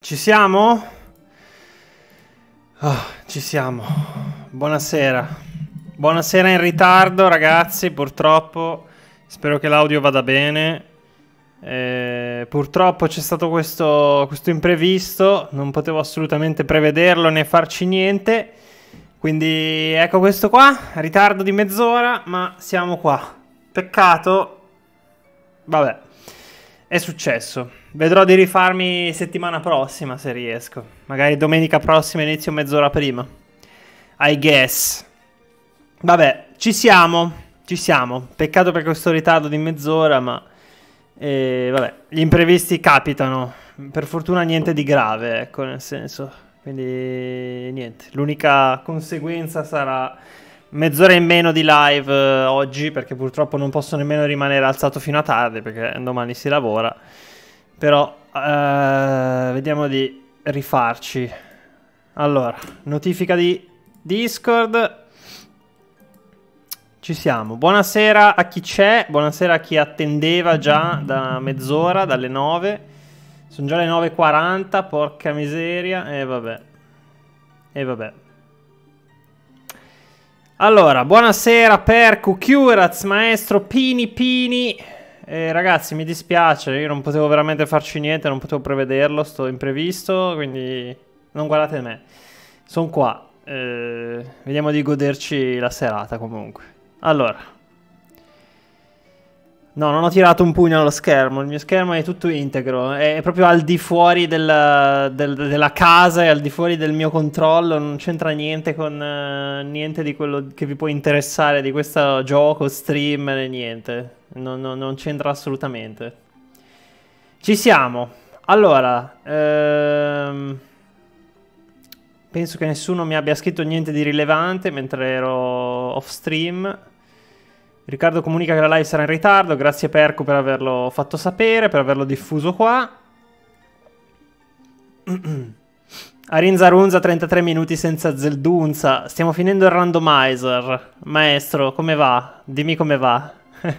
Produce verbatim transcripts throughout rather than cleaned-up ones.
Ci siamo? Oh, ci siamo. Buonasera. Buonasera in ritardo, ragazzi, purtroppo. Spero che l'audio vada bene. Eh, purtroppo c'è stato questo, questo imprevisto. Non potevo assolutamente prevederlo né farci niente. Quindi ecco questo qua. Ritardo di mezz'ora, ma siamo qua. Peccato. Vabbè. È successo. Vedrò di rifarmi settimana prossima se riesco. Magari domenica prossima inizio mezz'ora prima. I guess. Vabbè, ci siamo. Ci siamo. Peccato per questo ritardo di mezz'ora, ma... Eh, vabbè, gli imprevisti capitano. Per fortuna niente di grave, ecco, nel senso. Quindi niente. L'unica conseguenza sarà... mezz'ora in meno di live eh, oggi, perché purtroppo non posso nemmeno rimanere alzato fino a tardi, perché domani si lavora. Però eh, vediamo di rifarci. Allora, notifica di Discord. Ci siamo. Buonasera a chi c'è, buonasera a chi attendeva già da mezz'ora, dalle nove. Sono già le nove e quaranta, porca miseria. E vabbè. E vabbè. Allora, buonasera Percu, Curaz, maestro Pini Pini. Eh, ragazzi, mi dispiace, io non potevo veramente farci niente, non potevo prevederlo, sto imprevisto, quindi non guardate me. Sono qua. Eh, vediamo di goderci la serata comunque. Allora. No, non ho tirato un pugno allo schermo, il mio schermo è tutto integro, è proprio al di fuori del, del, della casa, è al di fuori del mio controllo, non c'entra niente con uh, niente di quello che vi può interessare di questo gioco, stream, né niente, non, non, non c'entra assolutamente. Ci siamo, allora, ehm, penso che nessuno mi abbia scritto niente di rilevante mentre ero off stream. Riccardo comunica che la live sarà in ritardo, grazie Perco per averlo fatto sapere, per averlo diffuso qua. Arinza Runza, trentatré minuti senza Zeldunza, stiamo finendo il randomizer. Maestro, come va? Dimmi come va.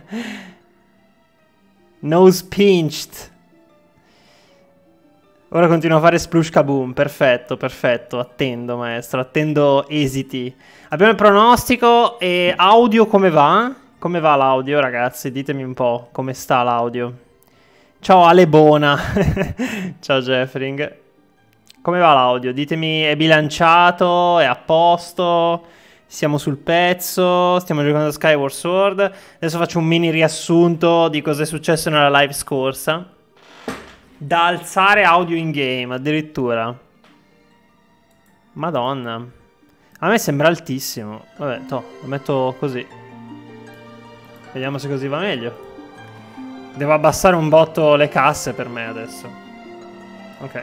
Nose pinched. Ora continuo a fare splush kaboom, perfetto, perfetto, attendo maestro, attendo esiti. Abbiamo il pronostico e audio come va? Come va l'audio, ragazzi? Ditemi un po' come sta l'audio. Ciao Alebona. Ciao Jeffring. Come va l'audio? Ditemi, è bilanciato? È a posto? Siamo sul pezzo? Stiamo giocando a Skyward Sword? Adesso faccio un mini riassunto di cosa è successo nella live scorsa. Da alzare audio in game, addirittura. Madonna. A me sembra altissimo. Vabbè, to, lo metto così. Vediamo se così va meglio. Devo abbassare un botto le casse per me adesso. Ok.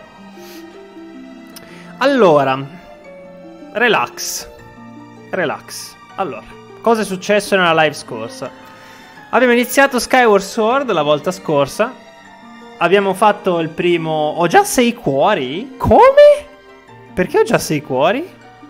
Allora. Relax. Relax. Allora. Cosa è successo nella live scorsa? Abbiamo iniziato Skyward Sword la volta scorsa. Abbiamo fatto il primo... Ho già sei cuori? Come? Perché ho già sei cuori?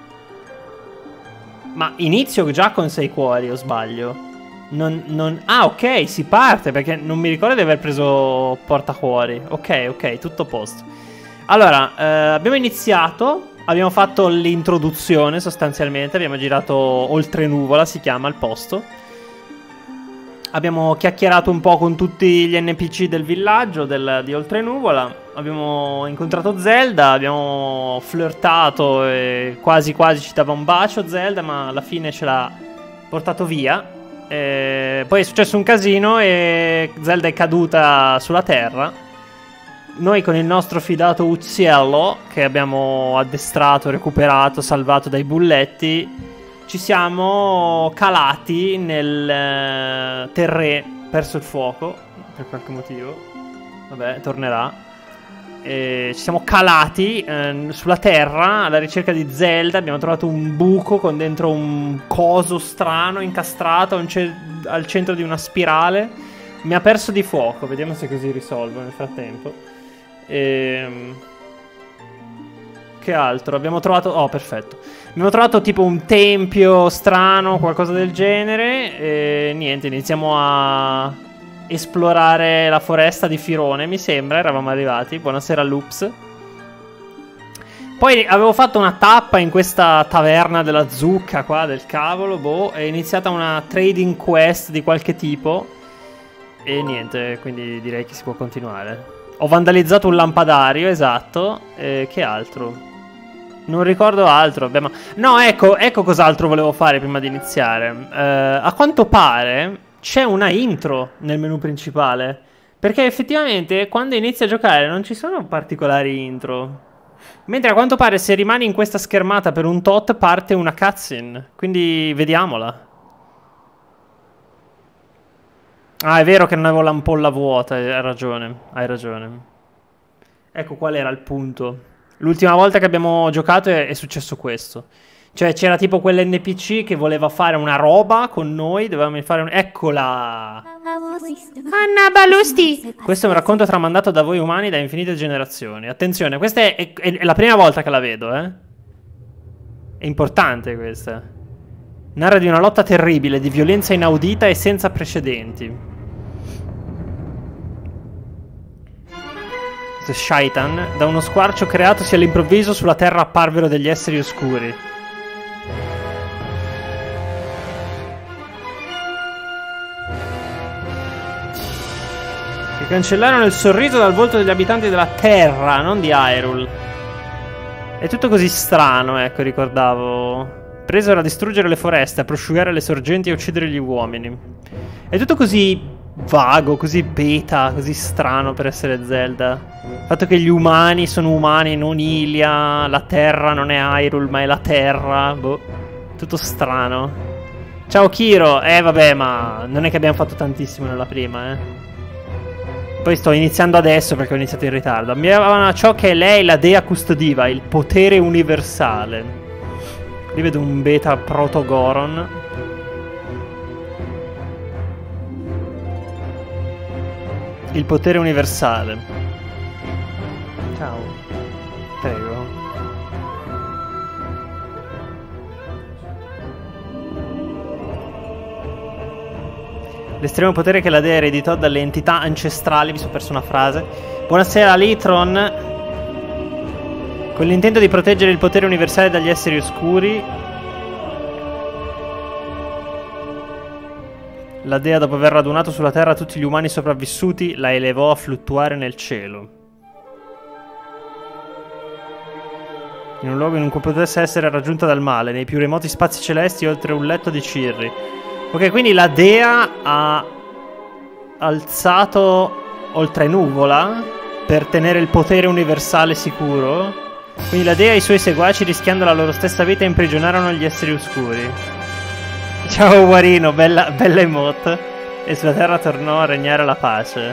Ma inizio già con sei cuori o sbaglio? Non, non... Ah, ok, si parte, perché non mi ricordo di aver preso portacuori. Ok, ok, tutto a posto. Allora, eh, abbiamo iniziato, abbiamo fatto l'introduzione sostanzialmente, abbiamo girato Oltre Nuvola, si chiama il posto. Abbiamo chiacchierato un po' con tutti gli N P C del villaggio del, di Oltre Nuvola. Abbiamo incontrato Zelda, abbiamo flirtato e quasi quasi ci dava un bacio Zelda, ma alla fine ce l'ha portato via. E poi è successo un casino e Zelda è caduta sulla terra. Noi con il nostro fidato Uziello, che abbiamo addestrato, recuperato, salvato dai bulletti, ci siamo calati nel terreno, perso il fuoco per qualche motivo. Vabbè, tornerà. E ci siamo calati eh, sulla terra alla ricerca di Zelda. Abbiamo trovato un buco con dentro un coso strano incastrato ce al centro di una spirale. Mi ha perso di fuoco. Vediamo se così risolvo nel frattempo. E... Che altro? Abbiamo trovato... Oh, perfetto. Abbiamo trovato tipo un tempio strano, qualcosa del genere. E niente, iniziamo a esplorare la foresta di Firone, mi sembra, eravamo arrivati. Buonasera Loops. Poi avevo fatto una tappa in questa taverna della zucca qua, del cavolo, boh, è iniziata una trading quest di qualche tipo. E niente, quindi direi che si può continuare. Ho vandalizzato un lampadario, esatto. E che altro? Non ricordo altro. Beh, ma... No, ecco, ecco cos'altro volevo fare prima di iniziare. Eh, a quanto pare c'è una intro nel menu principale. Perché effettivamente quando inizi a giocare non ci sono particolari intro. Mentre a quanto pare se rimani in questa schermata per un tot parte una cutscene. Quindi vediamola. Ah, è vero che non avevo l'ampolla vuota, hai ragione, hai ragione. Ecco qual era il punto. L'ultima volta che abbiamo giocato è, è successo questo. Cioè c'era tipo quell'N P C che voleva fare una roba con noi, dovevamo fare un... Eccola! Anna Balusti! Questo è un racconto tramandato da voi umani da infinite generazioni. Attenzione, questa è, è, è la prima volta che la vedo, eh. È importante questa. Narra di una lotta terribile, di violenza inaudita e senza precedenti. Shaitan, da uno squarcio creatosi all'improvviso sulla terra apparvero degli esseri oscuri. Che cancellarono il sorriso dal volto degli abitanti della terra, non di Hyrule. È tutto così strano, ecco, ricordavo. Presero a distruggere le foreste, a prosciugare le sorgenti e a uccidere gli uomini. È tutto così vago, così beta, così strano per essere Zelda. Il fatto che gli umani sono umani, non Ilia, la terra non è Hyrule ma è la terra, boh, tutto strano. Ciao Kiro, eh vabbè ma non è che abbiamo fatto tantissimo nella prima, eh. Poi sto iniziando adesso perché ho iniziato in ritardo. Abbiamo ciò che è lei, la dea custodiva, il potere universale. Lì vedo un beta proto-Goron. Il potere universale. Ciao. Prego. L'estremo potere che la dea ereditò dalle entità ancestrali. Mi sono perso una frase. Buonasera Litron. Con l'intento di proteggere il potere universale dagli esseri oscuri, la dea, dopo aver radunato sulla terra tutti gli umani sopravvissuti, la elevò a fluttuare nel cielo. In un luogo in cui potesse essere raggiunta dal male, nei più remoti spazi celesti, oltre un letto di Cirri. Ok, quindi la dea ha alzato oltre nuvola per tenere il potere universale sicuro. Quindi la dea e i suoi seguaci, rischiando la loro stessa vita, imprigionarono gli esseri oscuri. Ciao Warino, bella, bella emote. E sulla terra tornò a regnare la pace.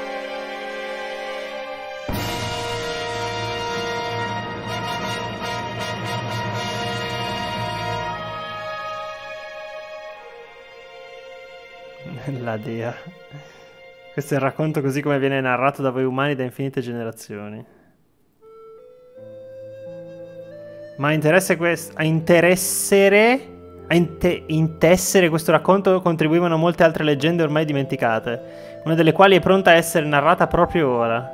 La dea. Questo è il racconto così come viene narrato da voi umani da infinite generazioni. Ma a interesse questo, a interessere, a inte, intessere questo racconto contribuivano molte altre leggende ormai dimenticate, una delle quali è pronta a essere narrata proprio ora.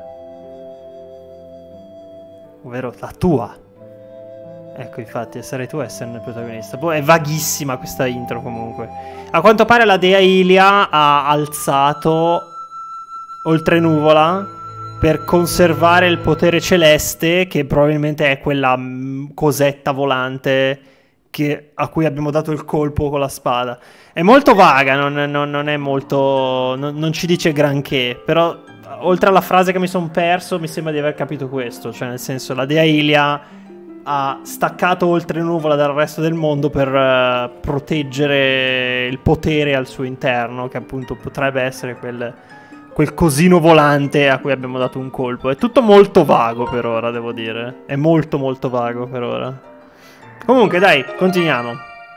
Ovvero la tua. Ecco, infatti, sarai tu a esserne il protagonista. Boh, è vaghissima questa intro comunque. A quanto pare la dea Ilia ha alzato oltre nuvola per conservare il potere celeste, che probabilmente è quella mh, cosetta volante che, a cui abbiamo dato il colpo con la spada. È molto vaga, non, non, non è molto... Non, non ci dice granché, però oltre alla frase che mi sono perso mi sembra di aver capito questo. Cioè nel senso, la dea Ilia ha staccato oltre nuvola dal resto del mondo per uh, proteggere il potere al suo interno, che appunto potrebbe essere quel... quel cosino volante a cui abbiamo dato un colpo. È tutto molto vago per ora, devo dire. È molto molto vago per ora. Comunque, dai, continuiamo.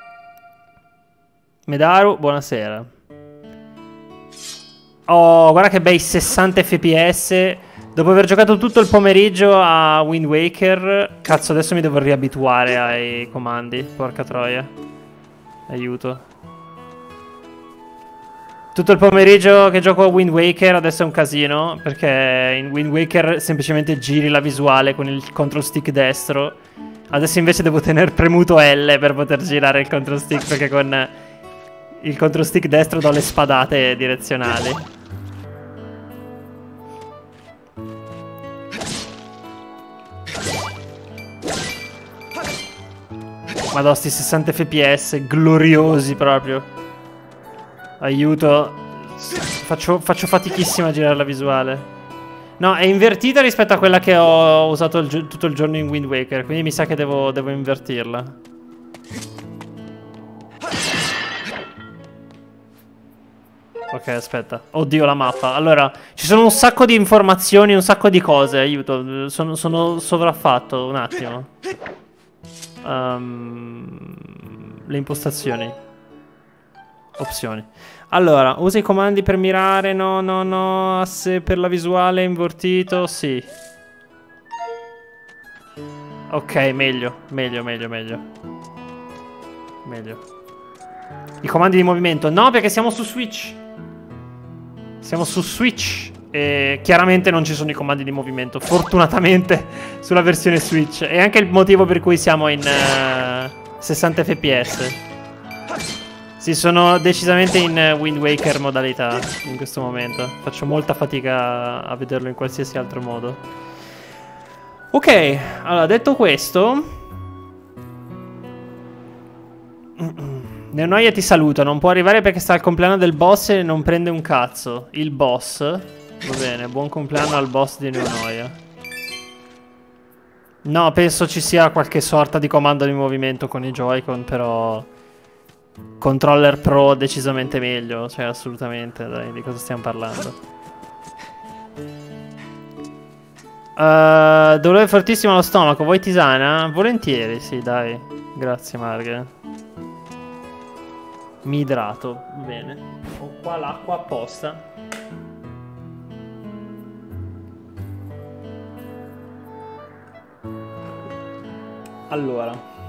Medaru, buonasera. Oh, guarda che bei sessanta F P S. Dopo aver giocato tutto il pomeriggio a Wind Waker. Cazzo, adesso mi devo riabituare ai comandi. Porca troia. Aiuto. Tutto il pomeriggio che gioco a Wind Waker adesso è un casino, perché in Wind Waker semplicemente giri la visuale con il control stick destro. Adesso invece devo tenere premuto L per poter girare il control stick, perché con il control stick destro do le spadate direzionali. Madonna, sti sessanta F P S gloriosi proprio. Aiuto. Faccio, faccio fatichissima a girare la visuale. No, è invertita rispetto a quella che ho usato il tutto il giorno in Wind Waker. Quindi mi sa che devo, devo invertirla. Ok, aspetta. Oddio, la mappa. Allora, ci sono un sacco di informazioni, un sacco di cose. Aiuto, sono, sono sovraffatto. Un attimo. Um, le impostazioni. Opzioni. Allora, usa i comandi per mirare. No, no, no. Asse per la visuale invertito. Sì. Ok, meglio. Meglio, meglio, meglio. Meglio. I comandi di movimento. No, perché siamo su Switch. Siamo su Switch. E chiaramente non ci sono i comandi di movimento. Fortunatamente sulla versione Switch. È anche il motivo per cui siamo in uh, sessanta F P S. Sì, sono decisamente in Wind Waker modalità in questo momento. Faccio molta fatica a vederlo in qualsiasi altro modo. Ok, allora detto questo, Neonoia ti saluta. Non può arrivare perché sta al compleanno del boss e non prende un cazzo. Il boss. Va bene, buon compleanno al boss di Neonoia. No, penso ci sia qualche sorta di comando di movimento con i Joy-Con, però Controller Pro decisamente meglio. Cioè, assolutamente, dai, di cosa stiamo parlando? Uh, dolore fortissimo allo stomaco. Vuoi tisana? Volentieri, sì, dai. Grazie, Marghe. Mi idrato. Bene. Ho qua l'acqua apposta. Allora,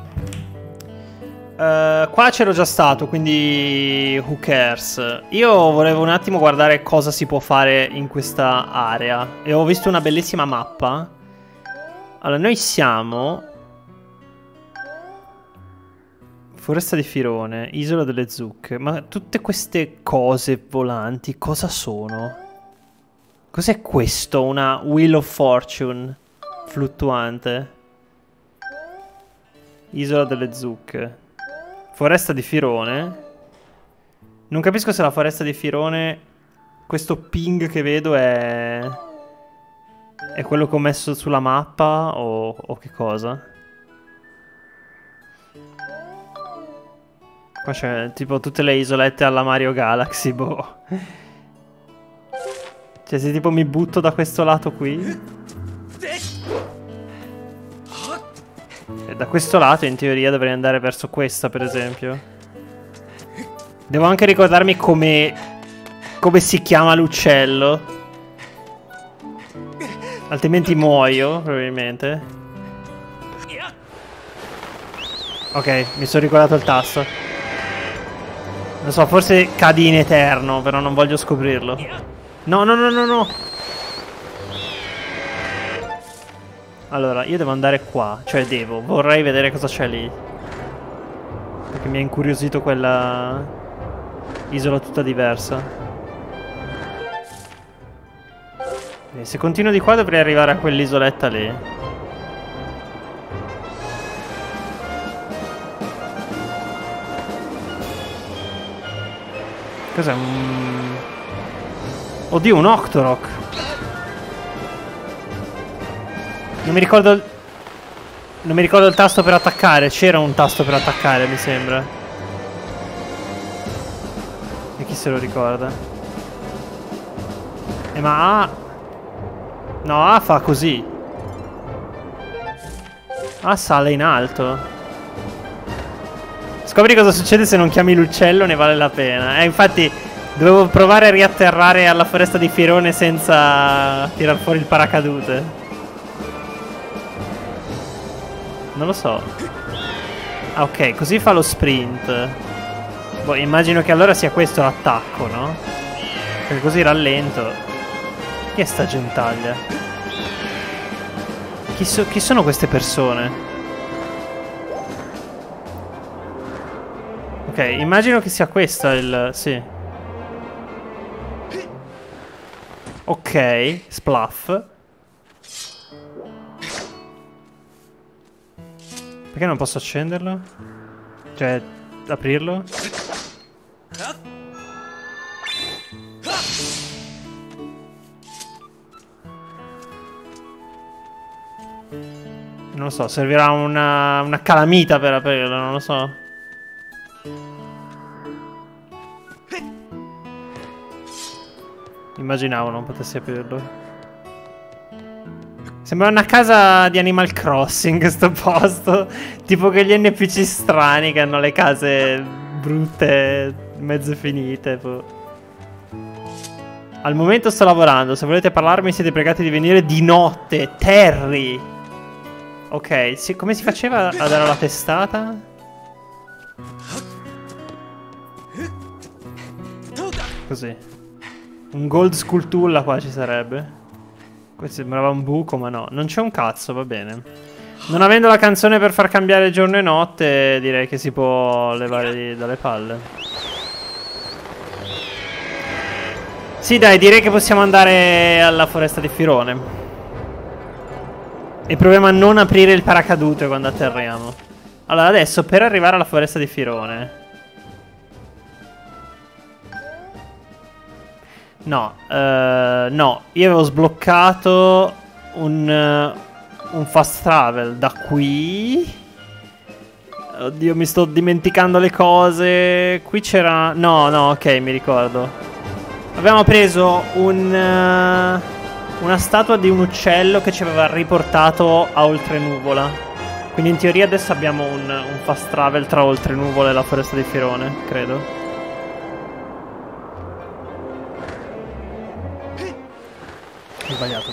uh, qua c'ero già stato, quindi who cares. Io volevo un attimo guardare cosa si può fare in questa area e ho visto una bellissima mappa. Allora, noi siamo Foresta di Firone, Isola delle Zucche. Ma tutte queste cose volanti cosa sono? Cos'è questo? Una Wheel of Fortune fluttuante. Isola delle Zucche. Foresta di Firone. Non capisco se la Foresta di Firone, questo ping che vedo è È quello che ho messo sulla mappa o, o che cosa? Qua c'è tipo tutte le isolette alla Mario Galaxy, boh. Cioè se tipo mi butto da questo lato qui, e da questo lato in teoria dovrei andare verso questa, per esempio. Devo anche ricordarmi come come si chiama l'uccello, altrimenti muoio probabilmente. Ok, mi sono ricordato il tasto. Non so, forse cadi in eterno, però non voglio scoprirlo. No, no, no, no, no. Allora, io devo andare qua. Cioè devo, vorrei vedere cosa c'è lì, perché mi ha incuriosito quella isola tutta diversa. E se continuo di qua dovrei arrivare a quell'isoletta lì. Cos'è un... Oddio, un Octorok. Non mi ricordo il... Non mi ricordo il tasto per attaccare. C'era un tasto per attaccare, mi sembra. E chi se lo ricorda? Eh ma A... No, A fa così. A sale in alto. Scopri cosa succede se non chiami l'uccello, ne vale la pena. Eh, infatti, dovevo provare a riatterrare alla Foresta di Firone senza tirar fuori il paracadute. Non lo so. Ah, ok, così fa lo sprint. Boh, immagino che allora sia questo l'attacco, no? Perché così rallento. Chi è sta gentaglia? Chi, so chi sono queste persone? Ok, immagino che sia questo il... sì. Ok, splaff. Perché non posso accenderlo? Cioè, aprirlo? Non lo so, servirà una, una calamita per aprirlo, non lo so. Immaginavo non potessi aprirlo. Sembra una casa di Animal Crossing sto posto. Tipo quegli N P C strani che hanno le case brutte, mezzo finite. Po. Al momento sto lavorando. Se volete parlarmi siete pregati di venire di notte. Terry. Ok, si, come si faceva a dare la testata? Così. Un gold scultulla qua ci sarebbe. Questo sembrava un buco, ma no. Non c'è un cazzo, va bene. Non avendo la canzone per far cambiare giorno e notte, direi che si può levare dalle palle. Sì, dai, direi che possiamo andare alla foresta di Firone. E proviamo a non aprire il paracadute quando atterriamo. Allora, adesso, per arrivare alla foresta di Firone... No, uh, no, io avevo sbloccato un, uh, un fast travel da qui. Oddio, mi sto dimenticando le cose. Qui c'era... No, no, ok, mi ricordo. Abbiamo preso un, uh, una statua di un uccello che ci aveva riportato a Oltrenuvola. Quindi in teoria adesso abbiamo un, un fast travel tra Oltrenuvola e la foresta di Firone, credo. Ho sbagliato.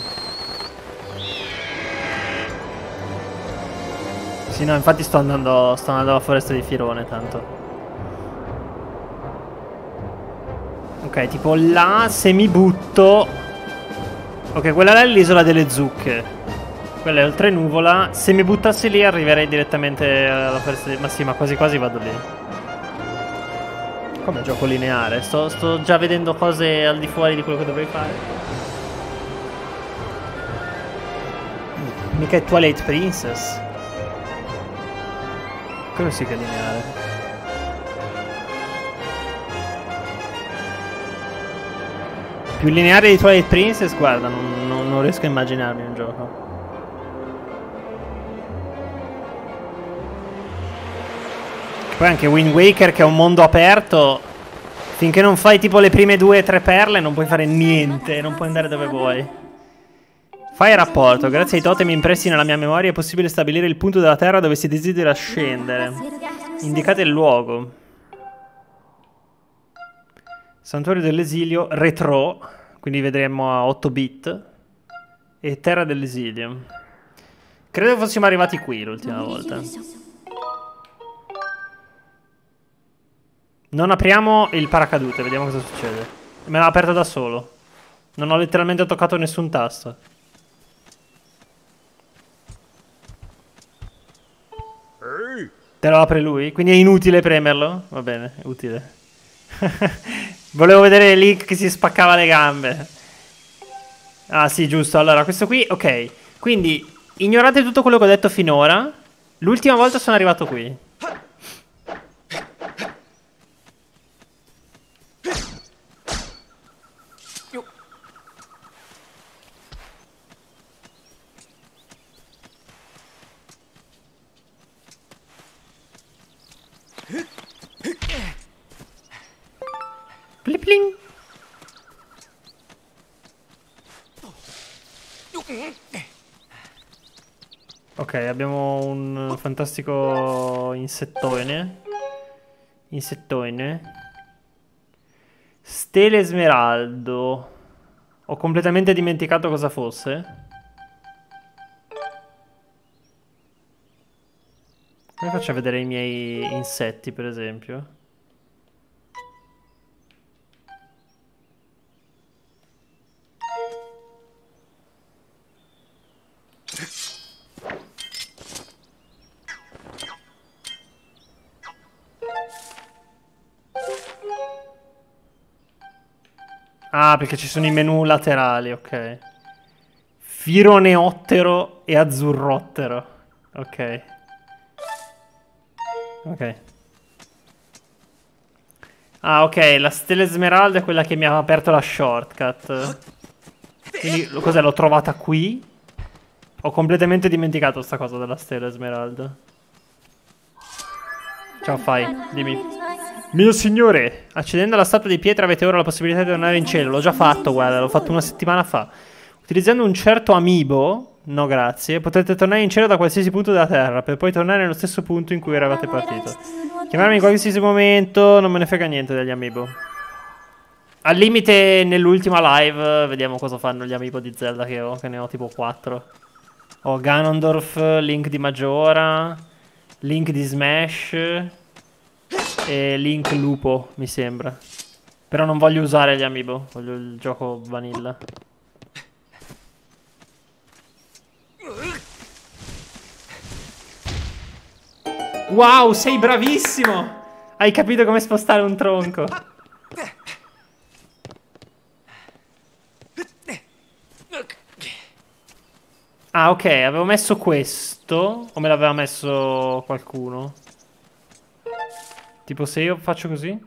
Sì, no, infatti sto andando, sto andando alla foresta di Firone, tanto. Ok, tipo là, se mi butto... Ok, quella là è l'isola delle zucche. Quella è Oltrenuvola. Se mi buttassi lì arriverei direttamente alla foresta di... Ma sì, ma quasi quasi vado lì. Come gioco lineare? Sto, sto già vedendo cose al di fuori di quello che dovrei fare. Mica è Twilight Princess. Quello sì che è lineare. Più lineare di Twilight Princess, guarda, non, non, non riesco a immaginarmi un gioco. Poi anche Wind Waker, che è un mondo aperto, finché non fai tipo le prime due o tre perle non puoi fare niente, non puoi andare dove vuoi. Fai rapporto, grazie ai totem impressi nella mia memoria è possibile stabilire il punto della terra dove si desidera scendere. Indicate il luogo. Santuario dell'esilio, retro, quindi vedremo a otto bit. E terra dell'esilio. Credo fossimo arrivati qui l'ultima volta. Non apriamo il paracadute, vediamo cosa succede. Me l'ha aperto da solo. Non ho letteralmente toccato nessun tasto. Te lo apre lui? Quindi è inutile premerlo? Va bene, è utile. Volevo vedere Link che si spaccava le gambe. Ah sì, giusto. Allora, questo qui, ok. Quindi, ignorate tutto quello che ho detto finora. L'ultima volta sono arrivato qui. Plin. Ok, abbiamo un fantastico insettone. Insettone. Stele smeraldo. Ho completamente dimenticato cosa fosse. Come faccio a vedere i miei insetti, per esempio? Ah, perché ci sono i menu laterali, ok. Fironeottero e azzurrottero. Ok. Ok. Ah, ok, la stella smeralda è quella che mi ha aperto la shortcut. Quindi, cos'è? L'ho trovata qui? Ho completamente dimenticato sta cosa della stella smeralda. Ciao, Fai, dimmi. Mio signore, accedendo alla statua di pietra avete ora la possibilità di tornare in cielo. L'ho già fatto, guarda, l'ho fatto una settimana fa. Utilizzando un certo amiibo, no grazie, potrete tornare in cielo da qualsiasi punto della terra, per poi tornare nello stesso punto in cui eravate partito. Chiamarmi in qualsiasi momento, non me ne frega niente degli amiibo. Al limite, nell'ultima live, vediamo cosa fanno gli amiibo di Zelda che ho, che ne ho tipo quattro. Ho Ganondorf, Link di Majora, Link di Smash e Link Lupo, mi sembra. Però non voglio usare gli amiibo, voglio il gioco vanilla. Wow, sei bravissimo! Hai capito come spostare un tronco. Ah, ok, avevo messo questo. O me l'aveva messo qualcuno? Tipo se io faccio così?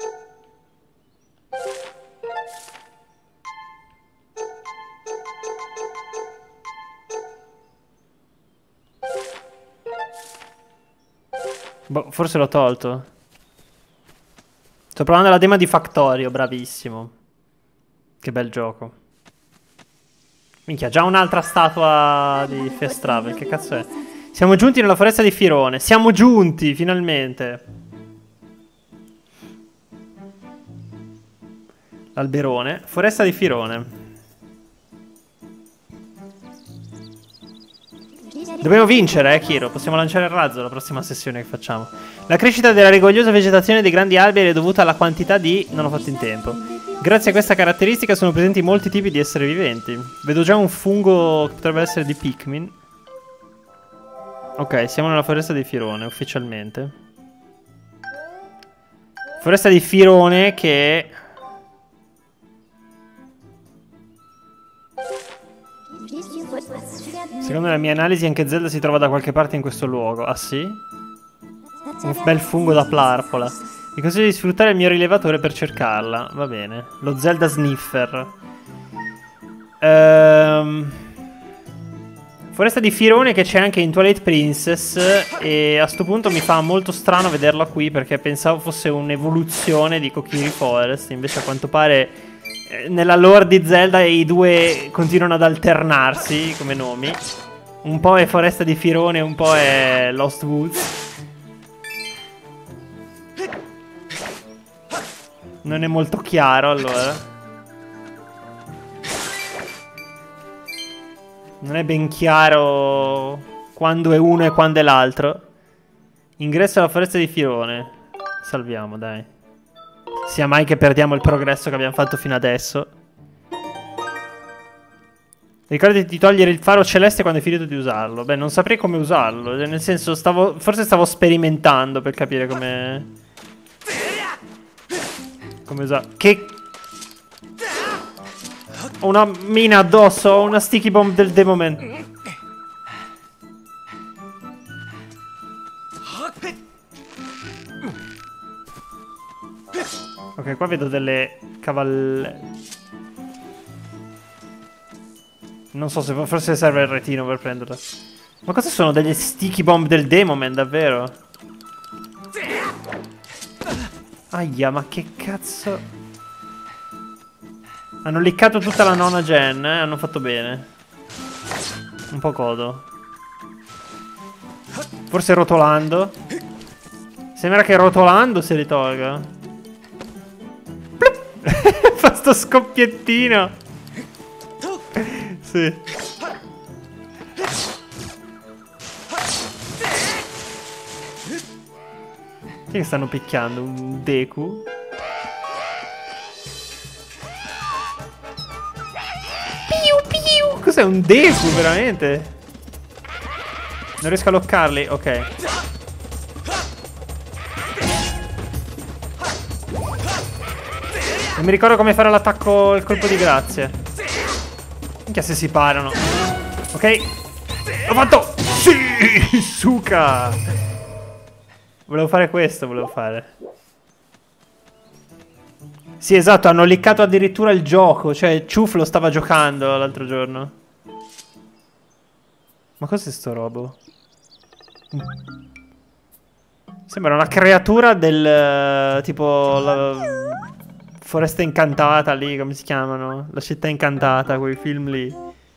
Boh, forse l'ho tolto. Sto provando la demo di Factorio, bravissimo. Che bel gioco. Minchia, già un'altra statua di Fast Travel, che cazzo è? Siamo giunti nella foresta di Firone. Siamo giunti, finalmente. Alberone. Foresta di Firone. Dobbiamo vincere, eh, Kiro. Possiamo lanciare il razzo la prossima sessione che facciamo. La crescita della rigogliosa vegetazione dei grandi alberi è dovuta alla quantità di... Non ho fatto in tempo. Grazie a questa caratteristica sono presenti molti tipi di esseri viventi. Vedo già un fungo che potrebbe essere di Pikmin. Ok, siamo nella foresta di Firone, ufficialmente. Foresta di Firone che... Secondo la mia analisi anche Zelda si trova da qualche parte in questo luogo. Ah sì? Un bel fungo da Plarpola. Vi consiglio di sfruttare il mio rilevatore per cercarla. Va bene. Lo Zelda Sniffer. Ehm... Foresta di Firone che c'è anche in Twilight Princess. E a sto punto mi fa molto strano vederla qui, perché pensavo fosse un'evoluzione di Kokiri Forest. Invece a quanto pare eh, nella lore di Zelda i due continuano ad alternarsi come nomi. Un po' è Foresta di Firone, un po' è Lost Woods. Non è molto chiaro, allora. Non è ben chiaro quando è uno e quando è l'altro. Ingresso alla foresta di Firone. Salviamo, dai. Sia mai che perdiamo il progresso che abbiamo fatto fino adesso. Ricordati di togliere il faro celeste quando hai finito di usarlo. Beh, non saprei come usarlo. Nel senso, stavo... forse stavo sperimentando per capire come... Come usare... Che... Ho una mina addosso, ho una sticky bomb del Demoman. Ok, qua vedo delle cavalle... Non so se forse serve il retino per prenderla. Ma cosa sono delle sticky bomb del Demoman, davvero? Aia, ma che cazzo... Hanno liccato tutta la nona gen, eh? Hanno fatto bene. Un po' codo. Forse rotolando. Sembra che rotolando si ritolga. Fa sto scoppiettino. Sì. Chi è che stanno picchiando? Un Deku? Cos'è un Deku, veramente? Non riesco a loccarli, ok. Non mi ricordo come fare l'attacco, il colpo di grazia. Minchia se si parano. Ok. L'ho fatto. Sì, suca. Volevo fare questo, volevo fare. Sì, esatto, hanno liccato addirittura il gioco. Cioè, Ciuf lo stava giocando l'altro giorno. Ma cos'è sto robo? Sembra una creatura del... tipo... la foresta incantata lì, come si chiamano? La città incantata, quei film lì.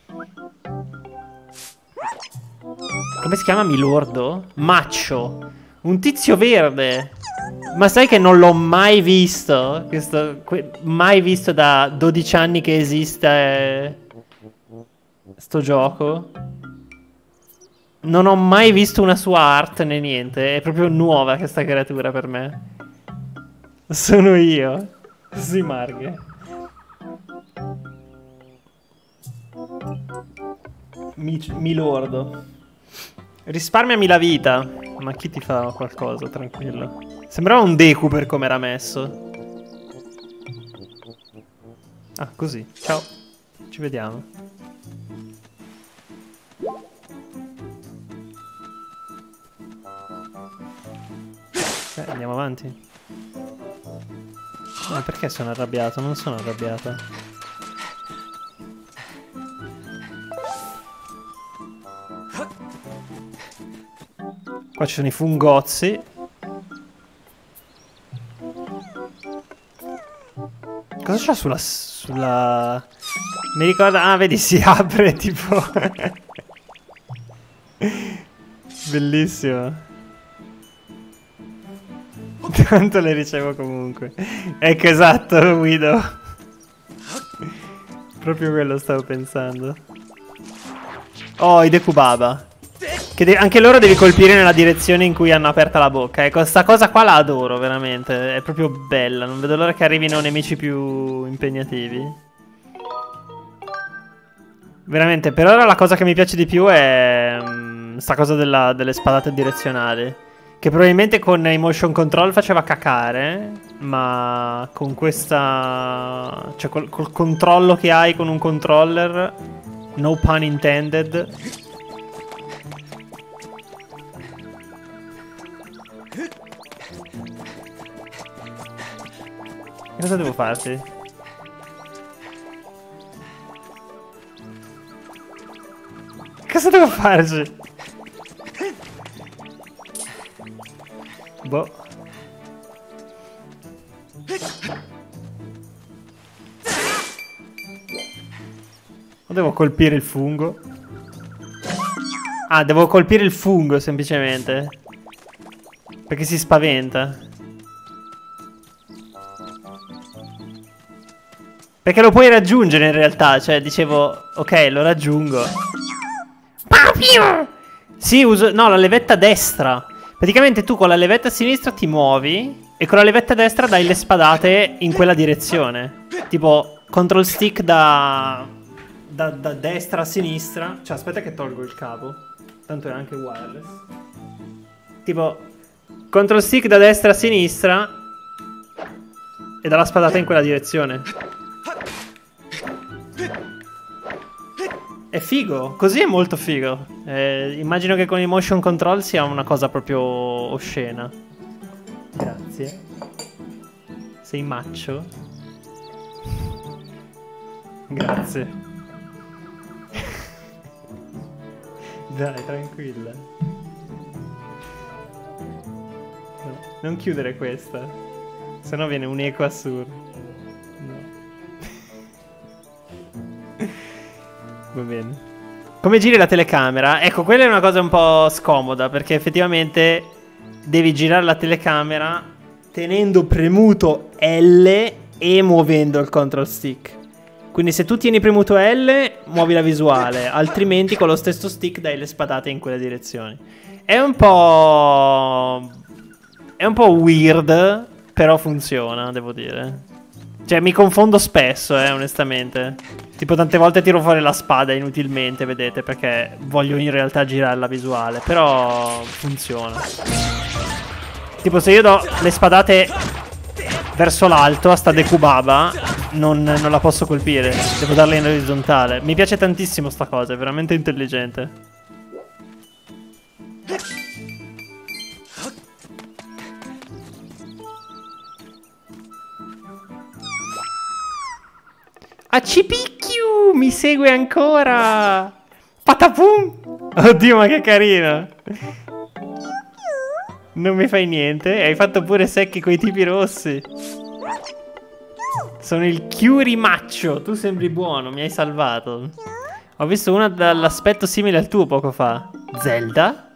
Come si chiama Milordo? Maccio. Un tizio verde. Ma sai che non l'ho mai visto? Questo, mai visto da dodici anni che esiste sto gioco. Non ho mai visto una sua art né niente. È proprio nuova questa creatura per me. Sono io. Sì, Marghe. Mi, Milordo. Risparmiami la vita. Ma chi ti fa qualcosa, tranquillo. Sembrava un Deku per come era messo. Ah, così. Ciao. Ci vediamo. Eh, andiamo avanti. Ma perché sono arrabbiato? Non sono arrabbiato. Qua ci sono i fungozzi. Cosa c'ha sulla... sulla... Mi ricorda... Ah, vedi, si apre tipo... Bellissimo. Tanto le ricevo comunque. Ecco, esatto, Guido. Proprio quello stavo pensando. Oh, i Dekubaba. Che anche loro devi colpire nella direzione in cui hanno aperta la bocca. Ecco, sta cosa qua la adoro, veramente. È proprio bella. Non vedo l'ora che arrivino nemici più impegnativi. Veramente, per ora la cosa che mi piace di più è... Um, sta cosa della, delle spadate direzionali. Che probabilmente con i motion control faceva cacare, ma con questa... cioè col, col controllo che hai con un controller, no pun intended. Cosa devo farti? Cosa devo farci? Boh. O devo colpire il fungo? Ah, devo colpire il fungo semplicemente. Perché si spaventa. Perché lo puoi raggiungere in realtà. Cioè, dicevo, ok, lo raggiungo. Sì, uso... no, la levetta destra. Praticamente tu con la levetta a sinistra ti muovi e con la levetta a destra dai le spadate in quella direzione. Tipo control stick da, da, da destra a sinistra. Cioè aspetta che tolgo il cavo. Tanto è anche wireless. Tipo control stick da destra a sinistra e dà la spadata in quella direzione. È figo, così è molto figo. eh, Immagino che con i motion control sia una cosa proprio oscena. Grazie. Sei macho. Grazie. Dai, tranquilla. No, non chiudere questa, sennò viene un eco assurdo. Va bene. Come giri la telecamera? Ecco, quella è una cosa un po' scomoda, perché effettivamente devi girare la telecamera tenendo premuto L e muovendo il control stick. Quindi se tu tieni premuto L, muovi la visuale, altrimenti con lo stesso stick dai le spadate in quelle direzioni. È un po'... è un po' weird, però funziona, devo dire. Cioè, mi confondo spesso, eh, onestamente. Tipo, tante volte tiro fuori la spada inutilmente, vedete, perché voglio in realtà girare la visuale. Però funziona. Tipo, se io do le spadate verso l'alto a sta Dekubaba non, non la posso colpire. Devo darla in orizzontale. Mi piace tantissimo sta cosa, è veramente intelligente. Acipicchiu! Mi segue ancora! Patapum! Oddio, ma che carino! Non mi fai niente? Hai fatto pure secchi coi tipi rossi. Sono il Chiurimaccio. Tu sembri buono, mi hai salvato. Ho visto una dall'aspetto simile al tuo poco fa. Zelda?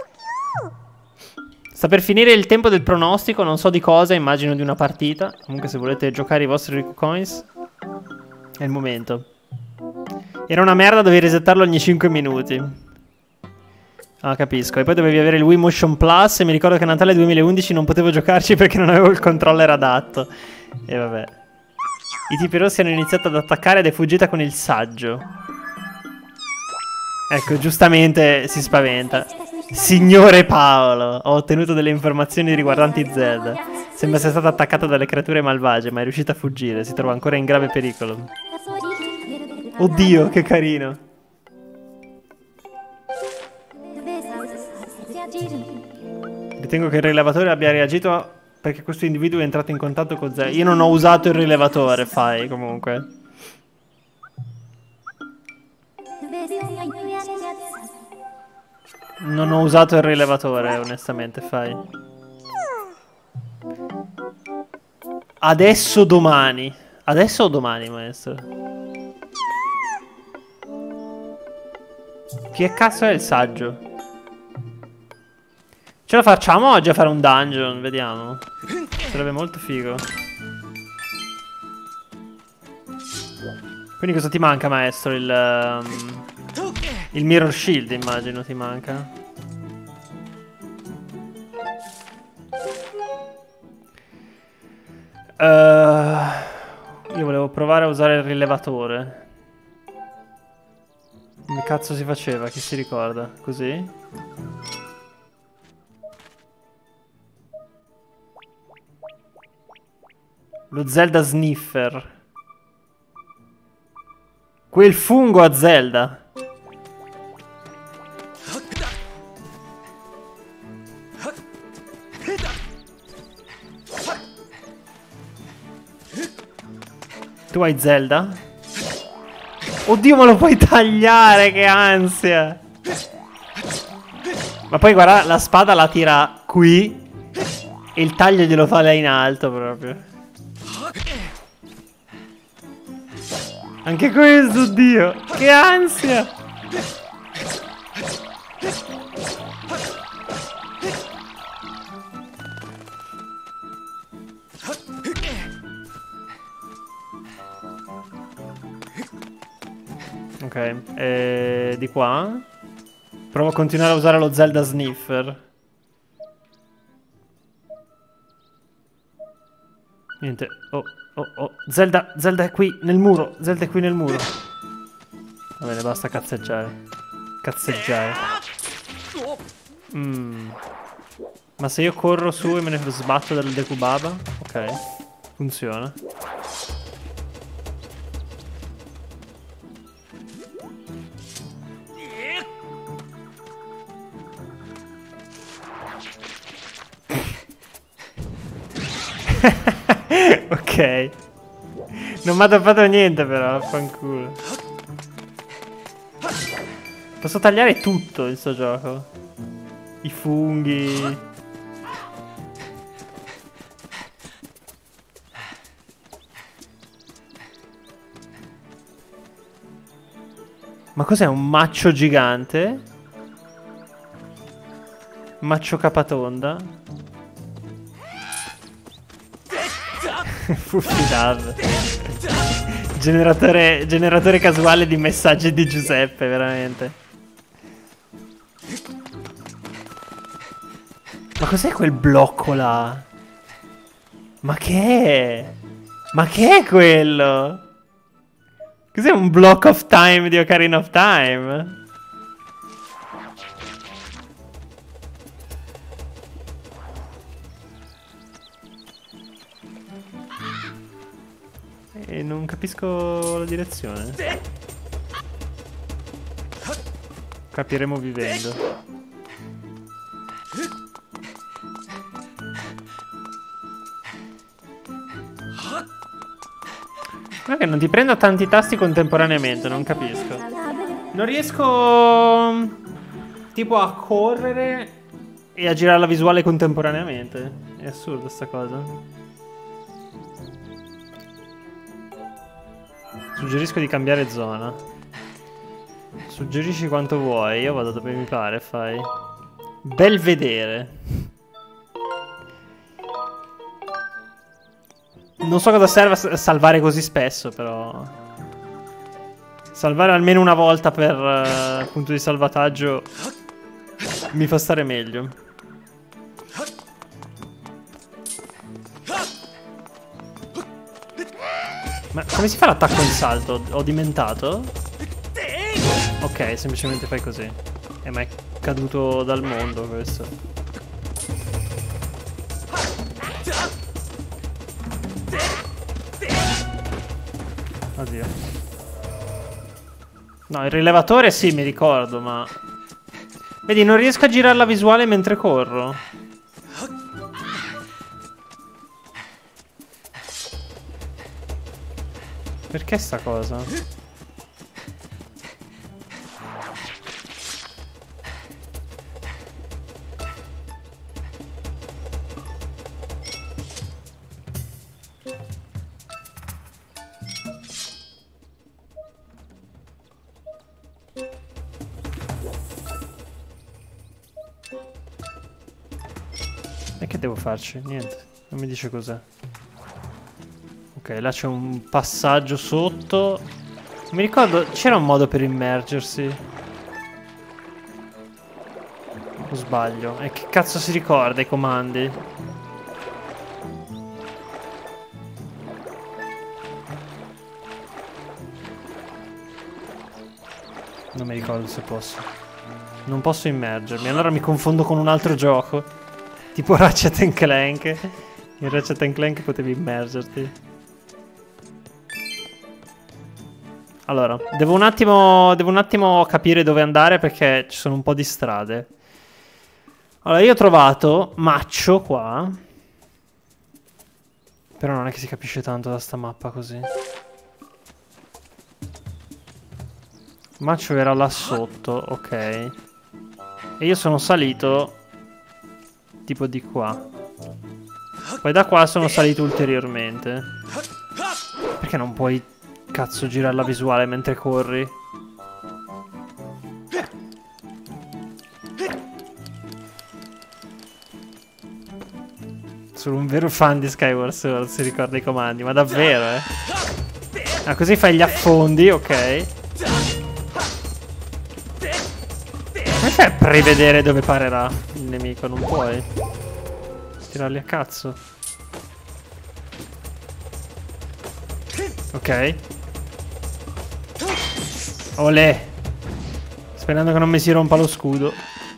Sta per finire il tempo del pronostico, non so di cosa, immagino di una partita. Comunque se volete giocare i vostri Rico Coins è il momento. Era una merda, dovevi resettarlo ogni cinque minuti. Ah, capisco. E poi dovevi avere il Wii Motion Plus. E mi ricordo che a Natale duemilaundici non potevo giocarci perché non avevo il controller adatto. E vabbè. I tipi rossi hanno iniziato ad attaccare ed è fuggita con il saggio. Ecco, giustamente si spaventa. Signore Paolo, ho ottenuto delle informazioni riguardanti Zelda. Sembra sia stata attaccata dalle creature malvagie, ma è riuscita a fuggire. Si trova ancora in grave pericolo. Oddio, che carino. Ritengo che il rilevatore abbia reagito perché questo individuo è entrato in contatto con Zelda. Io non ho usato il rilevatore, fai comunque. Non ho usato il rilevatore, onestamente, fai. Adesso domani. Adesso o domani, maestro? Che cazzo è il saggio? Ce la facciamo oggi a fare un dungeon? Vediamo. Sarebbe molto figo. Quindi cosa ti manca, maestro? Il, um, il Mirror Shield, immagino, ti manca. Uh, io volevo provare a usare il rilevatore. Come cazzo si faceva? Chi si ricorda? Così? Lo Zelda Sniffer. Quel fungo a Zelda. Tu hai Zelda? Oddio, ma lo puoi tagliare, che ansia. Ma poi guarda, la spada la tira qui e il taglio glielo fa lei in alto proprio. Anche questo, oddio, che ansia. Ok, e di qua provo a continuare a usare lo Zelda Sniffer. Niente. Oh, oh, oh. Zelda, Zelda è qui nel muro. Zelda è qui nel muro. Va bene, basta cazzeggiare. Cazzeggiare. Mm. Ma se io corro su e me ne sbatto dal Dekubaba? Ok, funziona. Ok. Non mi ha toppato niente però, fanculo. Posso tagliare tutto in sto gioco. I funghi. Ma cos'è, un maccio gigante? Maccio capatonda. Fuffidab. Generatore, generatore casuale di messaggi di Giuseppe, veramente. Ma cos'è quel blocco là? Ma che è? Ma che è quello? Cos'è, un block of time di Ocarina of Time? e non capisco la direzione. Capiremo vivendo. Ma che non ti prendo tanti tasti contemporaneamente, non capisco. Non riesco tipo a correre e a girare la visuale contemporaneamente. È assurdo sta cosa. Suggerisco di cambiare zona. Suggerisci quanto vuoi, io vado dove mi pare, fai. Belvedere. Non so cosa serve a salvare così spesso, però... Salvare almeno una volta per uh, punto di salvataggio mi fa stare meglio. Ma come si fa l'attacco in salto? Ho dimenticato? Ok, semplicemente fai così. E ma è caduto dal mondo questo. Oddio. No, il rilevatore sì, mi ricordo, ma... Vedi, non riesco a girare la visuale mentre corro. Perché sta cosa? E che devo farci? Niente, non mi dice cos'è. Ok, là c'è un passaggio sotto. Mi ricordo, c'era un modo per immergersi. O sbaglio? E che cazzo si ricorda i comandi? Non mi ricordo se posso. Non posso immergermi, allora mi confondo con un altro gioco. Tipo Ratchet and Clank. In Ratchet and Clank potevi immergerti. Allora, devo un attimo, devo un attimo capire dove andare perché ci sono un po' di strade. Allora, io ho trovato Maccio qua. Però non è che si capisce tanto da sta mappa così. Maccio era là sotto, ok. E io sono salito tipo di qua. Poi da qua sono salito ulteriormente. Perché non puoi, cazzo, girare la visuale mentre corri? Sono un vero fan di Skyward Sword, si ricorda i comandi, ma davvero, eh? Ah, così fai gli affondi, ok. Come fai a prevedere dove parerà il nemico? Non puoi tirarli a cazzo. Ok. Olè. Sperando che non mi si rompa lo scudo.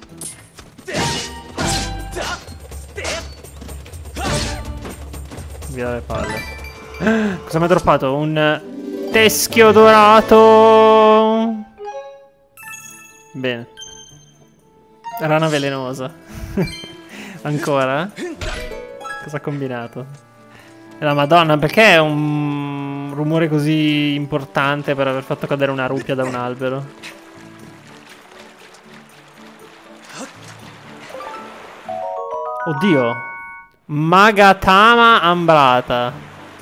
Via dalle palle. Cosa mi ha droppato? Un teschio dorato. Bene. Rana velenosa. Ancora? Cosa ha combinato? E la Madonna, perché è un rumore così importante per aver fatto cadere una ruppia da un albero? Oddio. Magatama ambrata.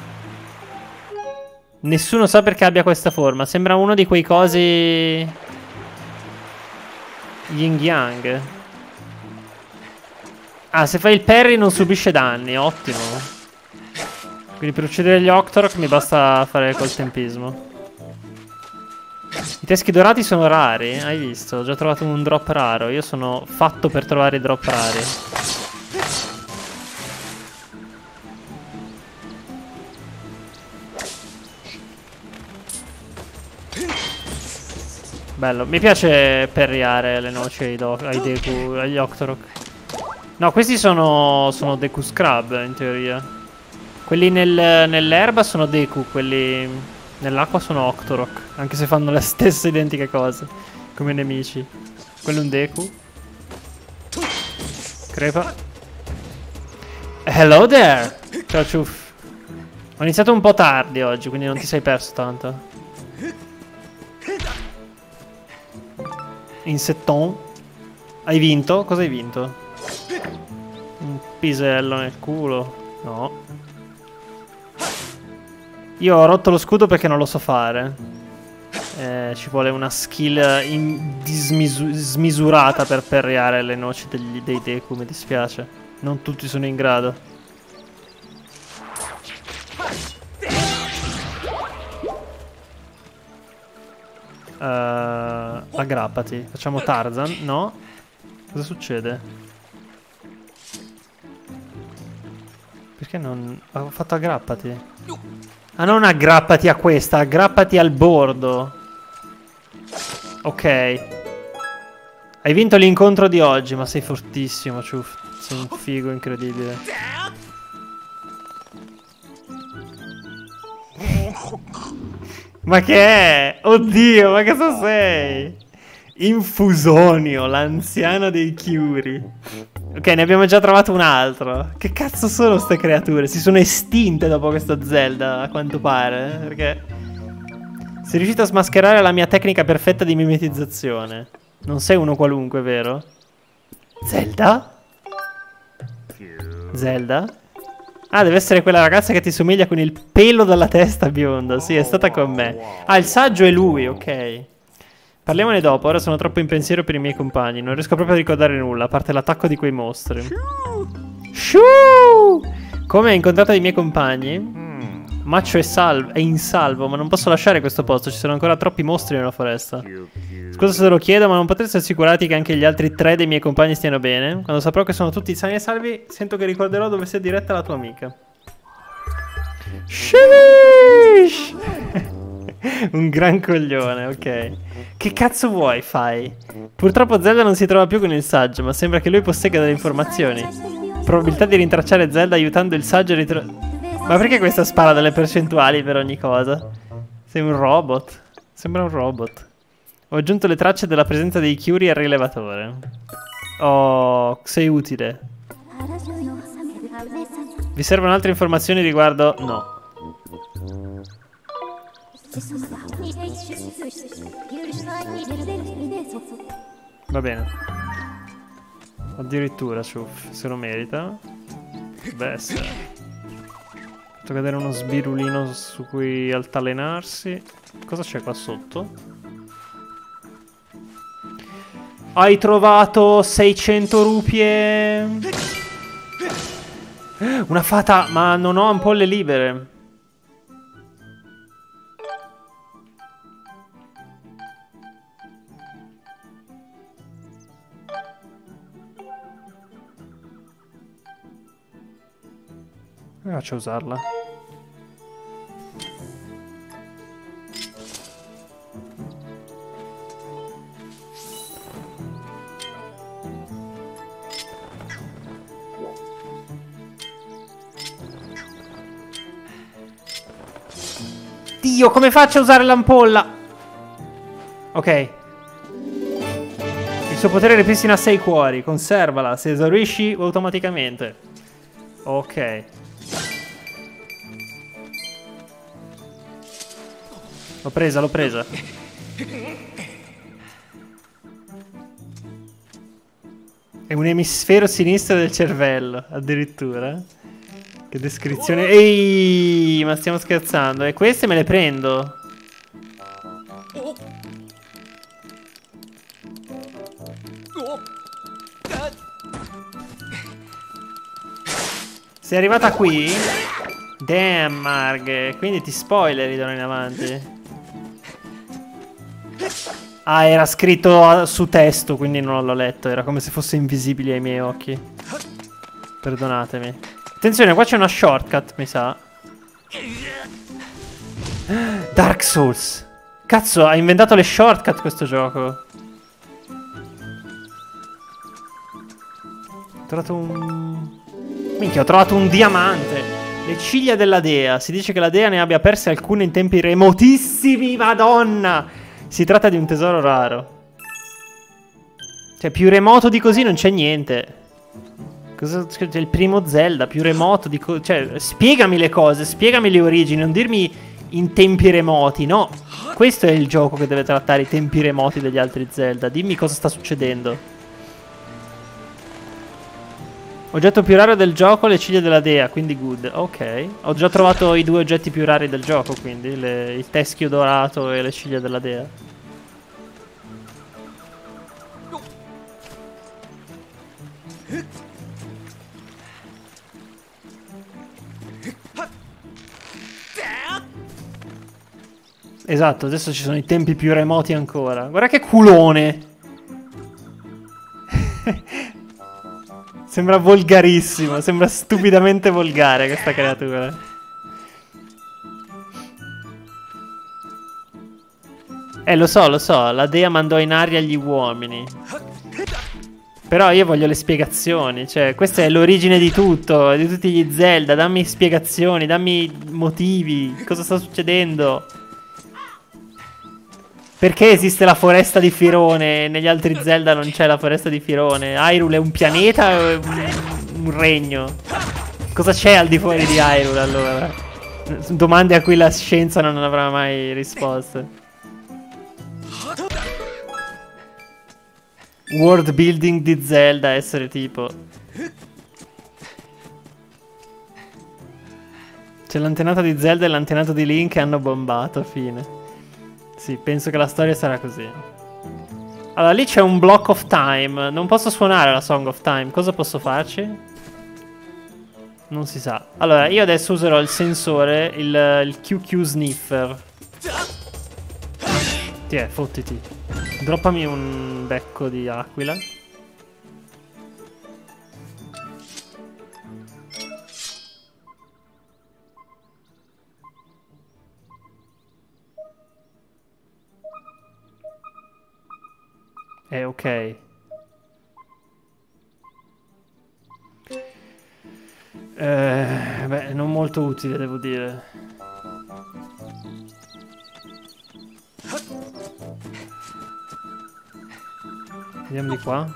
Nessuno sa perché abbia questa forma. Sembra uno di quei cosi yin yang. Ah, se fai il parry non subisce danni. Ottimo. Quindi per uccidere gli Octorok mi basta fare col tempismo. I teschi dorati sono rari. Hai visto? Ho già trovato un drop raro. Io sono fatto per trovare i drop rari. Bello, mi piace perriare le noci ai, ai Deku, agli Octorok. No, questi sono, sono Deku Scrub in teoria. Quelli nel, nell'erba sono Deku, quelli nell'acqua sono Octorok. Anche se fanno le stesse identiche cose come nemici. Quello è un Deku. Crepa. Hello there. Ciao ciuff. Ho iniziato un po' tardi oggi, quindi non ti sei perso tanto. Insetton. Hai vinto? Cosa hai vinto? Un pisello nel culo. No. Io ho rotto lo scudo perché non lo so fare. Eh, ci vuole una skill in smisurata per perreare le noci degli, dei Deku, mi dispiace. Non tutti sono in grado. Uh, aggrappati. Facciamo Tarzan? No? Cosa succede? Perché non... Ho fatto aggrappati. Ah, non aggrappati a questa, aggrappati al bordo. Ok. Hai vinto l'incontro di oggi, ma sei fortissimo, ciuff. Sei un figo incredibile. Ma che è? Oddio, ma cosa sei? Infusonio, l'anziano dei Kyuri. Ok, ne abbiamo già trovato un altro. Che cazzo sono ste creature? Si sono estinte dopo questo Zelda, a quanto pare. Eh? Perché sei riuscito a smascherare la mia tecnica perfetta di mimetizzazione. Non sei uno qualunque, vero? Zelda? Zelda? Ah, deve essere quella ragazza che ti somiglia con il pelo dalla testa bionda. Sì, è stata con me. Ah, il saggio è lui, ok. Parliamone dopo, ora sono troppo in pensiero per i miei compagni. Non riesco proprio a ricordare nulla, a parte l'attacco di quei mostri. Shoo! Come hai incontrato i miei compagni? Maccio è, salvo, è in salvo, ma non posso lasciare questo posto. Ci sono ancora troppi mostri nella foresta. Scusa se te lo chiedo, ma non potresti assicurarti che anche gli altri tre dei miei compagni stiano bene? Quando saprò che sono tutti sani e salvi, sento che ricorderò dove sia diretta la tua amica. Sheesh! Un gran coglione, ok. Che cazzo vuoi, fai? Purtroppo Zelda non si trova più con il saggio, ma sembra che lui possegga delle informazioni. Probabilità di rintracciare Zelda aiutando il saggio a ritrovare... Ma perché questa spara delle percentuali per ogni cosa? Sei un robot. Sembra un robot. Ho aggiunto le tracce della presenza dei Kyuri al rilevatore. Oh, sei utile. Vi servono altre informazioni riguardo... No. Va bene. Addirittura, ciuff, se lo merita. Beh, se... Faccio vedere uno sbirulino su cui altalenarsi. Cosa c'è qua sotto? Hai trovato seicento rupie. Una fata, ma non ho ampolle libere. Come faccio a usarla? Dio, come faccio a usare l'ampolla? Ok. Il suo potere ripristina sei cuori. Conservala. Se esaurisci automaticamente. Ok. L'ho presa, l'ho presa. È un emisfero sinistro del cervello, addirittura. Che descrizione. Ehi, ma stiamo scherzando. E queste me le prendo. Sei arrivata qui? Damn, Marg. Quindi ti spoileri da ora in avanti. Ah, era scritto su testo, quindi non l'ho letto. Era come se fosse invisibile ai miei occhi. Perdonatemi. Attenzione, qua c'è una shortcut, mi sa. Dark Souls. Cazzo, ha inventato le shortcut questo gioco. Ho trovato un... Minchia, ho trovato un diamante. Le ciglia della dea. Si dice che la dea ne abbia perse alcune in tempi remotissimi, madonna! Si tratta di un tesoro raro. Cioè, più remoto di così non c'è niente. Cosa, cioè, il primo Zelda, più remoto di così. Cioè, spiegami le cose, spiegami le origini, non dirmi in tempi remoti, no. Questo è il gioco che deve trattare i tempi remoti degli altri Zelda. Dimmi cosa sta succedendo. Oggetto più raro del gioco, le ciglia della dea, quindi good. Ok. Ho già trovato i due oggetti più rari del gioco, quindi le, il teschio dorato e le ciglia della dea. Esatto, adesso ci sono i tempi più remoti ancora. Guarda che culone. Sembra volgarissimo, sembra stupidamente volgare questa creatura. Eh, lo so, lo so, la dea mandò in aria gli uomini. Però io voglio le spiegazioni, cioè, questa è l'origine di tutto, di tutti gli Zelda. Dammi spiegazioni, dammi motivi, cosa sta succedendo? Perché esiste la foresta di Firone e negli altri Zelda non c'è la foresta di Firone? Hyrule è un pianeta o è un, un regno? Cosa c'è al di fuori di Hyrule allora? Domande a cui la scienza non avrà mai risposte. World building di Zelda, essere tipo. C'è l'antenato di Zelda e l'antenato di Link che hanno bombato, fine. Sì, penso che la storia sarà così. Allora, lì c'è un block of time. Non posso suonare la Song of Time. Cosa posso farci? Non si sa. Allora, io adesso userò il sensore, il, il Q Q Sniffer. Tiè, fottiti. Droppami un becco di aquila. Eh, ok. Eh, beh, non molto utile, devo dire. Andiamo di qua.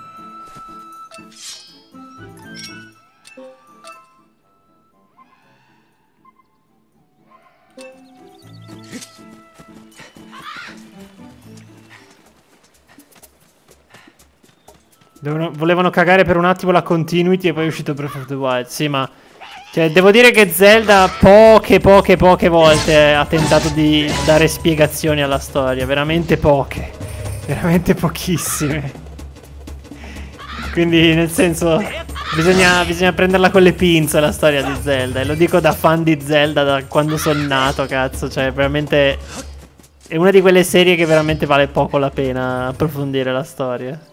Devono, volevano cagare per un attimo la continuity e poi è uscito Breath of the Wild. Sì, ma cioè, devo dire che Zelda poche, poche, poche volte ha tentato di dare spiegazioni alla storia. Veramente poche. Veramente pochissime. Quindi, nel senso, bisogna, bisogna prenderla con le pinze la storia di Zelda. E lo dico da fan di Zelda da quando sono nato, cazzo. Cioè, veramente è una di quelle serie che veramente vale poco la pena approfondire la storia.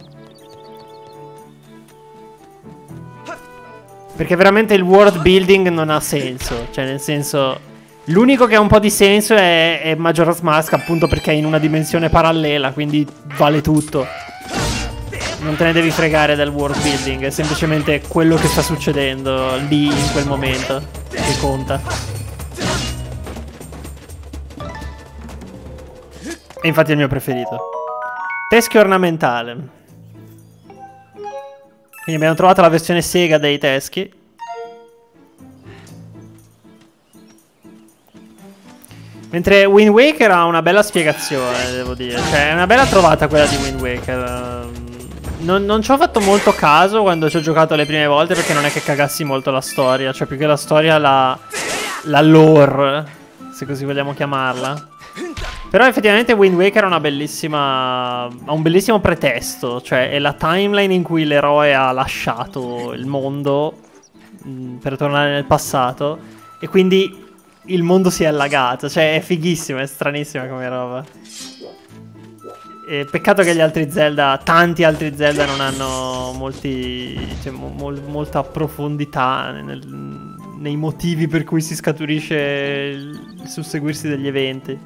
Perché veramente il world building non ha senso. Cioè, nel senso, l'unico che ha un po' di senso è, è Majora's Mask, appunto perché è in una dimensione parallela, quindi vale tutto. Non te ne devi fregare del world building, è semplicemente quello che sta succedendo lì in quel momento che conta. E infatti è il mio preferito. Teschio ornamentale. Quindi abbiamo trovato la versione Sega dei teschi. Mentre Wind Waker ha una bella spiegazione, devo dire. Cioè, è una bella trovata quella di Wind Waker. Non, non ci ho fatto molto caso quando ci ho giocato le prime volte, perché non è che cagassi molto la storia. Cioè, più che la storia, la, la lore, se così vogliamo chiamarla. Però effettivamente Wind Waker ha una bellissima, ha un bellissimo pretesto. Cioè è la timeline in cui l'eroe ha lasciato il mondo mh, per tornare nel passato. E quindi il mondo si è allagato. Cioè è fighissimo, è stranissima come roba. E peccato che gli altri Zelda, tanti altri Zelda non hanno molti, cioè, mo, mol, molta profondità nel, nei motivi per cui si scaturisce il, il susseguirsi degli eventi.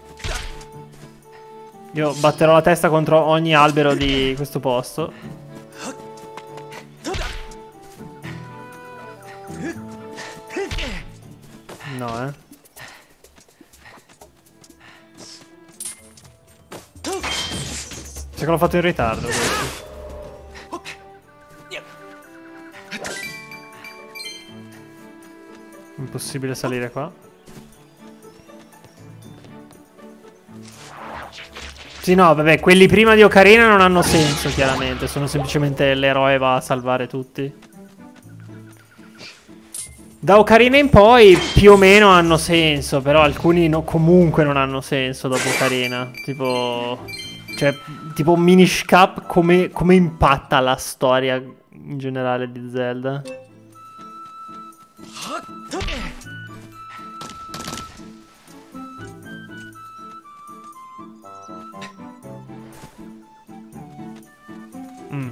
Io batterò la testa contro ogni albero di questo posto. che l'ho fatto in ritardo questo. Impossibile salire qua. Sì, no, vabbè, quelli prima di Ocarina non hanno senso, chiaramente. Sono semplicemente l'eroe va a salvare tutti. Da Ocarina in poi più o meno hanno senso, però alcuni no, comunque non hanno senso dopo Ocarina. Tipo... Cioè, tipo Minish Cap come, come impatta la storia in generale di Zelda. Mm.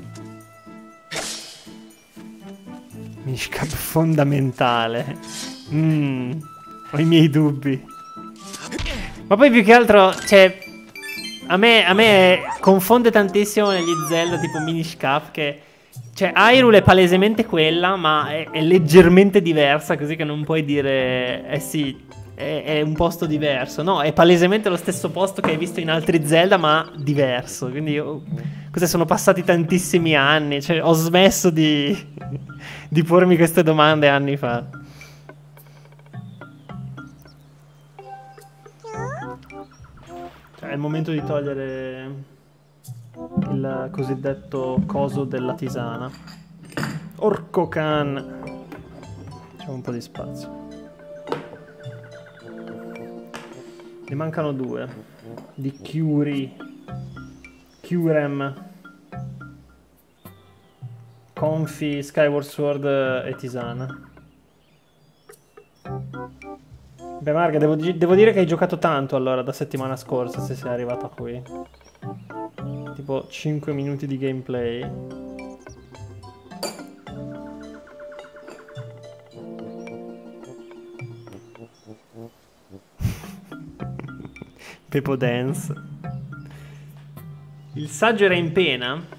Minish Cap fondamentale. Mm. Ho i miei dubbi. Ma poi più che altro, cioè... A me, a me confonde tantissimo negli Zelda tipo Minish Cap che... Cioè, Hyrule è palesemente quella, ma è, è leggermente diversa, così che non puoi dire... Eh sì, è, è un posto diverso. No, è palesemente lo stesso posto che hai visto in altri Zelda, ma diverso. Quindi io... Cos'è, sono passati tantissimi anni, cioè ho smesso di... di pormi queste domande anni fa. È il momento di togliere il cosiddetto coso della tisana. Orco can. Facciamo un po' di spazio. Ne mancano due. Di Kyuri. Kyurem. Confi, Skyward Sword e tisana. Beh Marga, devo, devo dire che hai giocato tanto allora da settimana scorsa se sei arrivata qui. Tipo cinque minuti di gameplay. Pepo Dance. Il saggio era in pena?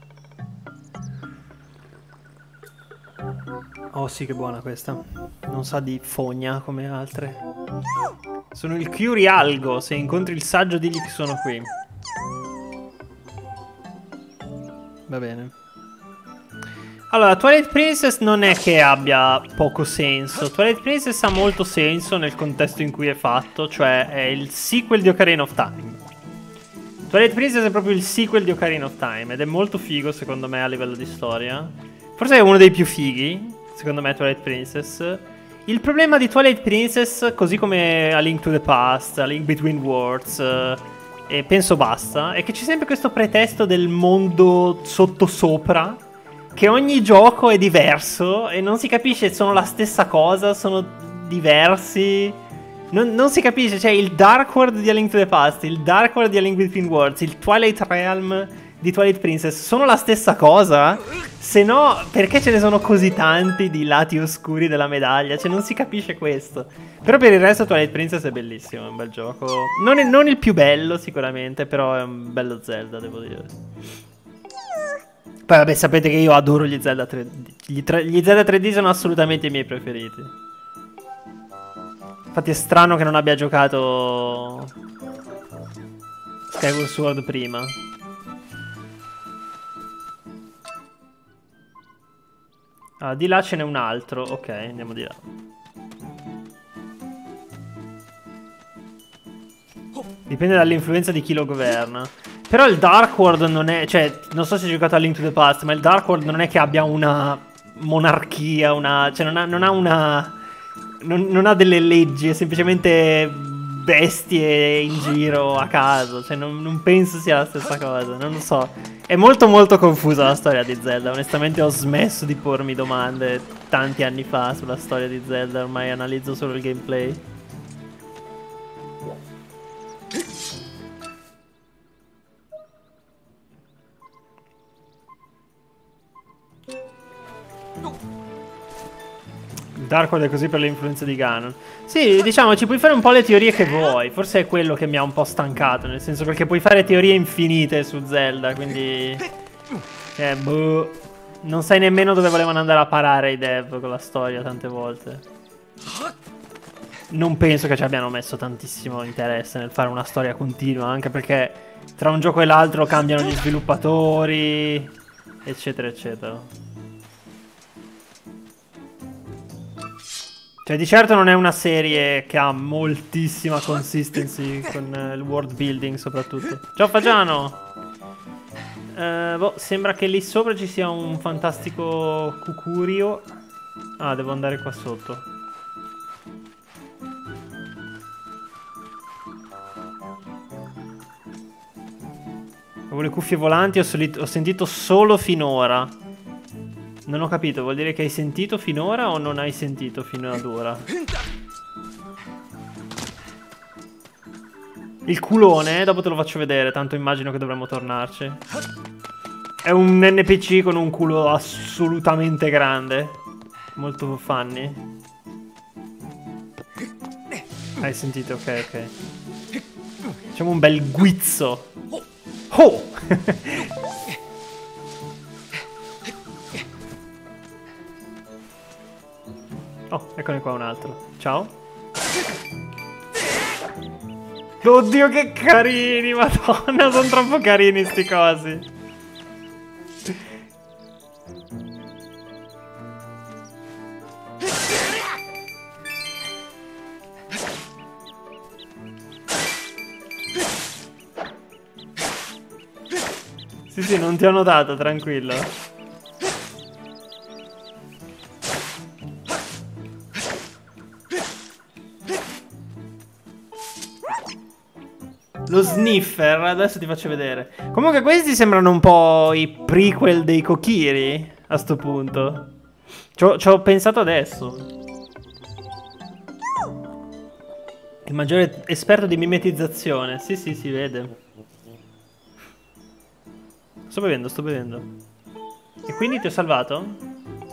Oh sì, che buona questa. Non sa di fogna come altre. Sono il Kyuri Algo. Se incontri il saggio digli che sono qui. Va bene. Allora, Twilight Princess non è che abbia poco senso. Twilight Princess ha molto senso nel contesto in cui è fatto. Cioè è il sequel di Ocarina of Time. Twilight Princess è proprio il sequel di Ocarina of Time. Ed è molto figo secondo me a livello di storia. Forse è uno dei più fighi, secondo me, Twilight Princess. Il problema di Twilight Princess, così come A Link to the Past, A Link Between Worlds, eh, e penso basta, è che c'è sempre questo pretesto del mondo sottosopra, che ogni gioco è diverso e non si capisce se sono la stessa cosa, sono diversi. Non, non si capisce, cioè il Dark World di A Link to the Past, il Dark World di A Link Between Worlds, il Twilight Realm di Twilight Princess sono la stessa cosa? Se no, perché ce ne sono così tanti di lati oscuri della medaglia? Cioè, non si capisce questo. Però per il resto Twilight Princess è bellissimo, è un bel gioco. Non, è, non il più bello, sicuramente, però è un bello Zelda, devo dire. Poi, vabbè, sapete che io adoro gli Zelda tre D. Gli, tre, gli Zelda tre D sono assolutamente i miei preferiti. Infatti è strano che non abbia giocato Skyward Sword prima. Ah, di là ce n'è un altro. Ok, andiamo di là. Dipende dall'influenza di chi lo governa. Però il Dark World non è... Cioè, non so se hai giocato a Link to the Past, ma il Dark World non è che abbia una monarchia, una... Cioè, non ha, non ha una... Non, non ha delle leggi, è semplicemente bestie in giro a caso. Cioè, non, non penso sia la stessa cosa, non lo so. È molto molto confusa la storia di Zelda. Onestamente ho smesso di pormi domande tanti anni fa sulla storia di Zelda. Ormai analizzo solo il gameplay. Il Dark World è così per le influenze di Ganon. Sì, diciamo, ci puoi fare un po' le teorie che vuoi. Forse è quello che mi ha un po' stancato. Nel senso, perché puoi fare teorie infinite su Zelda. Quindi... Cioè, boh... Non sai nemmeno dove volevano andare a parare i dev con la storia tante volte. non penso che ci abbiano messo tantissimo interesse nel fare una storia continua, anche perché tra un gioco e l'altro cambiano gli sviluppatori, eccetera, eccetera. Cioè, di certo non è una serie che ha moltissima consistency con uh, il world building, soprattutto. Ciao Fagiano! Uh, boh, sembra che lì sopra ci sia un fantastico cucurio. Ah, devo andare qua sotto. Avevo le cuffie volanti, ho, ho sentito solo finora. Non ho capito, vuol dire che hai sentito finora o non hai sentito fino ad ora? Il culone, dopo te lo faccio vedere, tanto immagino che dovremmo tornarci. È un N P C con un culo assolutamente grande. Molto funny. Hai sentito? Ok, ok. Facciamo un bel guizzo. Oh! Oh, eccone qua un altro. Ciao. Oddio, che carini, madonna, sono troppo carini sti cosi. Sì, sì, non ti ho notato, tranquillo. Lo sniffer, adesso ti faccio vedere. Comunque questi sembrano un po' i prequel dei Kokiri, a sto punto. Ci ho pensato adesso. Il maggiore esperto di mimetizzazione. Sì, sì, si vede. Sto bevendo, sto bevendo. E quindi ti ho salvato?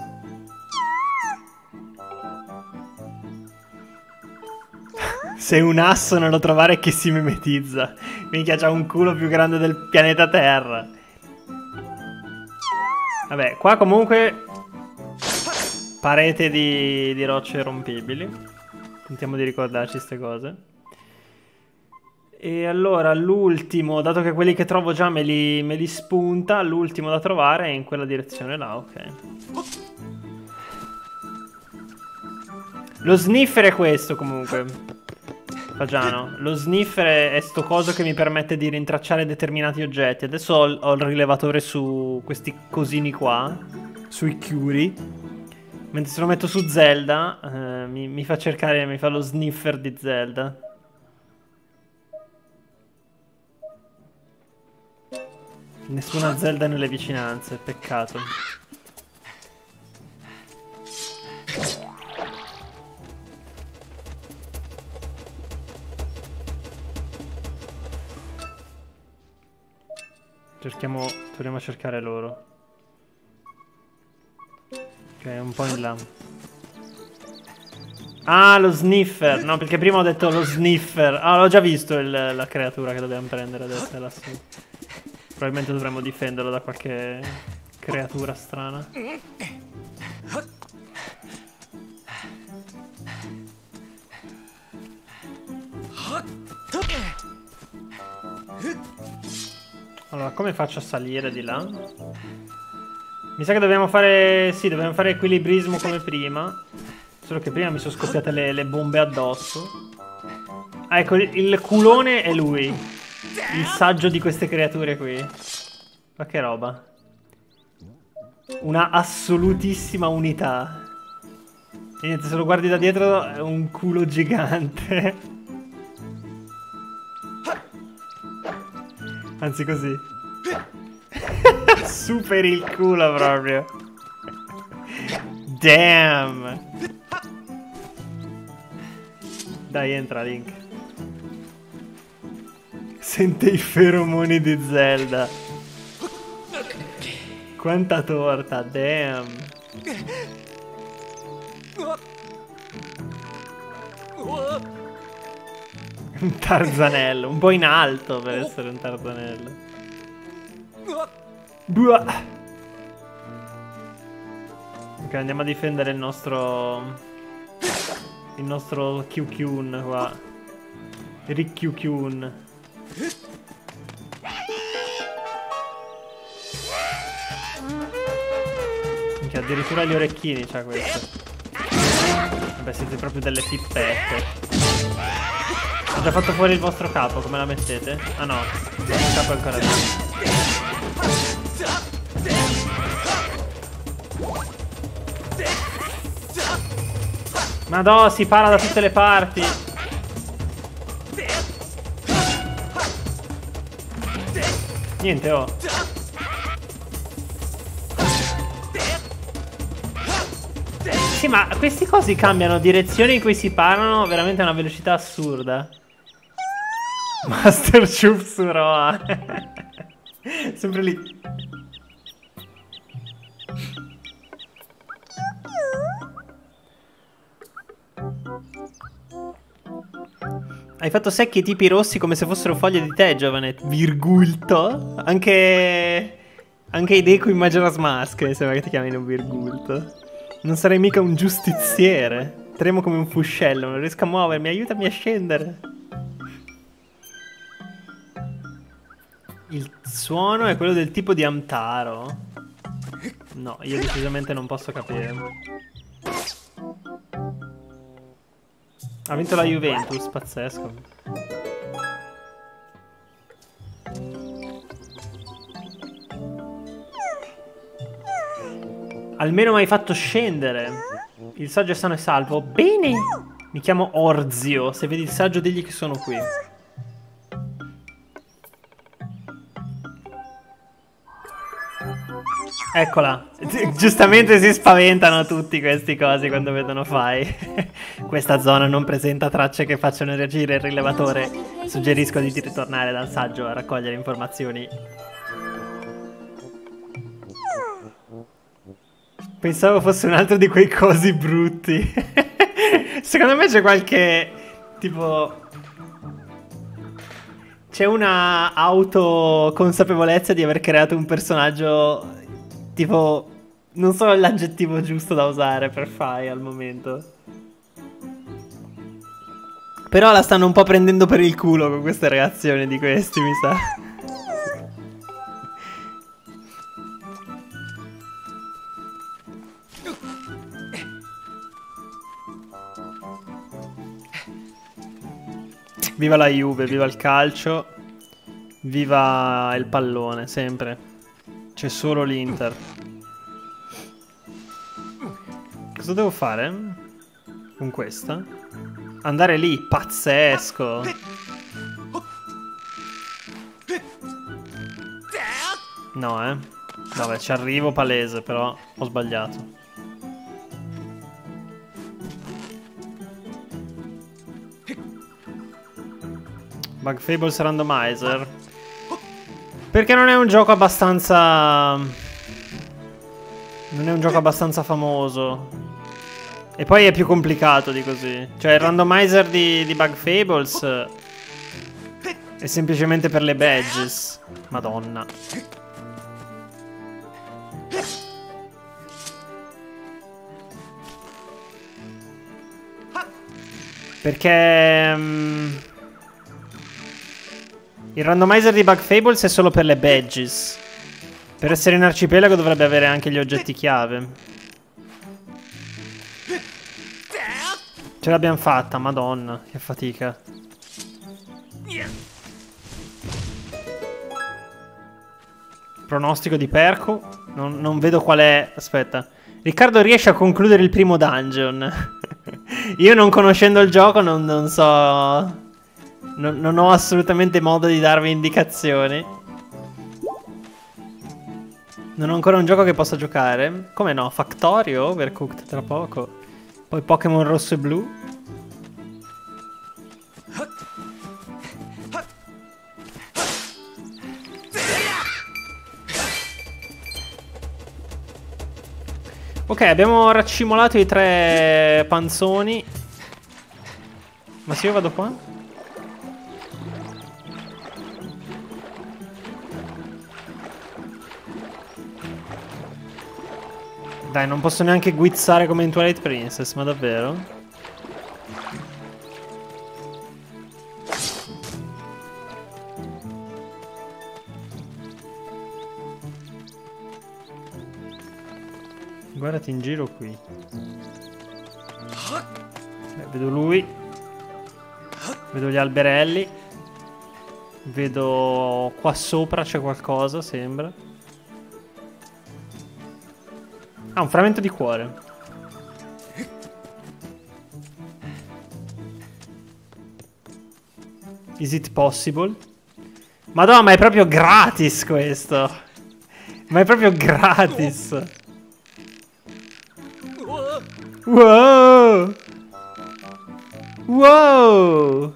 Sei un asso nello trovare che si mimetizza. Minchia, c'ha un culo più grande del pianeta Terra. Vabbè, qua comunque parete di, di rocce rompibili. Tentiamo di ricordarci queste cose. E allora l'ultimo, dato che quelli che trovo già me li, me li spunta, l'ultimo da trovare è in quella direzione là, ok. Lo sniffer è questo comunque. Fagiano, lo sniffer è sto coso che mi permette di rintracciare determinati oggetti. Adesso ho, ho il rilevatore su questi cosini qua, sui chiuri. Mentre se lo metto su Zelda, eh, mi, mi fa cercare, mi fa lo sniffer di Zelda. Nessuna Zelda nelle vicinanze, peccato. Cerchiamo, proviamo a cercare loro. Ok, un po' in là. Ah, lo sniffer. No, perché prima ho detto lo sniffer. Ah, l'ho già visto il, la creatura che dobbiamo prendere adesso. È lassù. Probabilmente dovremmo difenderlo da qualche creatura strana. Allora, come faccio a salire di là? Mi sa che dobbiamo fare... Sì, dobbiamo fare equilibrismo come prima. Solo che prima mi sono scoppiate le, le bombe addosso. Ah, ecco, il, il culone è lui. Il saggio di queste creature qui. Ma che roba. Una assolutissima unità. E niente, se lo guardi da dietro è un culo gigante. Anzi così. Superi il culo proprio. Damn. Dai, entra Link. Sente i feromoni di Zelda. Quanta torta, damn. Un tarzanello, un po' in alto per essere un tarzanello. Buah. Ok, andiamo a difendere il nostro... il nostro Q-Kyun qua. Rick Q-Kyun. Minchia, addirittura gli orecchini c'ha questo. Vabbè, siete proprio delle pippette. Ho già fatto fuori il vostro capo, come la mettete? Ah no, il vostro capo è ancora lì. Madò, si para da tutte le parti. Niente, oh. Sì, ma questi cosi cambiano direzione in cui si parano veramente a una velocità assurda. Master Chup su Roa. Sempre lì. Hai fatto secchi tipi rossi come se fossero foglie di tè, giovane. Virgulto. Anche... Anche i Deku in Majora's Mask sembra che ti chiamino Virgulto. Non sarei mica un giustiziere. Tremo come un fuscello, non riesco a muovermi, aiutami a scendere. Il suono è quello del tipo di Amtaro. No, io decisamente non posso capire. Ha vinto la Juventus, pazzesco. Almeno mi hai fatto scendere. Il saggio è sano e salvo. Bene. Mi chiamo Orzio. Se vedi il saggio digli che sono qui. Eccola. Giustamente si spaventano tutti questi cosi quando vedono Fai. Questa zona non presenta tracce che facciano reagire il rilevatore. Suggerisco di ritornare dal saggio a raccogliere informazioni. Pensavo fosse un altro di quei cosi brutti. Secondo me c'è qualche... tipo... c'è una autoconsapevolezza di aver creato un personaggio... tipo... non so l'aggettivo giusto da usare per Fai al momento. Però la stanno un po' prendendo per il culo con queste reazioni di questi, mi sa. Viva la Juve, viva il calcio, viva il pallone, sempre. C'è solo l'Inter. Cosa devo fare? Con questa? Andare lì, pazzesco. No, eh. Vabbè, ci arrivo palese, però ho sbagliato. Bug Fables Randomizer. Perché non è un gioco abbastanza... non è un gioco abbastanza famoso. E poi è più complicato di così. Cioè il randomizer di, di Bug Fables è semplicemente per le badges. Madonna. Perché... Um, il randomizer di Bug Fables è solo per le badges. Per essere in arcipelago dovrebbe avere anche gli oggetti chiave. Ce l'abbiamo fatta, madonna, che fatica. Pronostico di Perco. Non, non vedo qual è. Aspetta. Riccardo riesce a concludere il primo dungeon. Io non conoscendo il gioco non, non so... Non, non ho assolutamente modo di darvi indicazioni. Non ho ancora un gioco che possa giocare. Come no? Factorio, Overcooked tra poco. Poi Pokémon rosso e blu. Ok, abbiamo raccimolato i tre panzoni. Ma se io vado qua? Dai, non posso neanche guizzare come in Twilight Princess, ma davvero? Guardati in giro qui. Beh, vedo lui. Vedo gli alberelli. Vedo qua sopra c'è qualcosa, sembra. Ah, un frammento di cuore. Is it possible? Madonna, ma è proprio gratis questo. Ma è proprio gratis. Wow. Wow.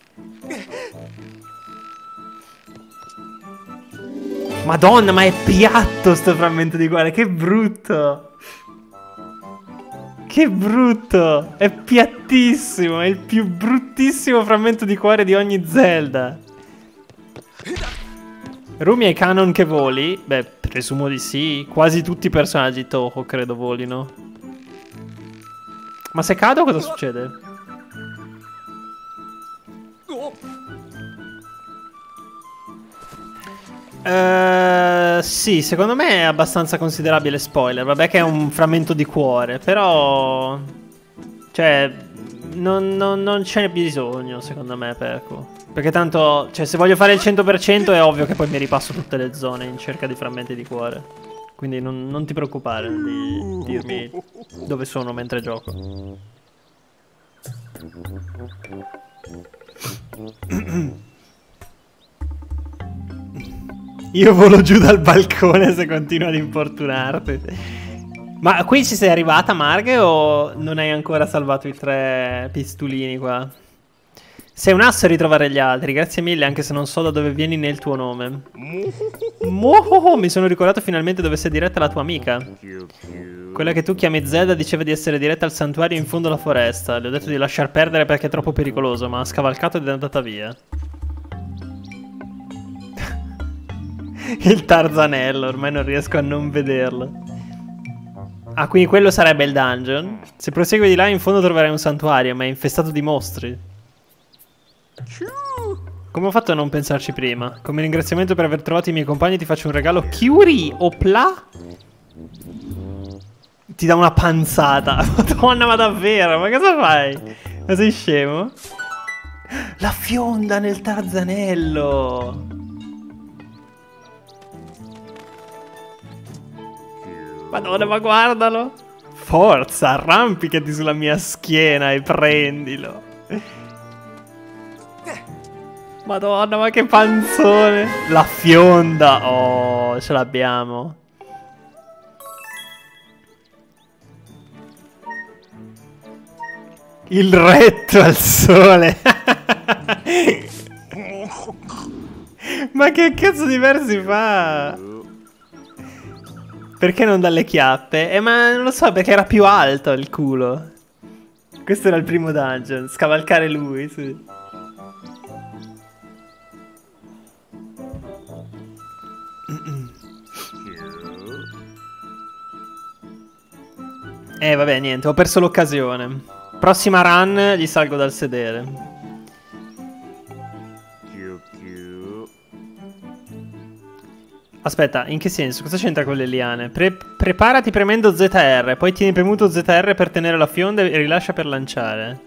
Madonna, ma è piatto sto frammento di cuore. Che brutto. Che brutto. È piattissimo. È il più bruttissimo frammento di cuore di ogni Zelda. Rumi è canon che voli? Beh, presumo di sì. Quasi tutti i personaggi Toho credo volino. Ma se cado cosa succede? Uh, sì, secondo me è abbastanza considerabile spoiler. Vabbè che è un frammento di cuore, però... Cioè, non, non, non c'è bisogno, secondo me, Perco. Perché tanto, cioè, se voglio fare il cento per cento è ovvio che poi mi ripasso tutte le zone in cerca di frammenti di cuore. Quindi non, non ti preoccupare di dirmi dove sono mentre gioco. Io volo giù dal balcone se continuo ad importunarti. Ma qui ci sei arrivata, Marghe, o non hai ancora salvato i tre pistolini qua? Sei un asso a ritrovare gli altri, grazie mille, anche se non so da dove vieni né il tuo nome. Mohoho, mi sono ricordato finalmente dove sei diretta la tua amica. Quella che tu chiami Zelda diceva di essere diretta al santuario in fondo alla foresta. Le ho detto di lasciar perdere perché è troppo pericoloso, ma ha scavalcato ed è andata via. Il tarzanello, ormai non riesco a non vederlo. Ah, quindi quello sarebbe il dungeon. Se prosegui di là in fondo troverai un santuario, ma è infestato di mostri. Come ho fatto a non pensarci prima? Come ringraziamento per aver trovato i miei compagni ti faccio un regalo. Kyuri Opla? Ti dà una panzata. Madonna, ma davvero? Ma cosa fai? Ma sei scemo? La fionda nel tarzanello. Madonna, ma guardalo. Forza, arrampicati sulla mia schiena e prendilo. Madonna, ma che panzone. La fionda. Oh, ce l'abbiamo. Il retto al sole. Ma che cazzo di versi fa? Perché non dalle chiappe? Eh, ma non lo so, perché era più alto il culo. Questo era il primo dungeon. Scavalcare lui, sì. Eh, vabbè, niente, ho perso l'occasione. Prossima run gli salgo dal sedere. Aspetta, in che senso? Cosa c'entra con le liane? Pre preparati premendo Z R, poi tieni premuto Z R per tenere la fionda e rilascia per lanciare.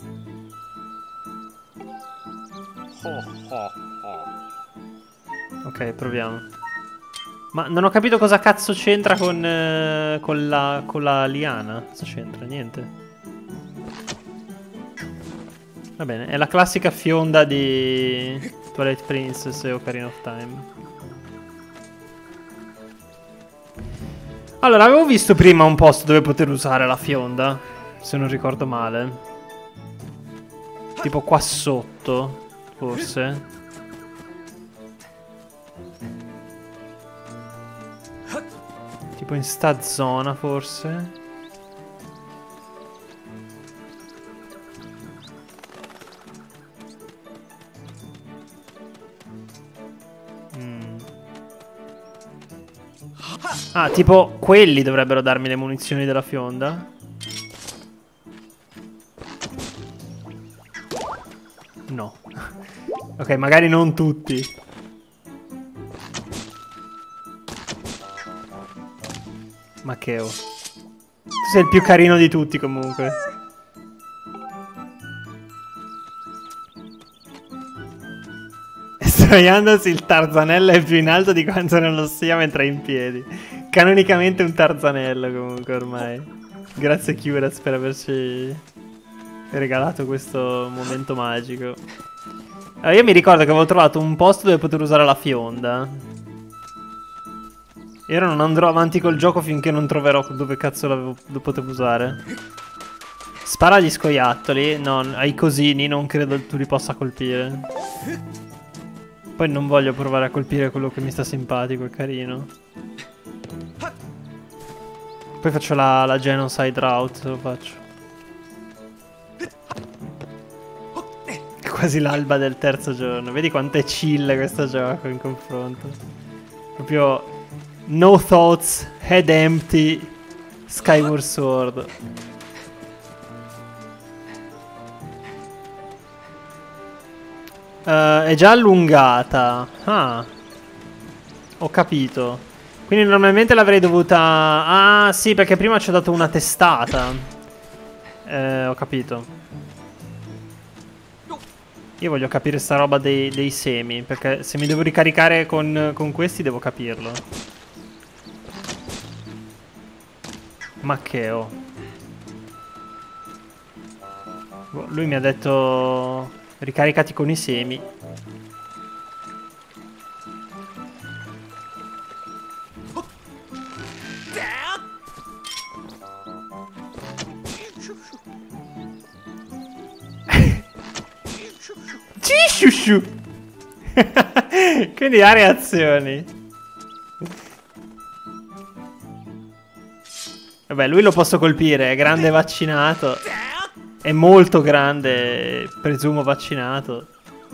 Ok, proviamo. Ma non ho capito cosa cazzo c'entra con, eh, con, la, con la liana. Cosa c'entra? Niente. Va bene, è la classica fionda di Twilight Princess e Ocarina of Time. Allora, avevo visto prima un posto dove poter usare la fionda, se non ricordo male. Tipo qua sotto, forse. Tipo in sta zona, forse. Ah, tipo quelli dovrebbero darmi le munizioni della fionda. No. Ok, magari non tutti. Ma che ho. sei il più carino di tutti comunque. Sdraiandosi il tarzanello è più in alto di quanto non lo sia mentre è in piedi. Canonicamente un tarzanello comunque ormai. Grazie Curaz per averci regalato questo momento magico. Allora, io mi ricordo che avevo trovato un posto dove poter usare la fionda. E ora non andrò avanti col gioco finché non troverò dove cazzo l'avevo, lo potevo usare. Spara agli scoiattoli. No, ai cosini non credo tu li possa colpire. Poi non voglio provare a colpire quello che mi sta simpatico e carino. Poi faccio la, la genocide route, lo faccio. È quasi l'alba del terzo giorno. Vedi quanto è chill questo gioco in confronto. Proprio no thoughts, head empty, Skyward Sword. Uh, è già allungata. Ah, ho capito. Quindi normalmente l'avrei dovuta... Ah sì, perché prima ci ho dato una testata. Eh, ho capito. Io voglio capire sta roba dei, dei semi, perché se mi devo ricaricare con, con questi devo capirlo. Maccheo. Lui mi ha detto... Ricaricati con i semi. Cisciusciu. Quindi ha reazioni. Vabbè, lui lo posso colpire, è grande vaccinato. È molto grande, presumo vaccinato.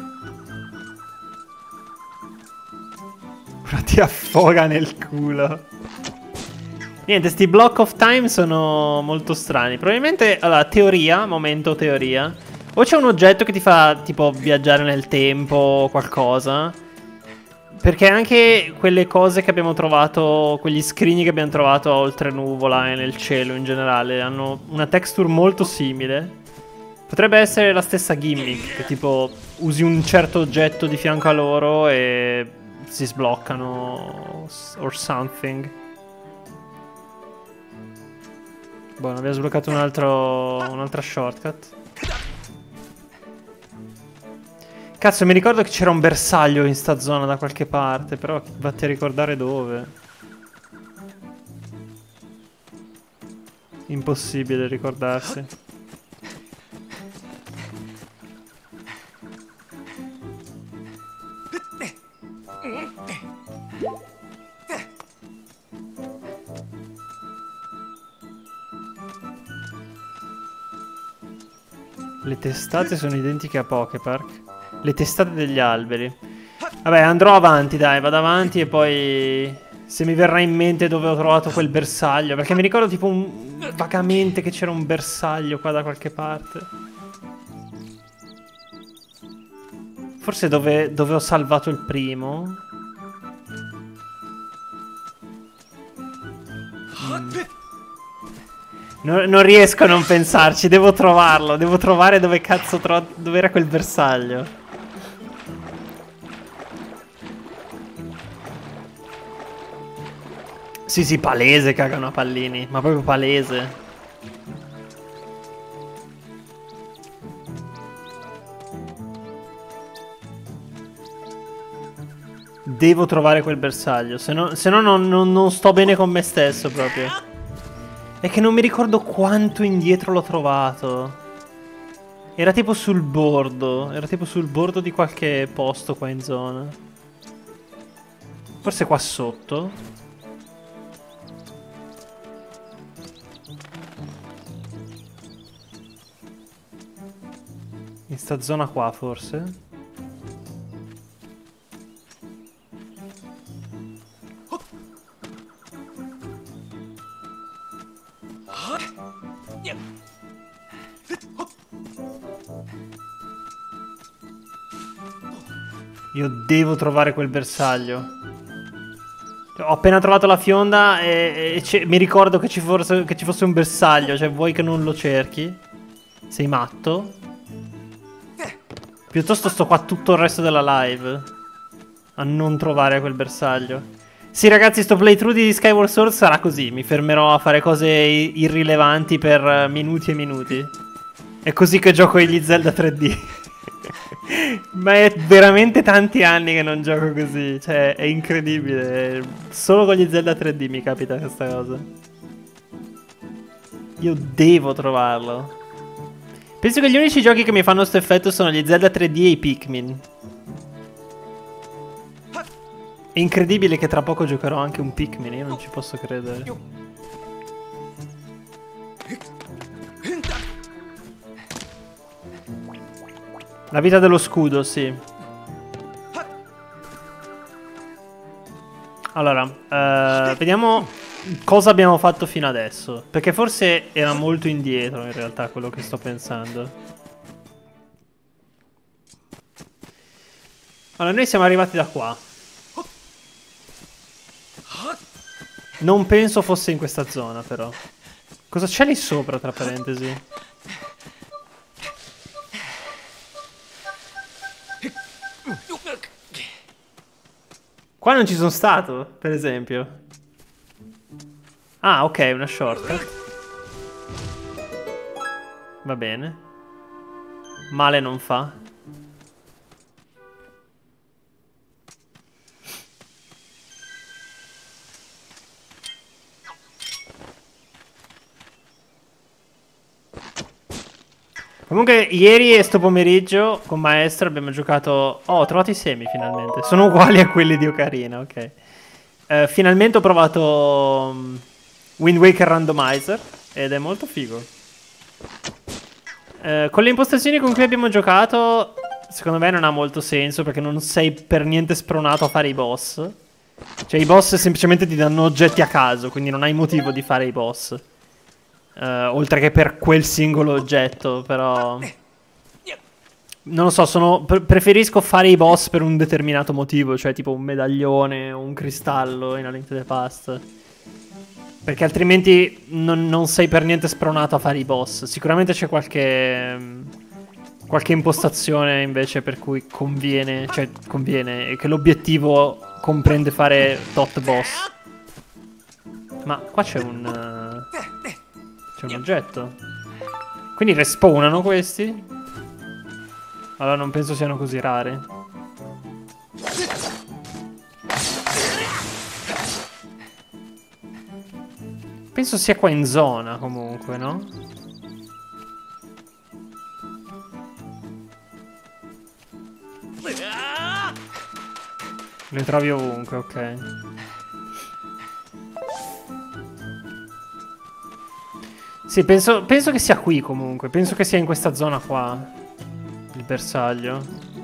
Ora ti affoga nel culo. Niente, sti block of time sono molto strani. Probabilmente, allora, teoria, momento teoria. O c'è un oggetto che ti fa, tipo, viaggiare nel tempo o qualcosa. Perché anche quelle cose che abbiamo trovato, quegli scrigni che abbiamo trovato oltre nuvola e nel cielo in generale, hanno una texture molto simile. Potrebbe essere la stessa gimmick, che tipo usi un certo oggetto di fianco a loro e si sbloccano or something. Boh, abbiamo sbloccato un altro, un'altra shortcut. Cazzo, mi ricordo che c'era un bersaglio in sta zona da qualche parte, però vatti a ricordare dove. Impossibile ricordarsi. Le testate sono identiche a Poképark. Le testate degli alberi. Vabbè, andrò avanti, dai, vado avanti e poi... Se mi verrà in mente dove ho trovato quel bersaglio. Perché mi ricordo tipo un... vagamente che c'era un bersaglio qua da qualche parte. Forse dove, dove ho salvato il primo. Mm. Non, non riesco a non pensarci, devo trovarlo. Devo trovare dove cazzo tro... dove era quel bersaglio. Sì, sì, palese cagano a pallini. Ma proprio palese. Devo trovare quel bersaglio. Se no, se no non, non, non sto bene con me stesso proprio. È che non mi ricordo quanto indietro l'ho trovato. Era tipo sul bordo. Era tipo sul bordo di qualche posto qua in zona. Forse qua sotto. In sta zona qua forse. Io devo trovare quel bersaglio. Ho appena trovato la fionda e, e mi ricordo che ci, fosse, che ci fosse un bersaglio. Cioè, vuoi che non lo cerchi? Sei matto? Piuttosto sto qua tutto il resto della live a non trovare quel bersaglio. Sì, ragazzi, sto playthrough di Skyward Sword sarà così. Mi fermerò a fare cose irrilevanti per minuti e minuti. È così che gioco gli Zelda tre D. Ma è veramente tanti anni che non gioco così. Cioè, è incredibile. Solo con gli Zelda tre D mi capita questa cosa. Io devo trovarlo. Penso che gli unici giochi che mi fanno questo effetto sono gli Zelda tre D e i Pikmin. È incredibile che tra poco giocherò anche un Pikmin. Io non ci posso credere. La vita dello scudo, sì. Allora, uh, vediamo cosa abbiamo fatto fino adesso. Perché forse era molto indietro in realtà quello che sto pensando. Allora, noi siamo arrivati da qua. Non penso fosse in questa zona, però. Cosa c'è lì sopra, tra parentesi? Qua non ci sono stato, per esempio. Ah, ok, una shortcut. Va bene. Male non fa. Comunque, ieri e sto pomeriggio con Maestro abbiamo giocato... Oh, ho trovato i semi finalmente. Sono uguali a quelli di Ocarina, ok. Uh, finalmente ho provato um, Wind Waker Randomizer ed è molto figo. Uh, con le impostazioni con cui abbiamo giocato, secondo me non ha molto senso perché non sei per niente spronato a fare i boss. Cioè, i boss semplicemente ti danno oggetti a caso, quindi non hai motivo di fare i boss. Uh, oltre che per quel singolo oggetto, però... Non lo so, sono... pre preferisco fare i boss per un determinato motivo, cioè tipo un medaglione o un cristallo in A Link to the Past. Perché altrimenti non, non sei per niente spronato a fare i boss. Sicuramente c'è qualche... qualche impostazione invece per cui conviene... Cioè, conviene... che l'obiettivo comprende fare tot boss. Ma qua c'è un... C'è un oggetto. Quindi respawnano questi? Allora non penso siano così rari. Penso sia qua in zona comunque, no? Le trovi ovunque, ok. Sì, penso, penso che sia qui comunque. Penso che sia in questa zona qua. Il bersaglio.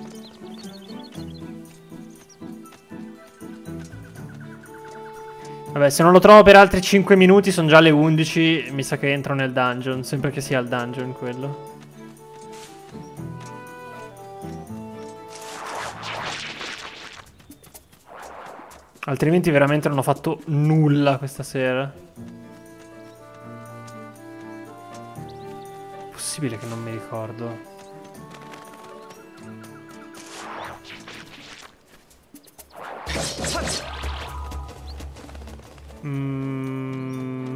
Vabbè, se non lo trovo per altri cinque minuti, sono già le undici. Mi sa che entro nel dungeon. Sempre che sia il dungeon quello. Altrimenti veramente non ho fatto nulla questa sera. Possibile che non mi ricordo. Mm.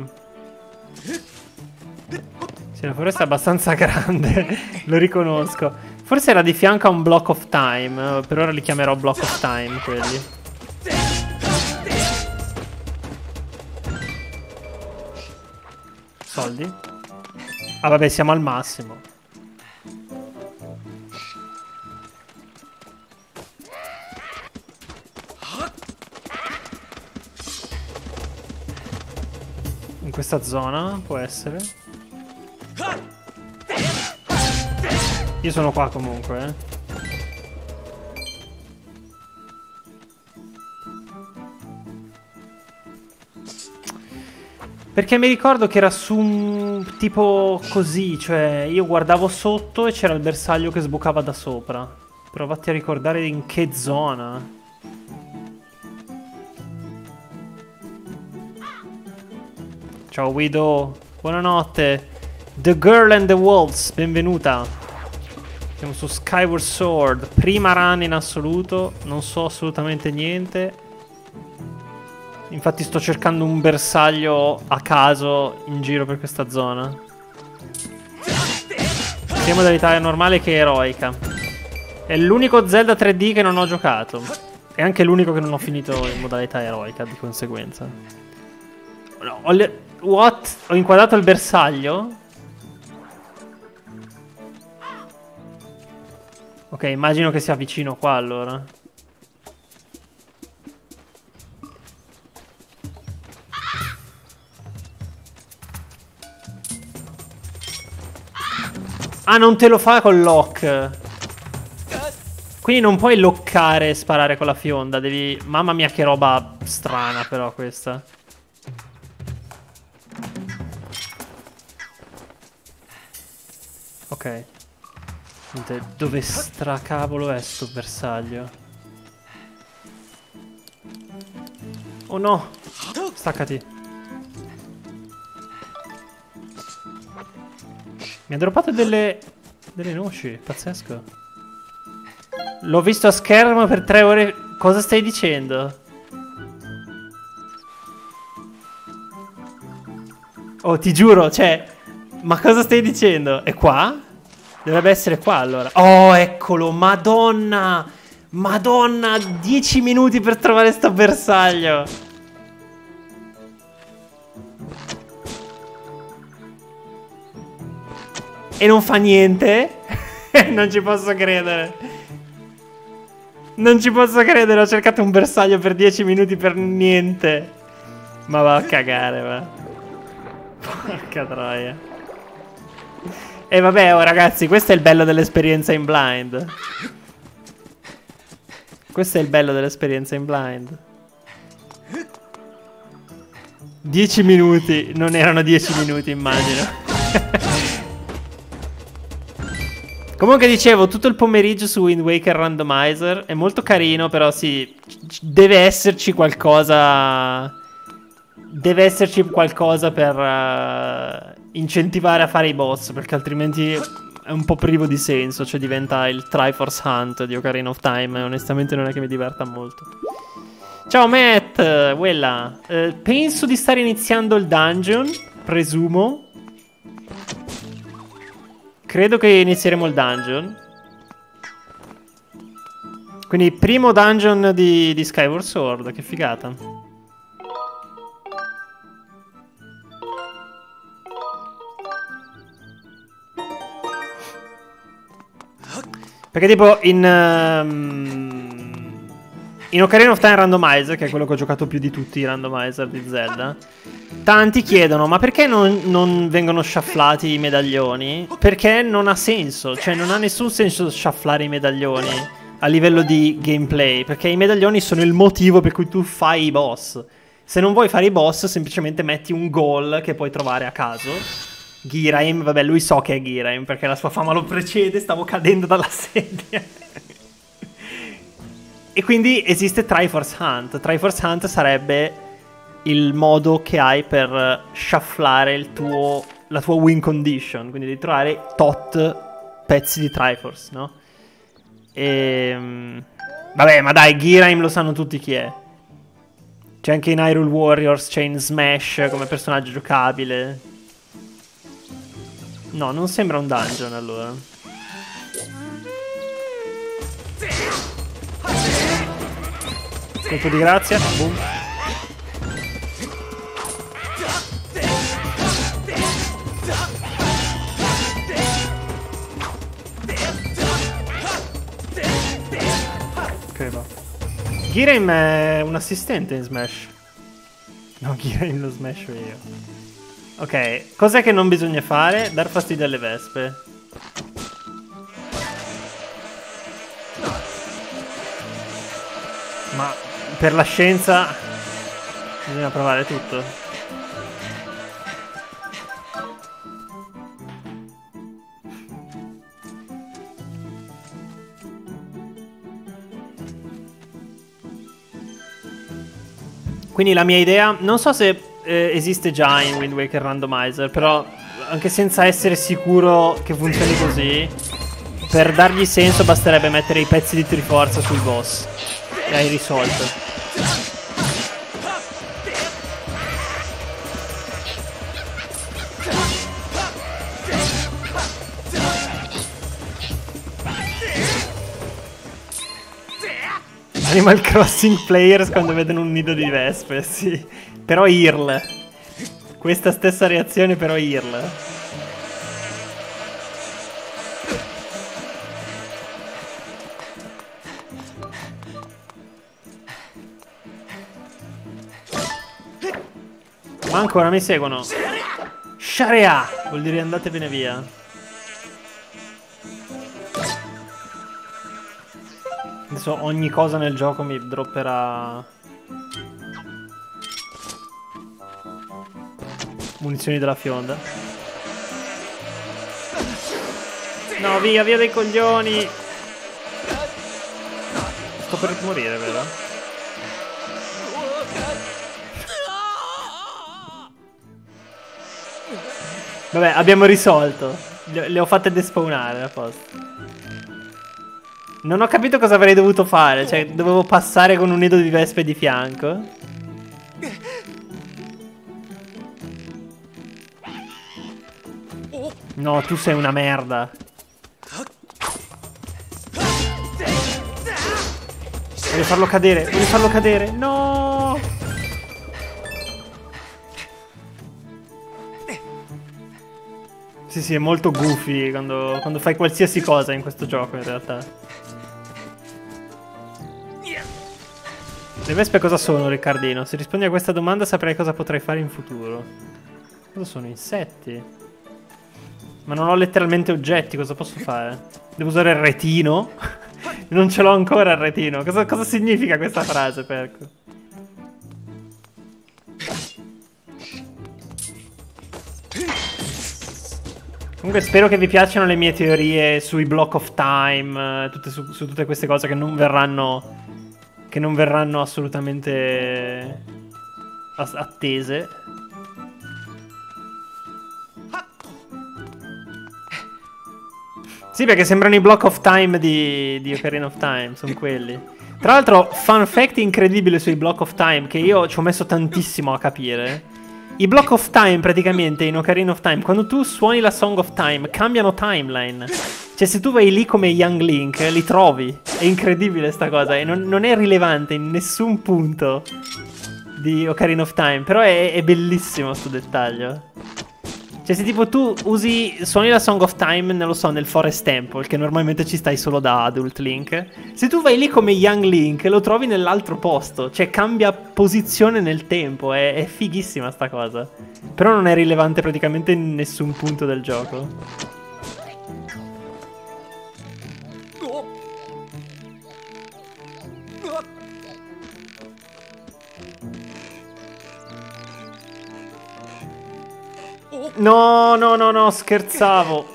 Sì, la foresta è abbastanza grande. Lo riconosco. Forse era di fianco a un Block of Time. Per ora li chiamerò Block of Time quelli. Soldi? Ah vabbè, siamo al massimo. In questa zona può essere. Io sono qua comunque, eh. Perché mi ricordo che era su un tipo così, cioè io guardavo sotto e c'era il bersaglio che sbucava da sopra. Provate a ricordare in che zona. Ciao Guido, buonanotte. The Girl and the Wolves, benvenuta. Siamo su Skyward Sword, prima run in assoluto, non so assolutamente niente. Infatti sto cercando un bersaglio a caso in giro per questa zona. Sia modalità normale che eroica. È l'unico Zelda tre D che non ho giocato. È anche l'unico che non ho finito in modalità eroica, di conseguenza. No, ho le... What? Ho inquadrato il bersaglio? Ok, immagino che sia vicino qua allora. Ah, non te lo fa col lock. Quindi non puoi loccare e sparare con la fionda. Devi... Mamma mia che roba strana però questa. Ok. Dove stracavolo è sto bersaglio? Oh no! Staccati. Mi ha droppato delle... delle noci, pazzesco. L'ho visto a schermo per tre ore. Cosa stai dicendo? Oh, ti giuro, cioè... Ma cosa stai dicendo? È qua? Dovrebbe essere qua allora. Oh, eccolo, madonna! Madonna, dieci minuti per trovare sto bersaglio. E non fa niente? Non ci posso credere. Non ci posso credere, ho cercato un bersaglio per dieci minuti per niente. Ma va a cagare, va. Porca troia. E vabbè, oh, ragazzi, questo è il bello dell'esperienza in blind. Questo è il bello dell'esperienza in blind. Dieci minuti, non erano dieci minuti, immagino. Comunque dicevo, tutto il pomeriggio su Wind Waker Randomizer. È molto carino, però sì, deve esserci qualcosa... Deve esserci qualcosa per uh, incentivare a fare i boss, perché altrimenti è un po' privo di senso. Cioè diventa il Triforce Hunt di Ocarina of Time. E onestamente non è che mi diverta molto. Ciao Matt, quella. Uh, penso di stare iniziando il dungeon, presumo. Credo che inizieremo il dungeon. Quindi primo dungeon di, di Skyward Sword. Che figata. Perché tipo in... Um, in Ocarina of Time Randomizer, che è quello che ho giocato più di tutti i randomizer di Zelda, tanti chiedono, ma perché non, non vengono shufflati i medaglioni? Perché non ha senso, cioè non ha nessun senso shufflare i medaglioni a livello di gameplay, perché i medaglioni sono il motivo per cui tu fai i boss. Se non vuoi fare i boss, semplicemente metti un goal che puoi trovare a caso. Ghirahim, vabbè, lui so che è Ghirahim, perché la sua fama lo precede, stavo cadendo dalla sedia. E quindi esiste Triforce Hunt. Triforce Hunt sarebbe il modo che hai per shufflare il tuo, la tua win condition, quindi di trovare tot pezzi di Triforce, no? E... vabbè, ma dai, Ghirahim lo sanno tutti chi è. C'è anche in Hyrule Warriors, c'è in Smash come personaggio giocabile. No, non sembra un dungeon allora. Colpo di grazia. Boom. Ok, va. Ghirahim è un assistente in Smash. No, Ghirahim lo smash io. Ok, cos'è che non bisogna fare? Dar fastidio alle vespe. Ma per la scienza bisogna provare tutto. Quindi la mia idea, non so se eh, esiste già in Wind Waker Randomizer, però anche senza essere sicuro che funzioni così, per dargli senso basterebbe mettere i pezzi di Triforza sui boss e hai risolto. Animal Crossing players quando vedono un nido di vespe, sì. Però I R L. Questa stessa reazione però I R L. Ma ancora mi seguono. Sharia! Vuol dire andatevene via. Adesso ogni cosa nel gioco mi dropperà munizioni della fionda. No, via, via dai coglioni. Sto per morire, vero? Vabbè, abbiamo risolto. Le, le ho fatte despawnare a posto. Non ho capito cosa avrei dovuto fare. Cioè, dovevo passare con un nido di vespe di fianco. No, tu sei una merda. Voglio farlo cadere, voglio farlo cadere. No! Sì, sì, è molto goofy quando, quando fai qualsiasi cosa in questo gioco, in realtà. Le vespe cosa sono, Riccardino? Se rispondi a questa domanda saprai cosa potrai fare in futuro. Cosa sono? Insetti? Ma non ho letteralmente oggetti, cosa posso fare? Devo usare il retino? Non ce l'ho ancora il retino. Cosa, cosa significa questa frase, Perco? Comunque spero che vi piacciono le mie teorie sui block of time, tutte, su, su tutte queste cose che non verranno... che non verranno assolutamente attese. Sì, perché sembrano i block of time di, di Ocarina of Time, sono quelli. Tra l'altro, fun fact incredibile sui block of time, che io ci ho messo tantissimo a capire. I block of time praticamente in Ocarina of Time, quando tu suoni la Song of Time, cambiano timeline. Cioè se tu vai lì come Young Link, li trovi. È incredibile sta cosa. E non, non è rilevante in nessun punto di Ocarina of Time. Però è, è bellissimo sto dettaglio. Cioè se tipo tu usi, suoni la Song of Time, non lo so, nel Forest Temple, che normalmente ci stai solo da Adult Link. Se tu vai lì come Young Link, lo trovi nell'altro posto. Cioè cambia posizione nel tempo. È, è fighissima sta cosa. Però non è rilevante praticamente in nessun punto del gioco. No, no, no, no, scherzavo.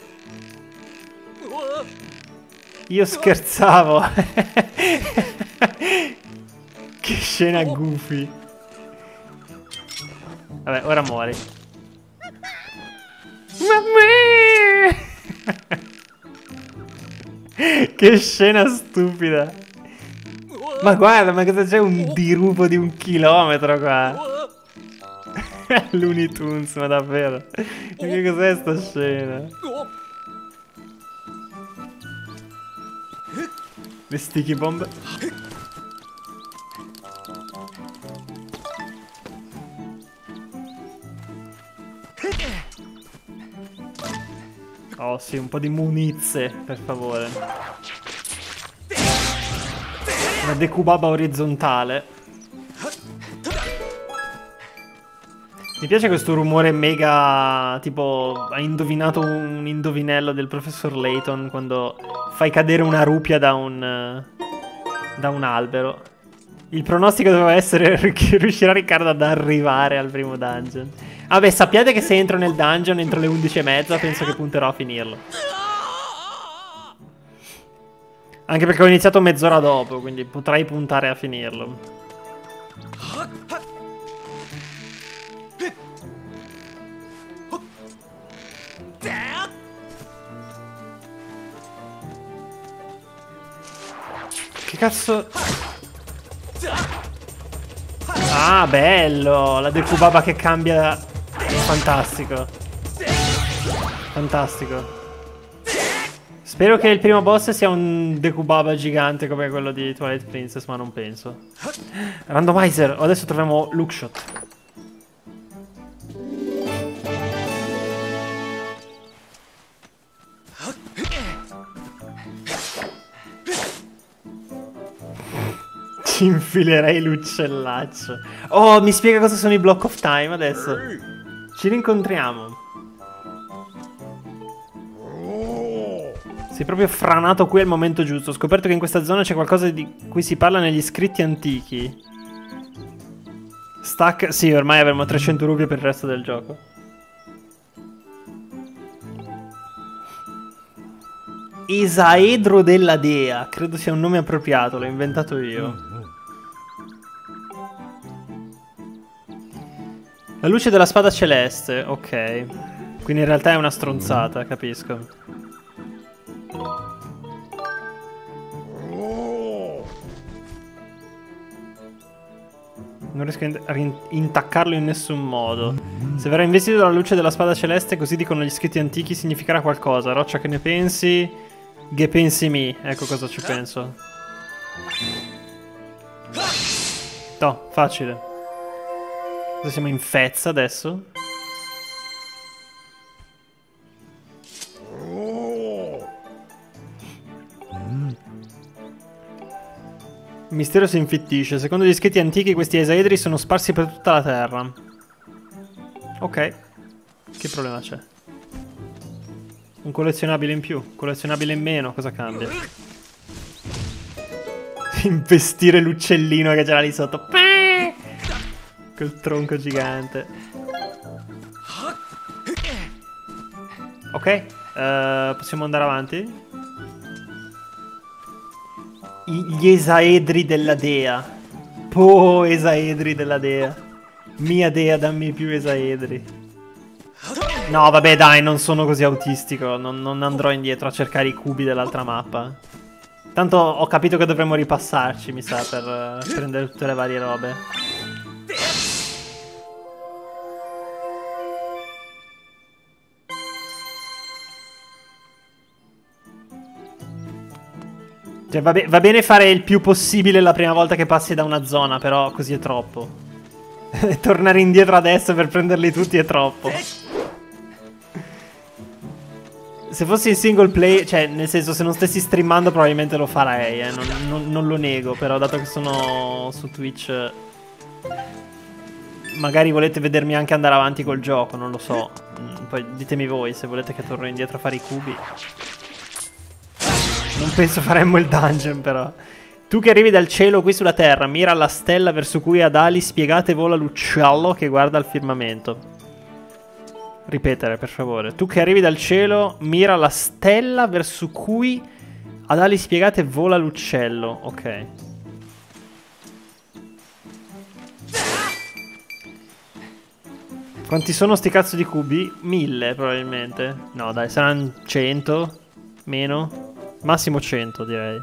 Io scherzavo. Che scena goofy. Vabbè, ora muori. Che scena stupida. Ma guarda, ma cosa c'è, un dirupo di un chilometro qua. Looney Tunes, ma davvero? Ma che cos'è sta scena? Le sticky bomb. Oh sì, un po' di munizie, per favore. Una decubaba orizzontale. Mi piace questo rumore mega, tipo, hai indovinato un indovinello del professor Layton quando fai cadere una rupia da un, da un albero. Il pronostico doveva essere che riuscirà Riccardo ad arrivare al primo dungeon. Vabbè, sappiate che se entro nel dungeon entro le undici e mezza penso che punterò a finirlo. Anche perché ho iniziato mezz'ora dopo, quindi potrei puntare a finirlo. Che cazzo? Ah, bello! La Dekubaba che cambia. Fantastico. Fantastico. Spero che il primo boss sia un Dekubaba gigante come quello di Twilight Princess, ma non penso. Randomizer, adesso troviamo Lookshot. Ci infilerei l'uccellaccio. Oh, mi spiega cosa sono i Block of Time adesso. Ci rincontriamo. Sei proprio franato qui al momento giusto. Ho scoperto che in questa zona c'è qualcosa di cui si parla negli scritti antichi. Stack... Sì, ormai avremo trecento rupie per il resto del gioco. Esaedro della Dea. Credo sia un nome appropriato, l'ho inventato io. La luce della spada celeste. Ok. Quindi in realtà è una stronzata, capisco. Non riesco a intaccarlo in nessun modo. Se verrà investito dalla luce della spada celeste, così dicono gli scritti antichi, significherà qualcosa. Roccia, che ne pensi? Che pensi mi? Ecco cosa ci penso. No, facile. Cosa siamo in fezza adesso? Il mistero si infittisce. Secondo gli scritti antichi, questi esaedri sono sparsi per tutta la terra. Ok. Che problema c'è? Un collezionabile in più, collezionabile in meno, cosa cambia? Investire l'uccellino che c'era lì sotto. Col tronco gigante. Ok, uh, possiamo andare avanti? Gli esaedri della dea. Po esaedri della dea. Mia dea, dammi più esaedri. No, vabbè, dai, non sono così autistico. Non, non andrò indietro a cercare i cubi dell'altra mappa. Tanto ho capito che dovremmo ripassarci, mi sa, per uh, prendere tutte le varie robe. Cioè, va, be va bene fare il più possibile la prima volta che passi da una zona, però così è troppo. Tornare indietro adesso per prenderli tutti è troppo. Se fossi in single play, cioè, nel senso, se non stessi streamando probabilmente lo farei, eh. non, non, non lo nego, però dato che sono su Twitch, magari volete vedermi anche andare avanti col gioco, non lo so. Poi ditemi voi se volete che torno indietro a fare i cubi. Non penso faremmo il dungeon, però. Tu che arrivi dal cielo qui sulla terra, mira alla stella verso cui ad ali spiegate vola l'uccello che guarda al firmamento. Ripetere, per favore. Tu che arrivi dal cielo, mira la stella verso cui ad ali spiegate vola l'uccello. Ok. Quanti sono sti cazzo di cubi? Mille, probabilmente. No, dai, saranno cento. Meno. Massimo cento, direi.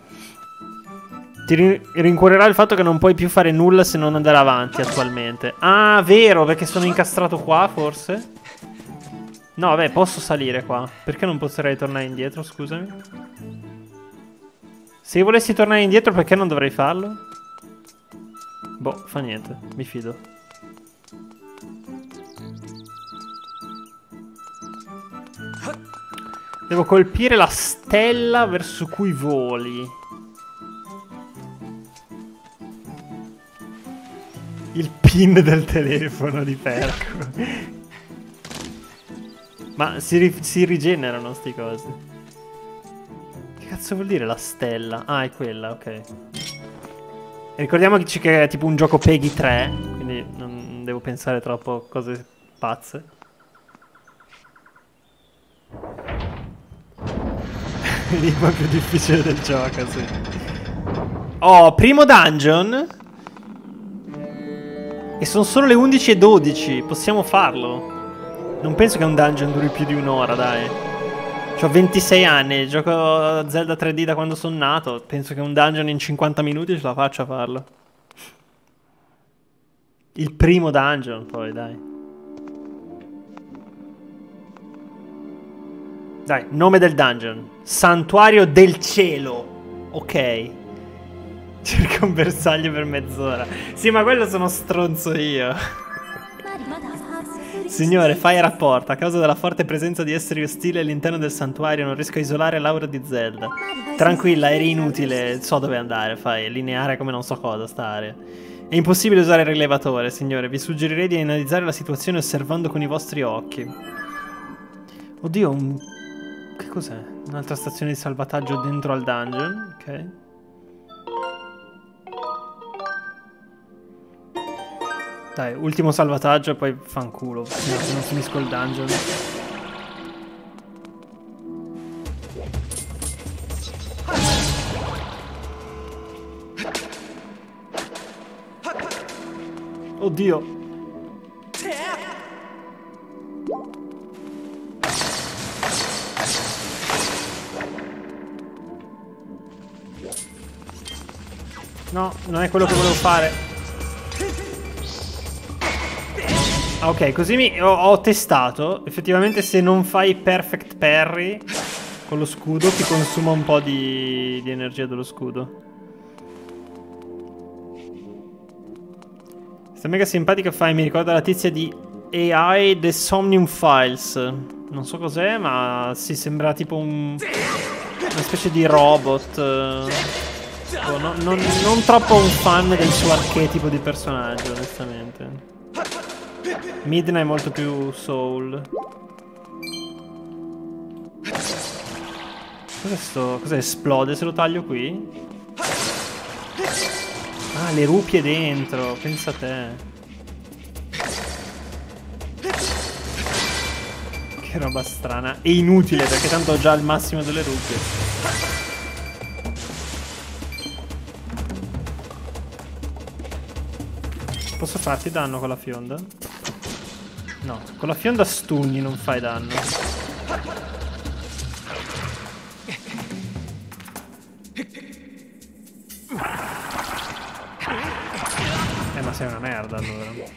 Ti rin rincuorerà il fatto che non puoi più fare nulla se non andare avanti attualmente. Ah, vero, perché sono incastrato qua, forse? No, vabbè, posso salire qua. Perché non potrei tornare indietro, scusami? Se io volessi tornare indietro, perché non dovrei farlo? Boh, fa niente, mi fido. Devo colpire la stella verso cui voli. Il pin del telefono di Perco. Ma si, ri si rigenerano sti cosi. Che cazzo vuol dire la stella? Ah, è quella, ok. E ricordiamoci che è tipo un gioco Peggy tre, quindi non devo pensare troppo a cose pazze. L'enigma più difficile del gioco, sì. Oh, primo dungeon. E sono solo le undici e dodici. Possiamo farlo. Non penso che un dungeon duri più di un'ora, dai. C'ho ventisei anni, gioco a Zelda tre D da quando sono nato. Penso che un dungeon in cinquanta minuti ce la faccia a farlo. Il primo dungeon, poi, dai. Dai, nome del dungeon. Santuario del cielo. Ok. Cerca un bersaglio per mezz'ora. Sì, ma quello sono stronzo io. Signore, fai rapporto. A causa della forte presenza di esseri ostili all'interno del santuario non riesco a isolare l'aura di Zelda. Tranquilla, eri inutile. So dove andare, fai. Lineare come non so cosa sta area. È impossibile usare il rilevatore, signore. Vi suggerirei di analizzare la situazione osservando con i vostri occhi. Oddio, un... Che cos'è? Un'altra stazione di salvataggio dentro al dungeon. Ok. Dai, ultimo salvataggio e poi fanculo. Se no, se non finisco il dungeon. Oddio. No, non è quello che volevo fare. Ah, ok, così mi ho, ho testato. Effettivamente se non fai perfect parry con lo scudo ti consuma un po' di, di energia dello scudo. Sta mega simpatica fai, mi ricorda la tizia di A I The Somnium Files. Non so cos'è, ma sì, sembra tipo un... una specie di robot. Oh, no, non, non troppo un fan del suo archetipo di personaggio, onestamente. Midna è molto più soul. Cos'è sto? Cos'è? Esplode se lo taglio qui? Ah, le rupie dentro, pensa a te. Che roba strana. E inutile, perché tanto ho già il massimo delle rupie. Posso farti danno con la fionda? No, con la fionda stunni, non fai danno. Eh, ma sei una merda allora.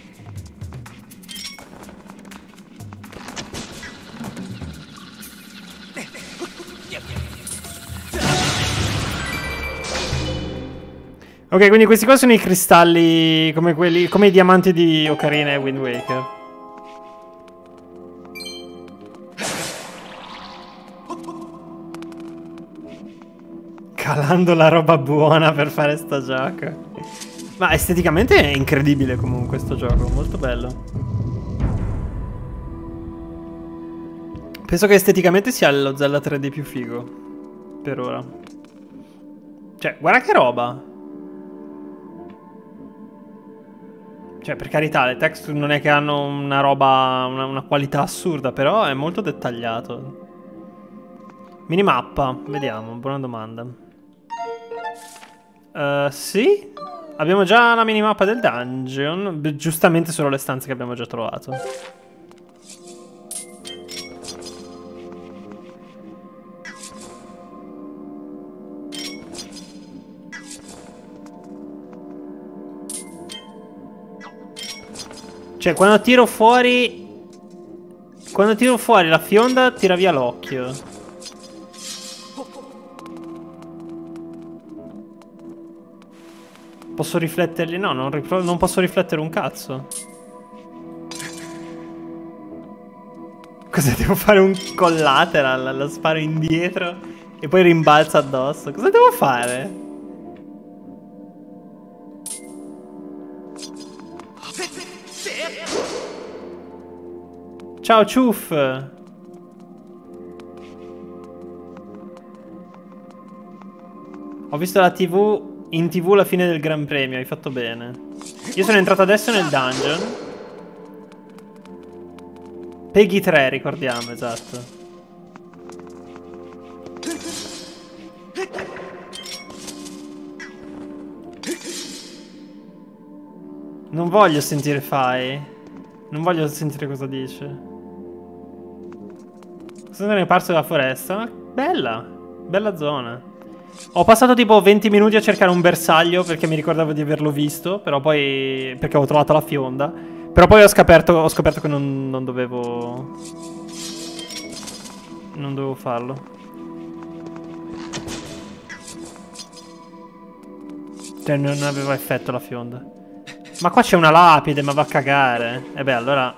Ok, quindi questi qua sono i cristalli come quelli, come i diamanti di Ocarina e Wind Waker. Calando la roba buona per fare sta gioco. Ma esteticamente è incredibile comunque sto gioco, molto bello. Penso che esteticamente sia lo Zelda tre D più figo. Per ora. Cioè, guarda che roba. Cioè, per carità, le texture non è che hanno una roba, una, una qualità assurda, però è molto dettagliato. Minimappa, vediamo, buona domanda. Uh, sì, abbiamo già la minimappa del dungeon, Beh, giustamente solo le stanze che abbiamo già trovato. Cioè, quando tiro fuori... Quando tiro fuori la fionda, tira via l'occhio. Posso rifletterli? No, non, non posso riflettere un cazzo. Cosa devo fare? Un collateral? Lo sparo indietro e poi rimbalza addosso. Cosa devo fare? Ciao Ciuff. Ho visto la tivù in tivù la fine del Gran Premio, hai fatto bene. Io sono entrato adesso nel dungeon. Peggy tre, ricordiamo, esatto. Non voglio sentire Fai. Non voglio sentire cosa dice. Sono nel parso della foresta. Bella, bella zona. Ho passato tipo venti minuti a cercare un bersaglio perché mi ricordavo di averlo visto, però poi... perché ho trovato la fionda. Però poi ho scoperto, ho scoperto che non, non dovevo... non dovevo farlo. Cioè non aveva effetto la fionda. Ma qua c'è una lapide, ma va a cagare. E beh, allora...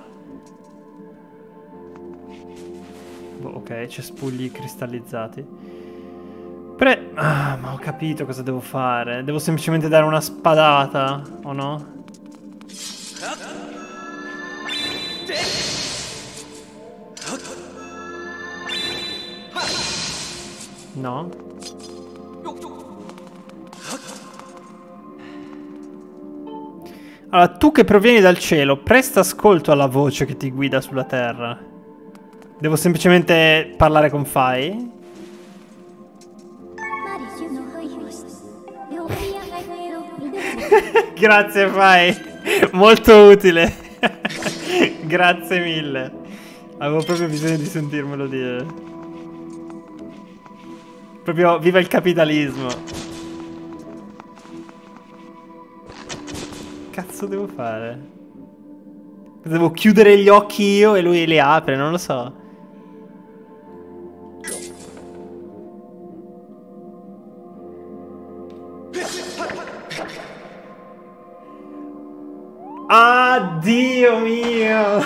boh, ok, cespugli cristallizzati. Pre... ah, ma ho capito cosa devo fare. Devo semplicemente dare una spadata, o no? No? Allora, tu che provieni dal cielo, presta ascolto alla voce che ti guida sulla terra. Devo semplicemente parlare con Fai? Grazie Fai, molto utile. Grazie mille. Avevo proprio bisogno di sentirmelo dire. Proprio viva il capitalismo. Cazzo devo fare? Devo chiudere gli occhi io e lui li apre, non lo so. Ah, Dio mio!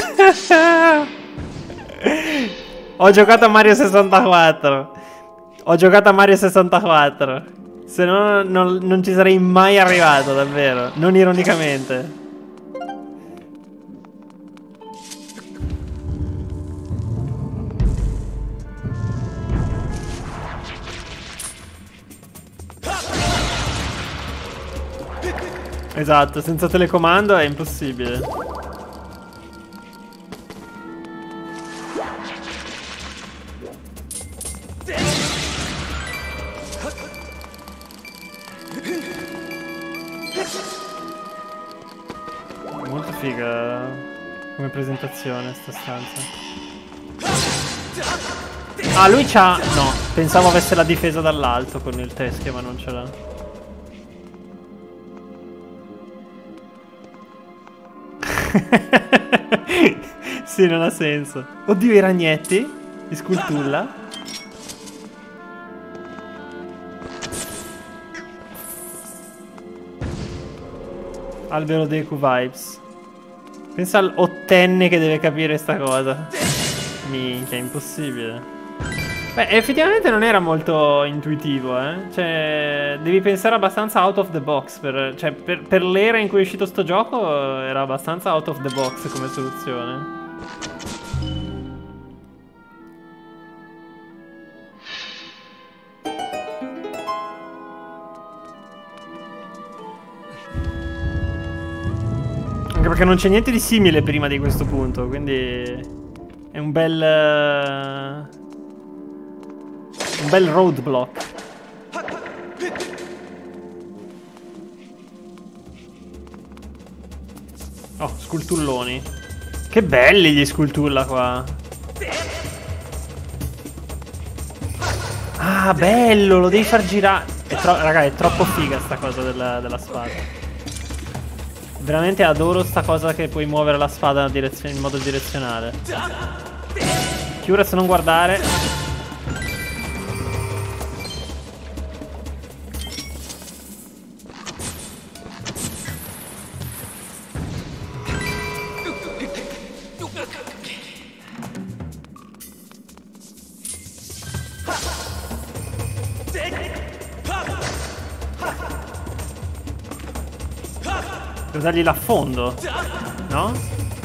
Ho giocato a Mario sessantaquattro. Ho giocato a Mario sessantaquattro. Se no non, non ci sarei mai arrivato, davvero. Non ironicamente. Esatto, senza telecomando è impossibile. Molto figa come presentazione sta stanza. Ah, lui c'ha... no, pensavo avesse la difesa dall'alto con il teschio, ma non ce l'ha. Sì, non ha senso. Oddio, i ragnetti di Skulltula. Albero Deku vibes. Pensa all'ottenne che deve capire sta cosa. Minchia, impossibile. Beh, effettivamente non era molto intuitivo, eh. Cioè, devi pensare abbastanza out of the box. Per, cioè, per, per l'era in cui è uscito sto gioco, era abbastanza out of the box come soluzione. Anche perché non c'è niente di simile prima di questo punto, quindi... è un bel... Uh... un bel roadblock. Oh, scultulloni. Che belli gli scultulla qua. Ah, bello, lo devi far girare. È raga, è troppo figa sta cosa della, della spada. Veramente adoro sta cosa che puoi muovere la spada in modo direzionale. Chiura se non guardare. Devo dargli l'affondo, no?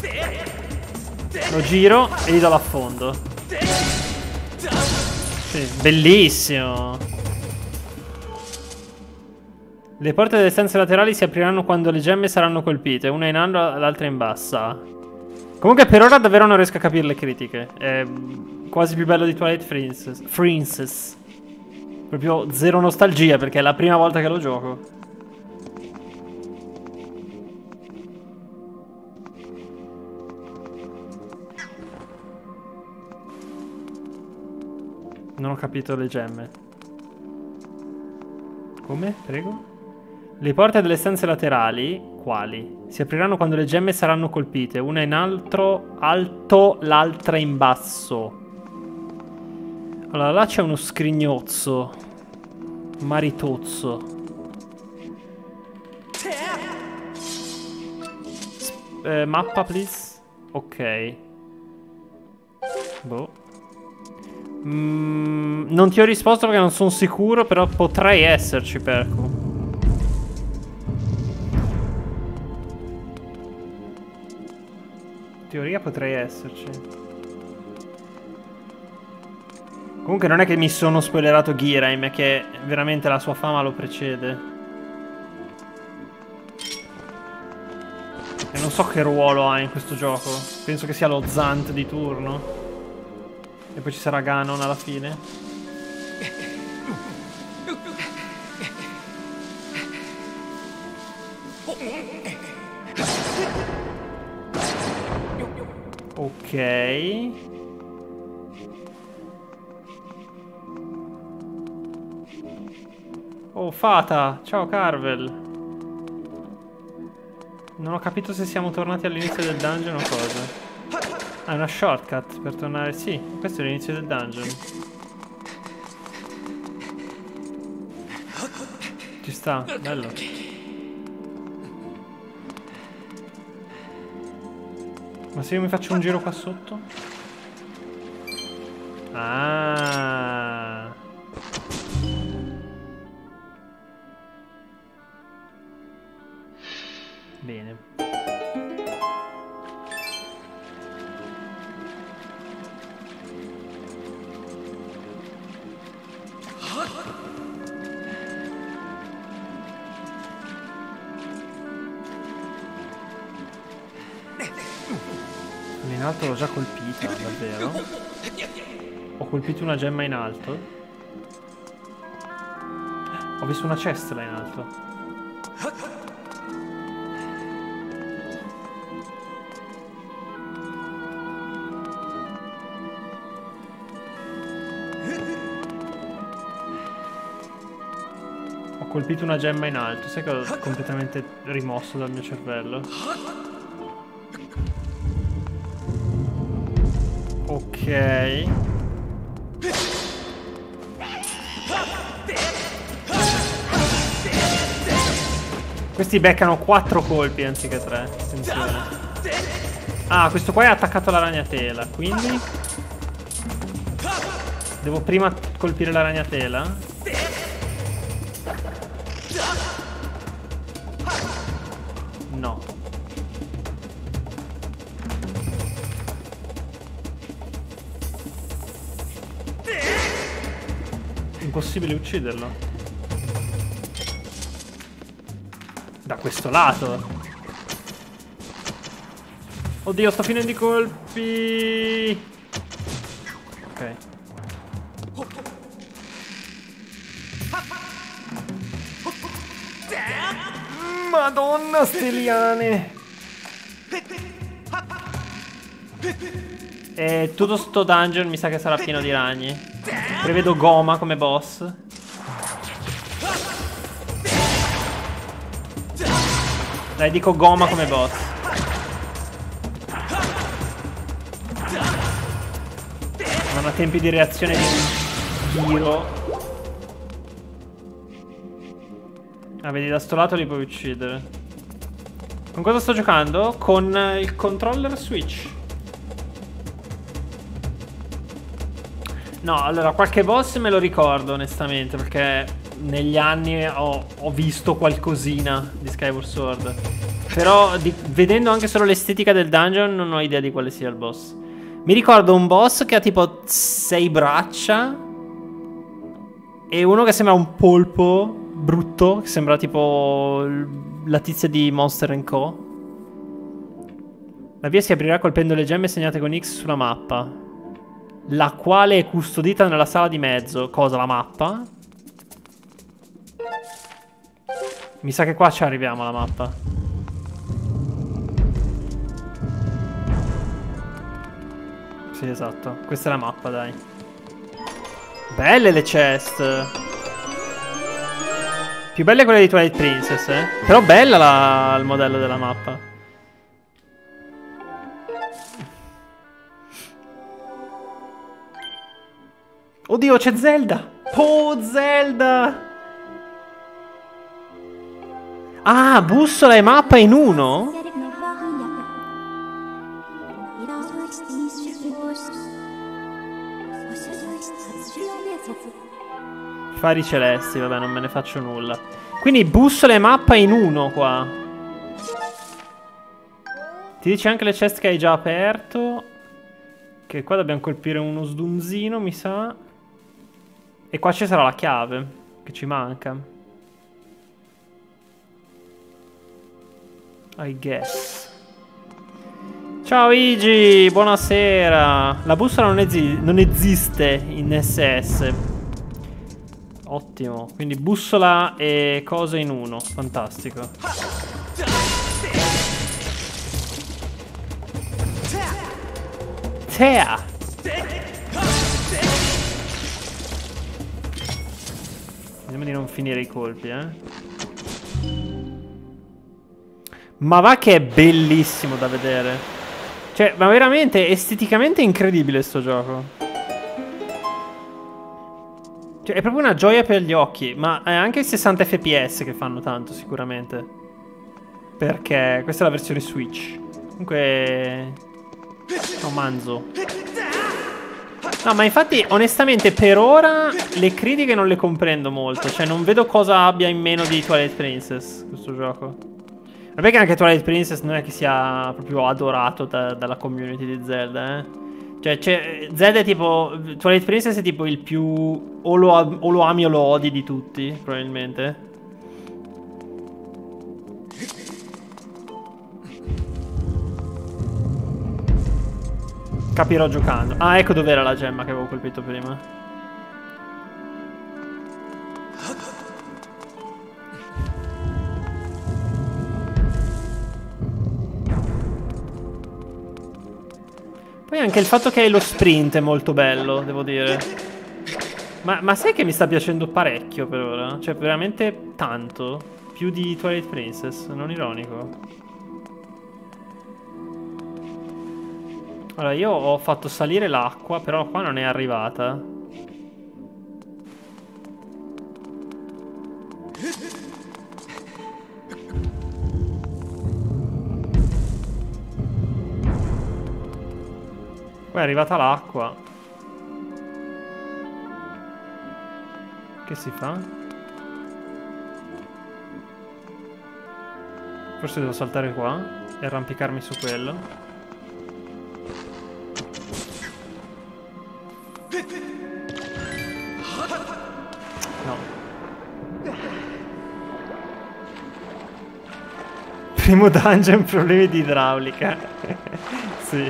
Lo giro e gli do l'affondo. Sì, bellissimo. Le porte delle stanze laterali si apriranno quando le gemme saranno colpite. Una in alto e l'altra in bassa. Comunque per ora davvero non riesco a capire le critiche. È quasi più bello di Twilight Princess. Princess. Proprio zero nostalgia perché è la prima volta che lo gioco. Non ho capito le gemme. Come? Prego? Le porte delle stanze laterali, quali? Si apriranno quando le gemme saranno colpite. Una in alto, alto, l'altra in basso. Allora, là c'è uno scrignozzo. Maritozzo. Sp eh, mappa, please. Ok. Boh. Mm, non ti ho risposto perché non sono sicuro, però potrei esserci, Perco. In teoria potrei esserci. Comunque non è che mi sono spoilerato Ghirayim, è che veramente la sua fama lo precede. E non so che ruolo ha in questo gioco. Penso che sia lo Zant di turno. E poi ci sarà Ganon alla fine. Ok. Oh, Fata! Ciao, Carvel! Non ho capito se siamo tornati all'inizio del dungeon o cosa. Ah, è una shortcut per tornare... Sì, questo è l'inizio del dungeon. Ci sta, bello. Ma se io mi faccio un giro qua sotto? Ah. Bene. In alto l'ho già colpita, davvero? Ho colpito una gemma in alto? Ho visto una cesta in alto. Ho colpito una gemma in alto, sai che ho completamente rimosso dal mio cervello. Ok. Questi beccano quattro colpi anziché tre. Attenzione. Ah, questo qua è attaccato alla ragnatela, quindi devo prima colpire la ragnatela. No. Impossibile ucciderlo. Da questo lato. Oddio, sto finendo i colpi. Ok. Madonna, ste liane. E tutto sto dungeon mi sa che sarà pieno di ragni. Prevedo Goma come boss. Dai, dico Goma come boss. Non ha tempi di reazione di un giro. Ah, vedi, da sto lato li puoi uccidere. Con cosa sto giocando? Con il controller Switch. No, allora, qualche boss me lo ricordo, onestamente, perché negli anni ho, ho visto qualcosina di Skyward Sword. Però, di, vedendo anche solo l'estetica del dungeon, non ho idea di quale sia il boss. Mi ricordo un boss che ha tipo sei braccia e uno che sembra un polpo brutto, che sembra tipo la tizia di Monster and Co. La via si aprirà colpendo le gemme segnate con X sulla mappa, la quale è custodita nella sala di mezzo. Cosa, la mappa? Mi sa che qua ci arriviamo alla mappa. Sì, esatto. Questa è la mappa, dai. Belle le chest. Più belle quelle di Twilight Princess, eh. Però bella la... il modello della mappa. Oddio, c'è Zelda! Oh, Zelda! Ah, bussola e mappa in uno? Fari celesti, vabbè, non me ne faccio nulla. Quindi bussola e mappa in uno qua. Ti dice anche le chest che hai già aperto. Che qua dobbiamo colpire uno sdunzino, mi sa. E qua ci sarà la chiave, che ci manca. I guess. Ciao Igi, buonasera. La bussola non, esi non esiste in S S. Ottimo, quindi bussola e cose in uno, fantastico. Tea! Vediamo di non finire i colpi, eh. Ma va che è bellissimo da vedere. Cioè, ma veramente esteticamente incredibile sto gioco. Cioè, è proprio una gioia per gli occhi. Ma è anche i sessanta F P S che fanno tanto, sicuramente. Perché questa è la versione Switch. Comunque... no, manzo. No, ma infatti, onestamente, per ora le critiche non le comprendo molto. Cioè, non vedo cosa abbia in meno di Twilight Princess, questo gioco. Ma perché anche Twilight Princess non è che sia proprio adorato da, dalla community di Zelda, eh? Cioè, cioè, Zelda è tipo... Twilight Princess è tipo il più... O lo, o lo ami o lo odi di tutti, probabilmente. Capirò giocando. Ah, ecco dov'era la gemma che avevo colpito prima. Poi anche il fatto che hai lo sprint è molto bello, devo dire. Ma, ma sai che mi sta piacendo parecchio per ora? Cioè, veramente tanto. Più di Twilight Princess, non ironico. Allora, io ho fatto salire l'acqua, però qua non è arrivata. Poi è arrivata l'acqua. Che si fa? Forse devo saltare qua e arrampicarmi su quello. No. Primo dungeon, problemi di idraulica. Sì.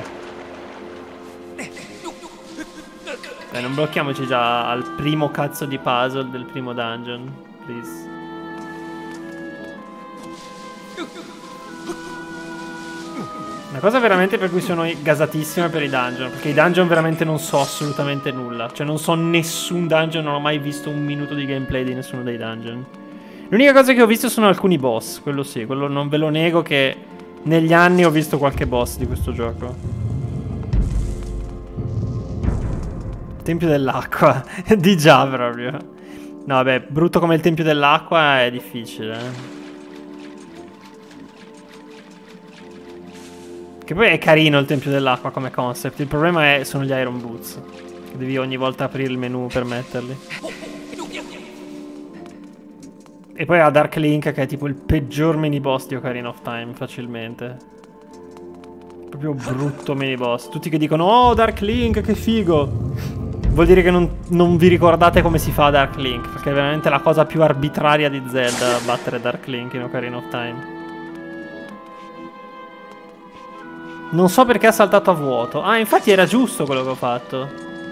Dai, non blocchiamoci già al primo cazzo di puzzle del primo dungeon, please. Una cosa veramente per cui sono gasatissima per i dungeon, perché i dungeon veramente non so assolutamente nulla. Cioè non so nessun dungeon, non ho mai visto un minuto di gameplay di nessuno dei dungeon. L'unica cosa che ho visto sono alcuni boss, quello sì, quello non ve lo nego che negli anni ho visto qualche boss di questo gioco. Tempio dell'acqua. Di già proprio. No vabbè, brutto come il tempio dell'acqua è difficile, eh. Che poi è carino il tempio dell'acqua come concept. Il problema è sono gli Iron Boots, che devi ogni volta aprire il menu per metterli. E poi ha Dark Link, che è tipo il peggior mini boss di Ocarina of Time, facilmente. Proprio brutto mini boss. Tutti che dicono, oh Dark Link, che figo. Vuol dire che non, non vi ricordate come si fa Dark Link, perché è veramente la cosa più arbitraria di Zelda battere Dark Link in Ocarina of Time. Non so perché ha saltato a vuoto. Ah, infatti era giusto quello che ho fatto.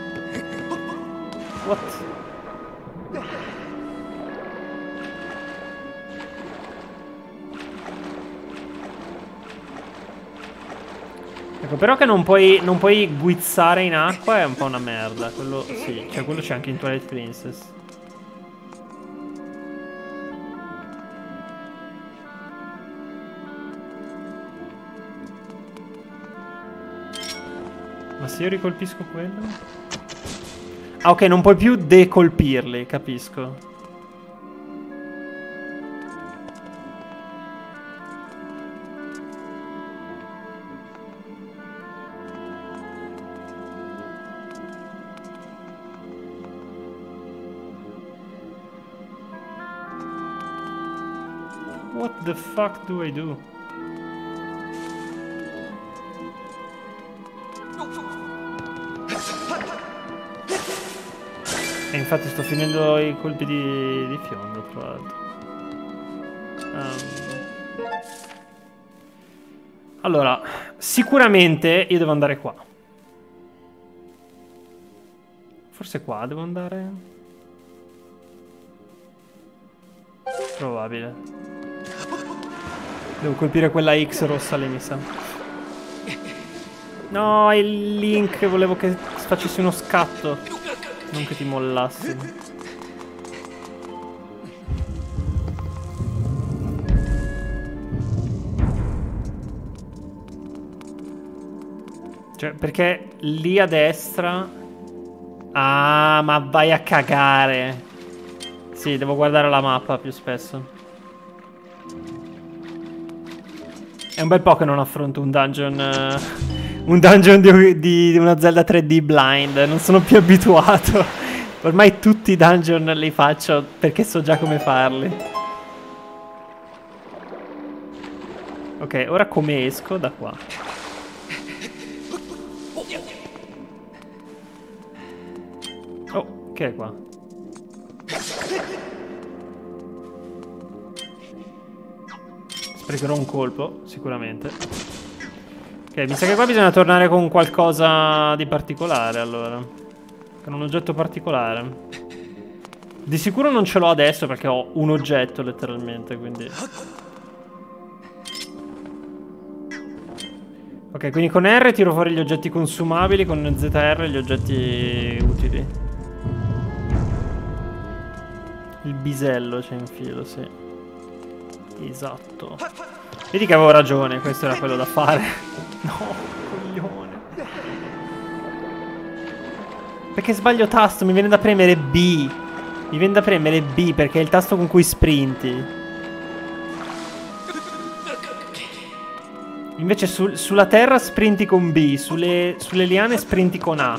What? Ecco, però che non puoi, non puoi guizzare in acqua è un po' una merda. Quello sì, cioè quello c'è anche in Twilight Princess. Ma se io ricolpisco quello? Ah, ok, non puoi più decolpirli, capisco. What the fuck do I do? E infatti sto finendo i colpi di, di fiondo, tra l'altro. Um. Allora, sicuramente io devo andare qua. Forse qua devo andare? Probabile. Devo colpire quella X rossa lì, mi sa. No, il Link, volevo che facessi uno scatto. Non che ti mollassi. Cioè, perché lì a destra... Ah, ma vai a cagare. Sì, devo guardare la mappa più spesso. È un bel po' che non affronto un dungeon... Uh, un dungeon di, di una Zelda tre D blind. Non sono più abituato. Ormai tutti i dungeon li faccio perché so già come farli. Ok, ora come esco da qua? Oh, che è qua? Sprecherò un colpo, sicuramente. Ok, mi sa che qua bisogna tornare con qualcosa di particolare, allora. Con un oggetto particolare. Di sicuro non ce l'ho adesso perché ho un oggetto, letteralmente, quindi... Ok, quindi con R tiro fuori gli oggetti consumabili, con Z R gli oggetti utili. Il bisello c'è in filo, sì. Esatto. Vedi che avevo ragione, questo era quello da fare. No, coglione. Perché sbaglio tasto, mi viene da premere B. Mi viene da premere B perché è il tasto con cui sprinti. Invece su, sulla terra sprinti con B, sulle, sulle liane sprinti con A.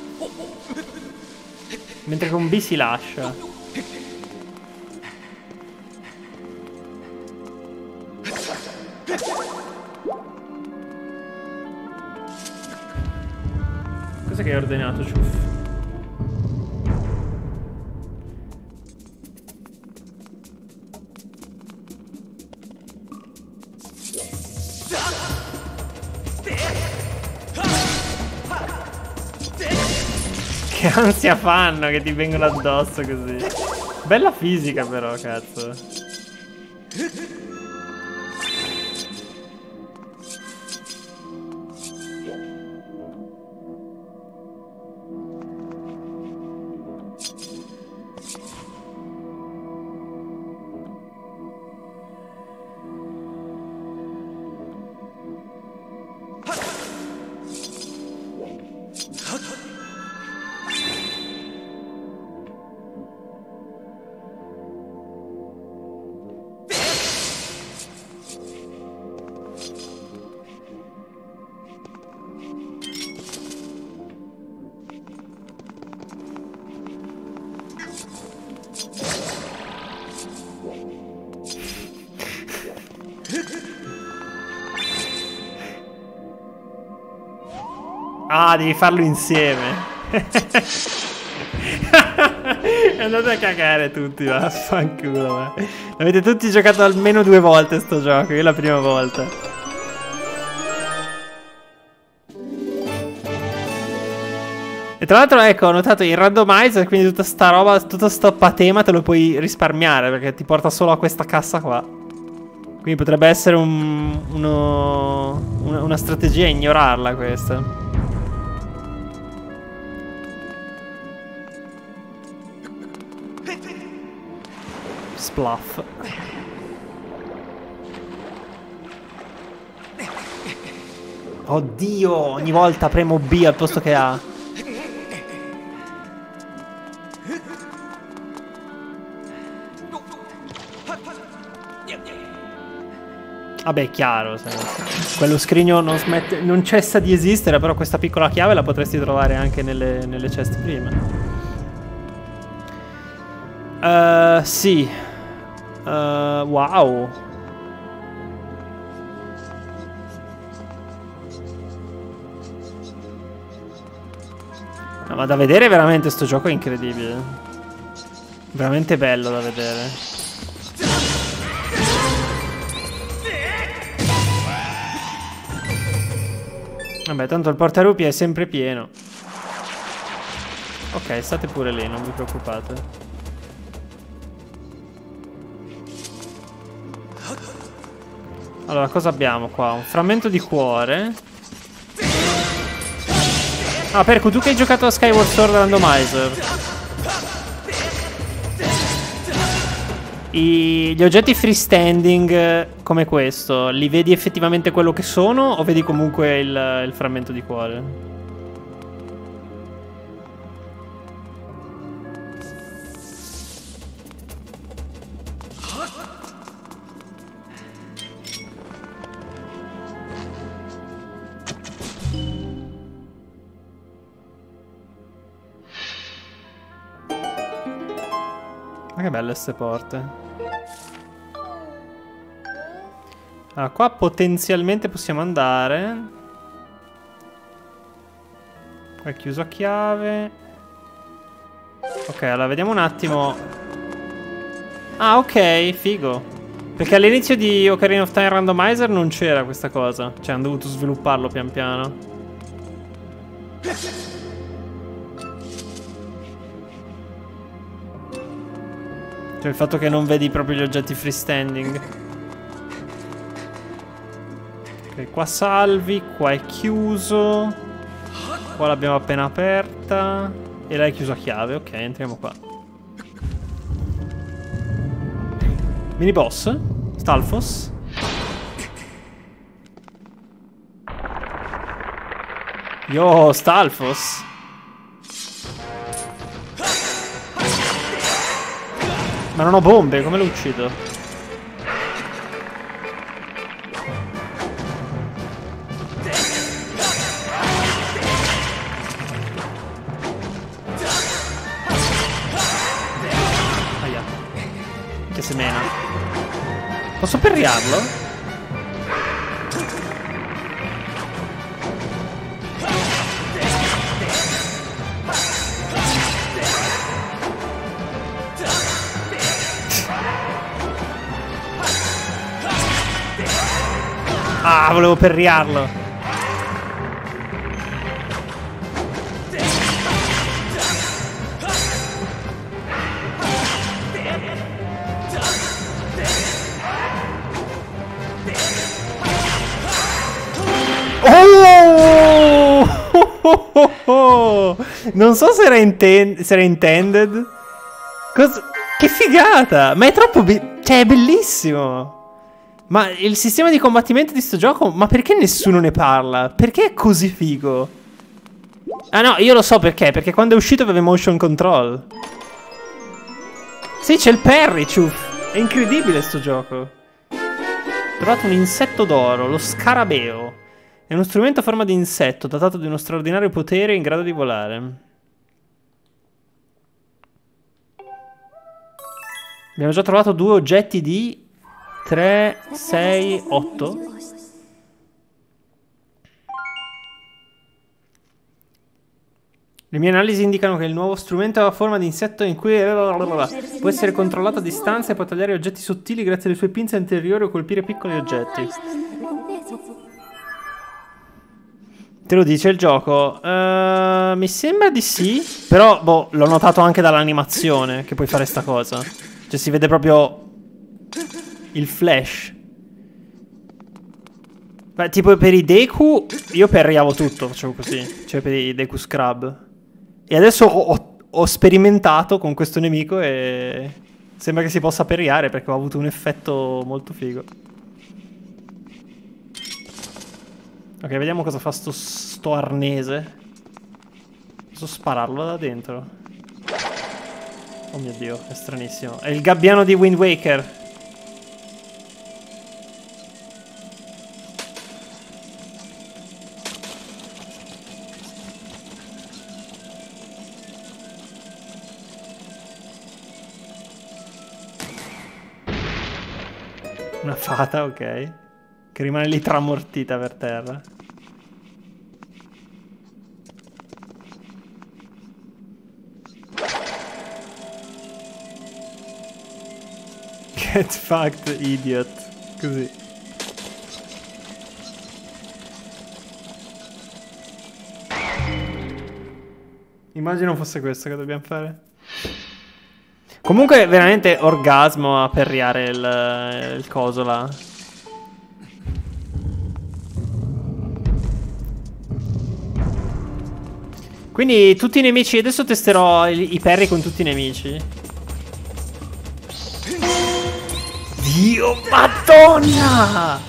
Mentre con B si lascia. Cos'è che hai ordinato, Ciuff? Che ansia fanno che ti vengono addosso così. Bella fisica però, cazzo. Ah, devi farlo insieme. Andate a cagare tutti, vaffanculo. Avete tutti giocato almeno due volte sto gioco, io la prima volta. E tra l'altro, ecco, ho notato il randomizer, quindi tutta sta roba, tutto sto patema te lo puoi risparmiare, perché ti porta solo a questa cassa qua. Quindi potrebbe essere un, uno, una, una strategia è ignorarla questa. Spluff. Oddio, ogni volta premo B al posto che A. Vabbè, è chiaro, sai. Quello scrigno non, smette, non cessa di esistere, però questa piccola chiave la potresti trovare anche nelle, nelle chest prima. Uh, sì. Uh, wow. No, ma da vedere veramente sto gioco è incredibile. Veramente bello da vedere. Vabbè, tanto il portarupi è sempre pieno. Ok, state pure lì, non vi preoccupate. Allora, cosa abbiamo qua? Un frammento di cuore. Ah, Perku, tu che hai giocato a Skyward Sword Randomizer, I, gli oggetti freestanding come questo, li vedi effettivamente quello che sono o vedi comunque il, il frammento di cuore? Ma che belle ste porte. Allora, qua potenzialmente possiamo andare. Qua è chiuso a chiave. Ok, allora vediamo un attimo. Ah, ok, figo. Perché all'inizio di Ocarina of Time Randomizer non c'era questa cosa. Cioè, hanno dovuto svilupparlo pian piano. Cioè il fatto che non vedi proprio gli oggetti freestanding. Ok, qua salvi, qua è chiuso. Qua l'abbiamo appena aperta. E là è chiuso a chiave, ok, entriamo qua. Mini boss? Stalfos? Yo, Stalfos? Ma non ho bombe, come lo uccido? Aia. Che semena. Posso perriarlo? Ah, volevo perriarlo. Oh! Non so se era, inten se era intended. Cosa? Che figata! Ma è troppo... Cioè, è bellissimo! Ma il sistema di combattimento di sto gioco, ma perché nessuno ne parla? Perché è così figo? Ah no, io lo so perché, perché quando è uscito aveva motion control. Sì, c'è il parry, ciuff. È incredibile sto gioco. Ho trovato un insetto d'oro, lo scarabeo. È uno strumento a forma di insetto, dotato di uno straordinario potere in grado di volare. Abbiamo già trovato due oggetti di... tre, sei, otto. Le mie analisi indicano che il nuovo strumento ha la forma di insetto in cui può essere controllato a distanza e può tagliare oggetti sottili grazie alle sue pinze anteriori o colpire piccoli oggetti. Te lo dice il gioco? Uh, mi sembra di sì. Però, boh, l'ho notato anche dall'animazione che puoi fare sta cosa. Cioè si vede proprio... il flash. Beh, tipo per i Deku, io perriavo tutto, facevo così. Cioè per i Deku Scrub. E adesso ho, ho sperimentato con questo nemico e sembra che si possa perriare perché ho avuto un effetto molto figo. Ok, vediamo cosa fa sto, sto arnese. Posso spararlo da dentro? Oh mio Dio, è stranissimo. È il gabbiano di Wind Waker. Una fata, ok. Che rimane lì tramortita per terra. Get fucked, idiot. Così. Immagino fosse questo che dobbiamo fare. Comunque veramente orgasmo a perriare il, il coso là. Quindi tutti i nemici. Adesso testerò i, i perri con tutti i nemici. Dio, madonna!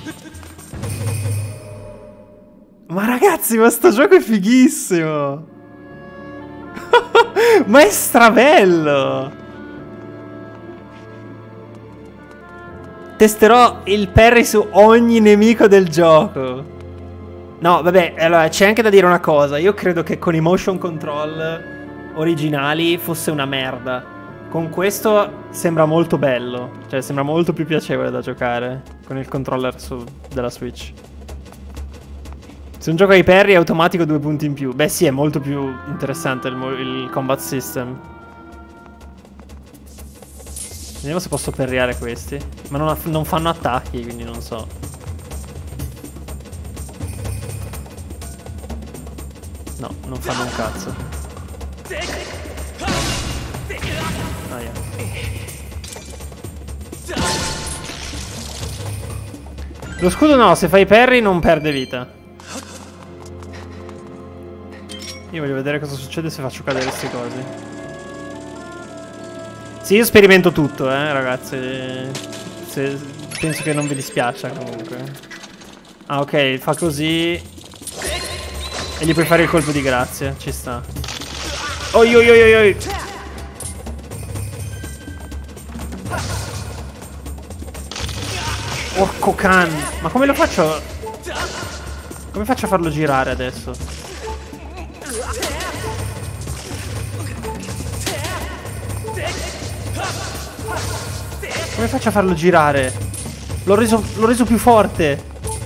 Ma ragazzi, ma sto gioco è fighissimo! Ma è strabello! Testerò il parry su ogni nemico del gioco. No, vabbè, allora c'è anche da dire una cosa. Io credo che con i motion control originali fosse una merda. Con questo sembra molto bello. Cioè sembra molto più piacevole da giocare con il controller su, della Switch. Se un gioco ai parry è automatico due punti in più. Beh sì, è molto più interessante il, il combat system. Vediamo se posso perriare questi. Ma non, non fanno attacchi, quindi non so. No, non fanno un cazzo. Ah, yeah. Lo scudo no, se fai parry non perde vita. Io voglio vedere cosa succede se faccio cadere queste cose. Sì, io sperimento tutto, eh, ragazzi. Se, penso che non vi dispiaccia comunque. Ah, ok, fa così. E gli puoi fare il colpo di grazia, ci sta. Oi oi oi oi oi. Porco can. Ma come lo faccio? Come faccio a farlo girare adesso? Come faccio a farlo girare? L'ho reso, l'ho reso più forte.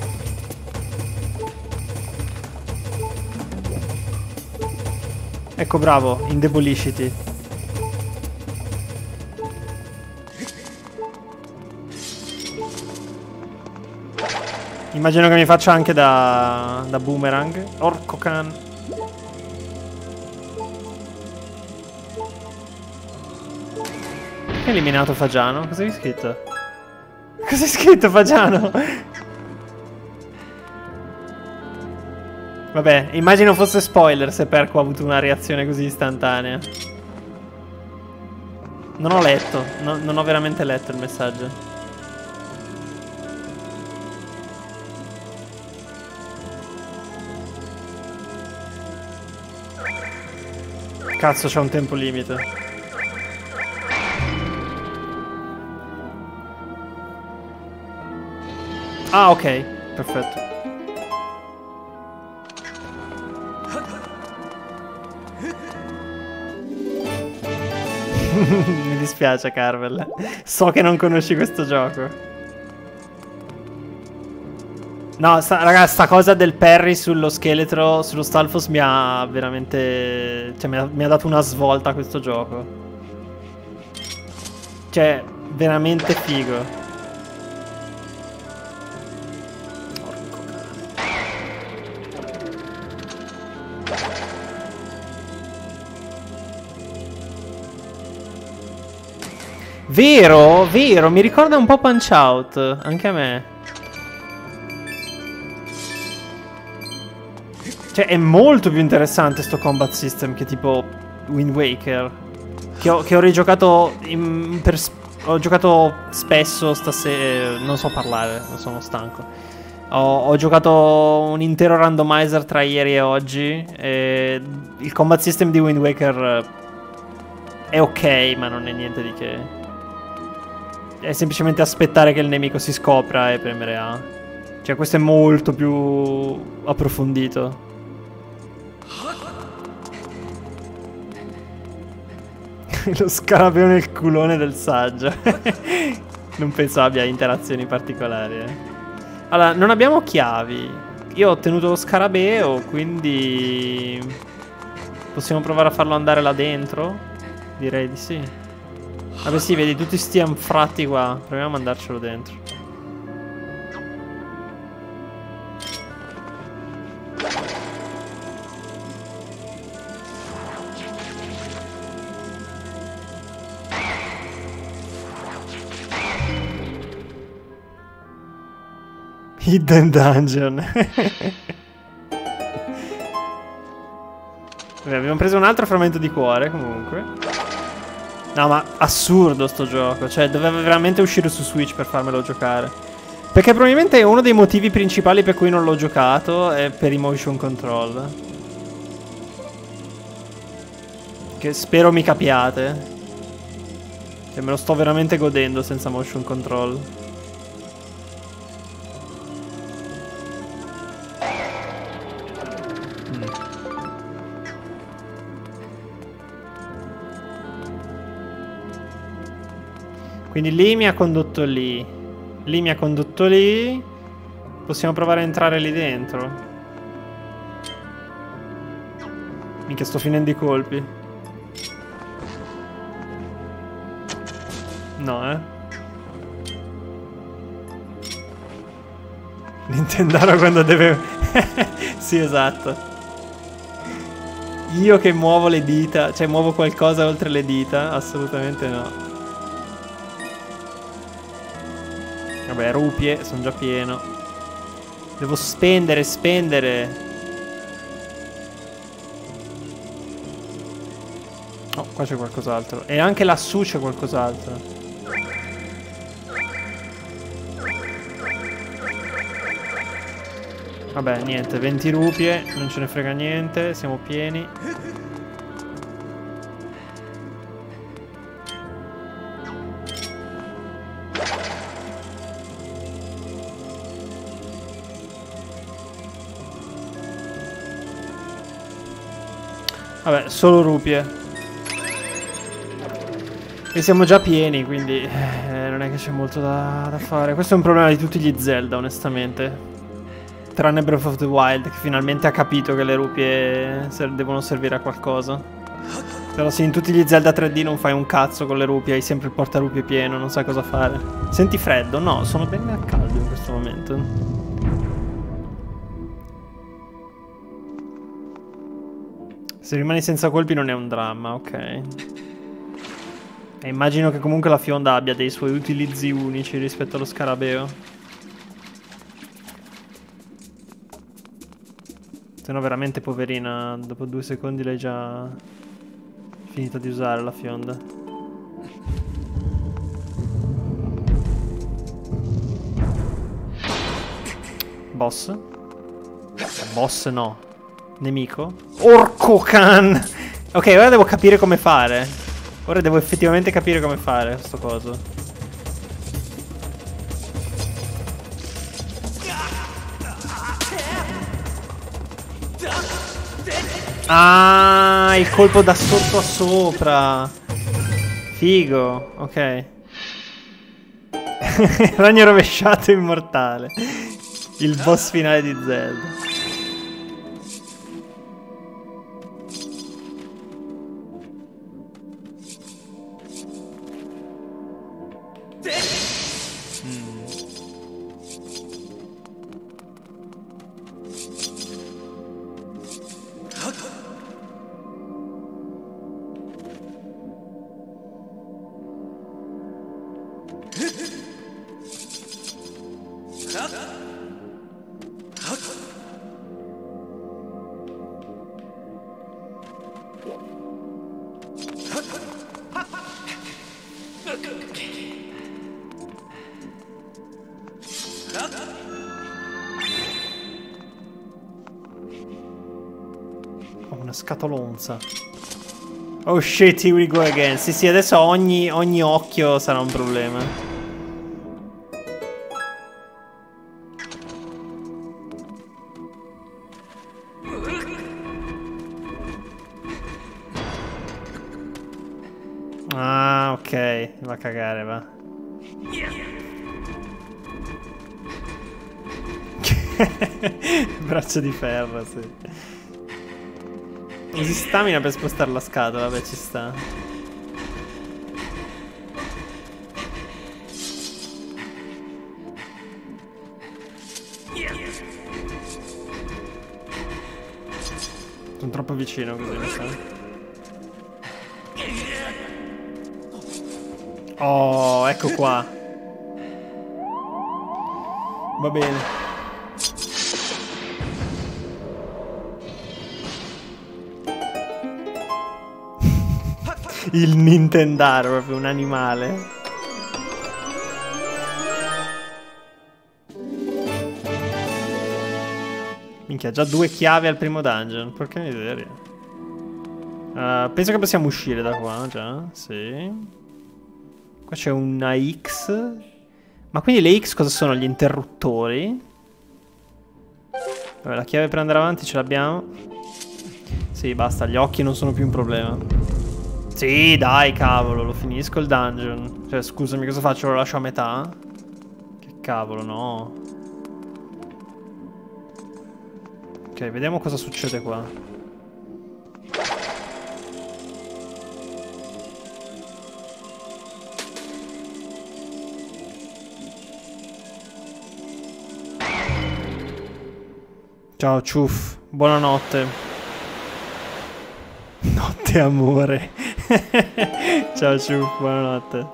Ecco, bravo, indebolisciti. Immagino che mi faccia anche da, da boomerang. Orco can. Eliminato Fagiano? Cosa hai scritto? Cosa hai scritto, Fagiano? Vabbè, immagino fosse spoiler se Perco ha avuto una reazione così istantanea. Non ho letto, no, non ho veramente letto il messaggio. Cazzo, c'è un tempo limite. Ah, ok, perfetto. Mi dispiace, Carvel. So che non conosci questo gioco. No, sta, raga, sta cosa del parry sullo scheletro, sullo Stalfos mi ha veramente... Cioè, mi ha, mi ha dato una svolta a questo gioco. Cioè, veramente figo. Vero, vero, mi ricorda un po' Punch Out, anche a me. Cioè, è molto più interessante sto combat system che tipo Wind Waker. Che ho, che ho rigiocato in, per, ho giocato spesso stasera. Non so parlare, non sono stanco. Ho, ho giocato un intero randomizer tra ieri e oggi. E il combat system di Wind Waker è ok, ma non è niente di che. È semplicemente aspettare che il nemico si scopra e premere A. Cioè, questo è molto più approfondito. Lo scarabeo nel culone del saggio. Non penso abbia interazioni particolari. Eh. Allora, non abbiamo chiavi. Io ho ottenuto lo scarabeo, quindi possiamo provare a farlo andare là dentro? Direi di sì. Vabbè sì, vedi tutti sti anfratti qua. Proviamo a mandarcelo dentro. Hidden Dungeon. Vabbè, abbiamo preso un altro frammento di cuore comunque. No, ma assurdo sto gioco. Cioè, doveva veramente uscire su Switch per farmelo giocare. Perché probabilmente uno dei motivi principali per cui non l'ho giocato è per i motion control. Che spero mi capiate. Cioè, me lo sto veramente godendo senza motion control. Quindi lì mi ha condotto lì. Lì mi ha condotto lì. Possiamo provare a entrare lì dentro. Minchia, sto finendo i colpi. No, eh. Nintendaro quando deve... Sì, esatto. Io che muovo le dita. Cioè, muovo qualcosa oltre le dita? Assolutamente no. Vabbè, rupie, sono già pieno. Devo spendere, spendere. Oh, qua c'è qualcos'altro. E anche lassù c'è qualcos'altro. Vabbè, niente, venti rupie, non ce ne frega niente, siamo pieni. Vabbè, solo rupie. E siamo già pieni, quindi eh, non è che c'è molto da, da fare. Questo è un problema di tutti gli Zelda, onestamente. Tranne Breath of the Wild, che finalmente ha capito che le rupie devono servire a qualcosa. Però se in tutti gli Zelda tre D non fai un cazzo con le rupie, hai sempre il portarupie pieno, non sai cosa fare. Senti freddo? No, sono ben a caldo in questo momento. Se rimani senza colpi non è un dramma, ok. E immagino che comunque la fionda abbia dei suoi utilizzi unici rispetto allo scarabeo. Se no veramente poverina, dopo due secondi l'hai già finita di usare la fionda. Boss? Boss no. Nemico? Orco can! Ok, ora devo capire come fare. Ora devo effettivamente capire come fare sto coso. Ah, il colpo da sotto a sopra. Figo, ok. Ragno rovesciato immortale. Il boss finale di Zelda. Una scatolonza. Oh shit, here we go again. Sì, sì, adesso ogni, ogni occhio sarà un problema. Ah, ok. Va a cagare, va. Braccio di ferro, sì. Usi stamina per spostare la scatola, vabbè, ci sta. Sono troppo vicino così, mi sa. Oh, ecco qua. Va bene. Il Nintendaro, proprio un animale. Minchia, già due chiavi al primo dungeon. Porca miseria. Uh, penso che possiamo uscire da qua, già. Sì. Qua c'è una X. Ma quindi le X cosa sono? Gli interruttori? Vabbè, la chiave per andare avanti ce l'abbiamo. Sì, basta, gli occhi non sono più un problema. Sì, dai, cavolo, lo finisco il dungeon. Cioè, scusami, cosa faccio? Lo lascio a metà? Che cavolo, no. Ok, vediamo cosa succede qua. Ciao, ciuff. Buonanotte. Notte amore. Ciao ciuff, buonanotte.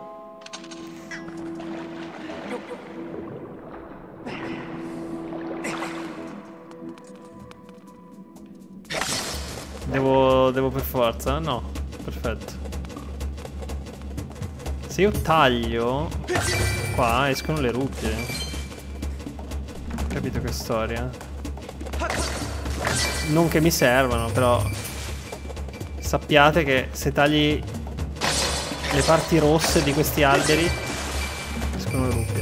Devo, devo per forza? No, perfetto. Se io taglio qua escono le ruppie. Capito che storia? Non che mi servano, però sappiate che se tagli le parti rosse di questi alberi escono le ruppie.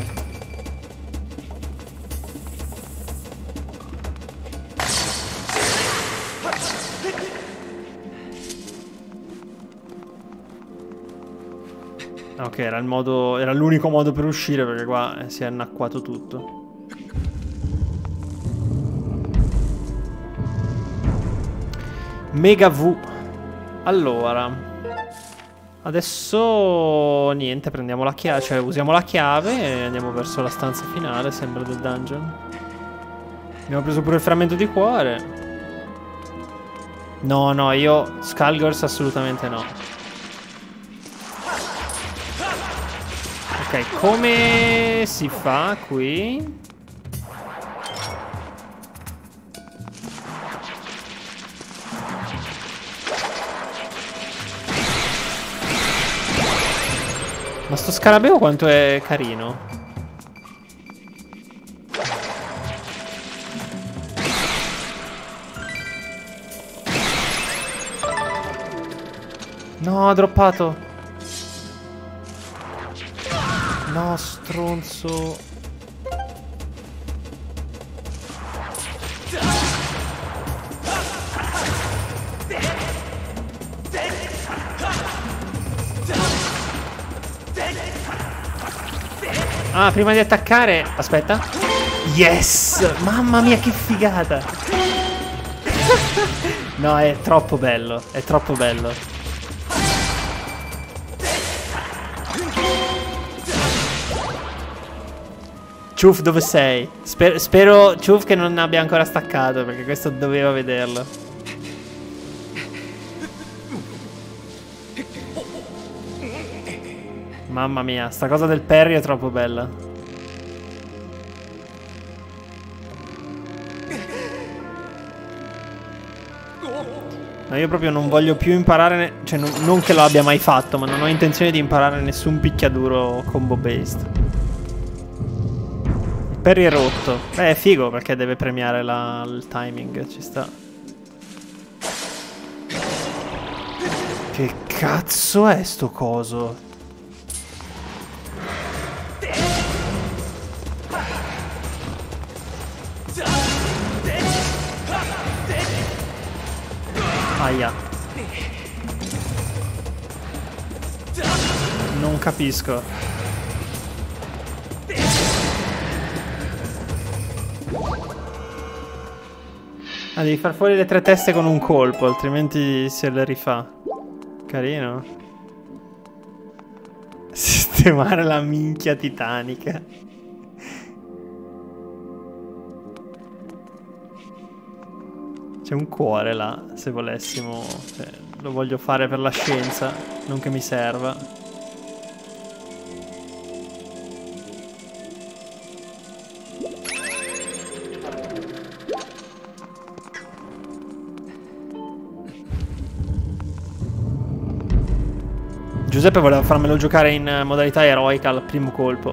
Ok, era il modo, era l'unico modo per uscire perché qua si è annacquato tutto. Mega V. Allora, adesso niente, prendiamo la chiave, cioè usiamo la chiave e andiamo verso la stanza finale, sembra, del dungeon. Abbiamo preso pure il frammento di cuore. No, no, io Skullgirls assolutamente no. Ok, come si fa qui? Ma sto scarabeo quanto è carino. No, ha droppato. No, stronzo. Ah, prima di attaccare... Aspetta. Yes! Mamma mia, che figata! No, è troppo bello. È troppo bello. Ciuff, dove sei? Sper spero, Ciuff, che non abbia ancora staccato, perché questo doveva vederlo. Mamma mia, sta cosa del parry è troppo bella. No, io proprio non voglio più imparare, cioè non, non che lo abbia mai fatto, ma non ho intenzione di imparare nessun picchiaduro combo based. Il parry è rotto. Beh, è figo perché deve premiare la, il timing, ci sta. Che cazzo è sto coso? Aia. Non capisco. Ah, devi far fuori le tre teste con un colpo, altrimenti se le rifà. Carino. Sistemare la minchia titanica. C'è un cuore là, se volessimo. Cioè, lo voglio fare per la scienza, non che mi serva. Giuseppe voleva farmelo giocare in modalità eroica al primo colpo.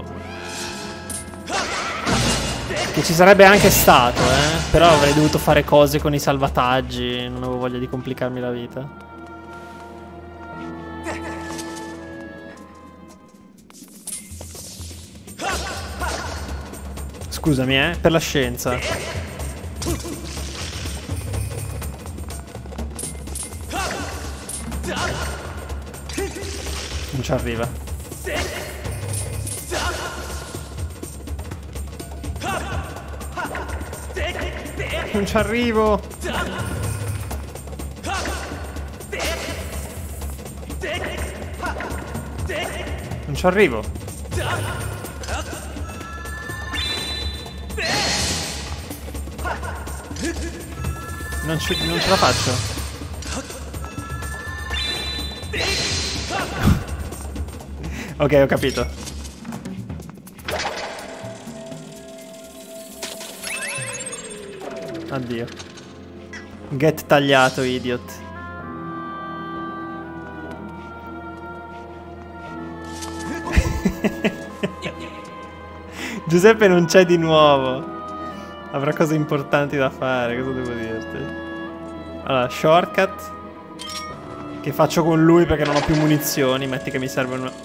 Che ci sarebbe anche stato, eh. Però avrei dovuto fare cose con i salvataggi. Non avevo voglia di complicarmi la vita. Scusami, eh. Per la scienza. Non ci arriva. Non ci arrivo. Non ci arrivo. Non, ci, non ce la faccio. Ok, ho capito. Addio. Get tagliato, idiot. Giuseppe non c'è di nuovo. Avrà cose importanti da fare, cosa devo dirti? Allora, shortcut. Che faccio con lui perché non ho più munizioni. Metti che mi serve una...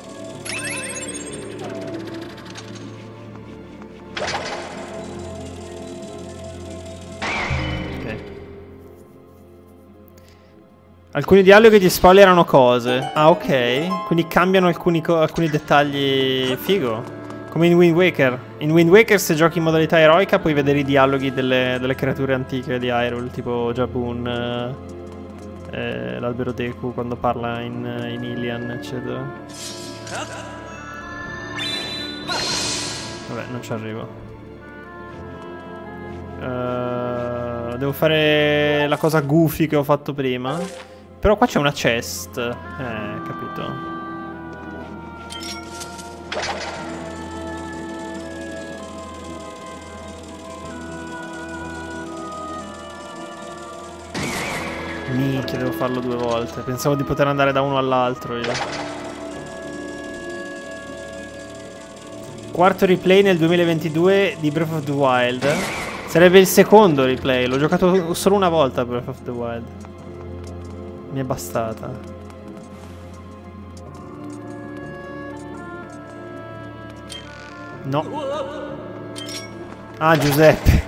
Alcuni dialoghi ti spoilerano cose. Ah, ok. Quindi cambiano alcuni, alcuni dettagli. Figo. Come in Wind Waker. In Wind Waker, se giochi in modalità eroica, puoi vedere i dialoghi delle, delle creature antiche di Hyrule, tipo Jabun, eh, l'albero Deku, quando parla in, in Ilian, eccetera. Vabbè, non ci arrivo. Uh, devo fare la cosa goofy che ho fatto prima. Però qua c'è una chest. Eh, capito. Minchia, devo farlo due volte. Pensavo di poter andare da uno all'altro io. Quarto replay nel duemilaventidue di Breath of the Wild. Sarebbe il secondo replay. L'ho giocato solo una volta Breath of the Wild. Mi è bastata. No. Ah, Giuseppe.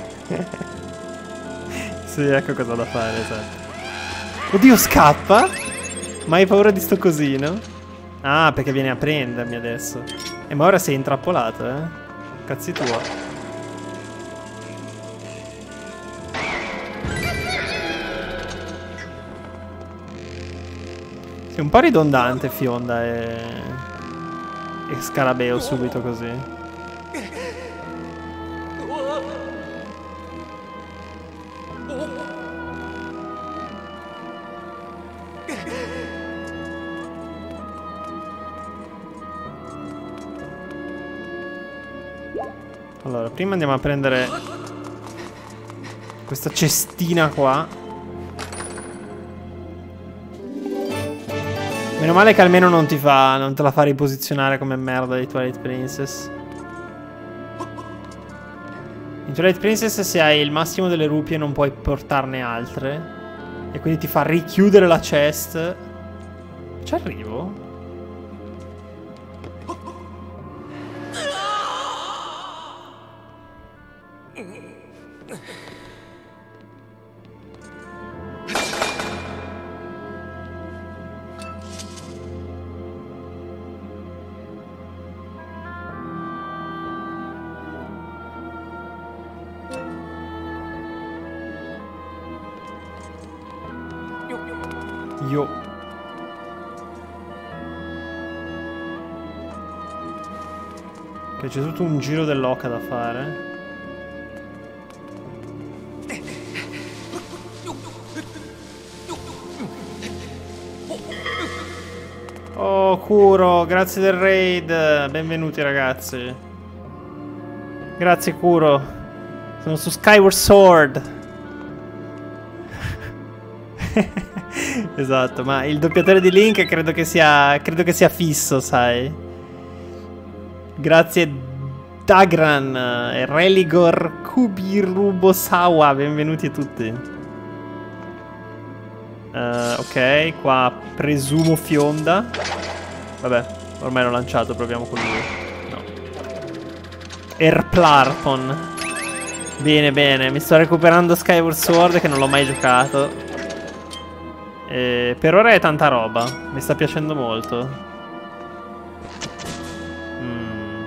Sì, ecco cosa da fare, esatto. Oddio, scappa? Ma hai paura di sto cosino? Ah, perché viene a prendermi adesso. E ma ora sei intrappolato, eh? Cazzi tua. È un po' ridondante Fionda e... e Scarabeo subito così. Allora, prima andiamo a prendere questa cestina qua. Meno male che almeno non ti fa, non te la fa riposizionare come merda di Twilight Princess. In Twilight Princess se hai il massimo delle rupie non puoi portarne altre. E quindi ti fa richiudere la chest. Ci arrivo? Io. Che c'è tutto un giro dell'oca da fare. Oh, Kuro, grazie del raid. Benvenuti ragazzi. Grazie Kuro. Sono su Skyward Sword. Esatto, ma il doppiatore di Link credo che sia credo che sia fisso, sai. Grazie Dagran e Religor Kubirubosawa, benvenuti a tutti. uh, Ok, qua presumo fionda. Vabbè, ormai l'ho lanciato, proviamo con lui. No. Erplarpon. Bene, bene, mi sto recuperando Skyward Sword che non l'ho mai giocato. E per ora è tanta roba. Mi sta piacendo molto. mm.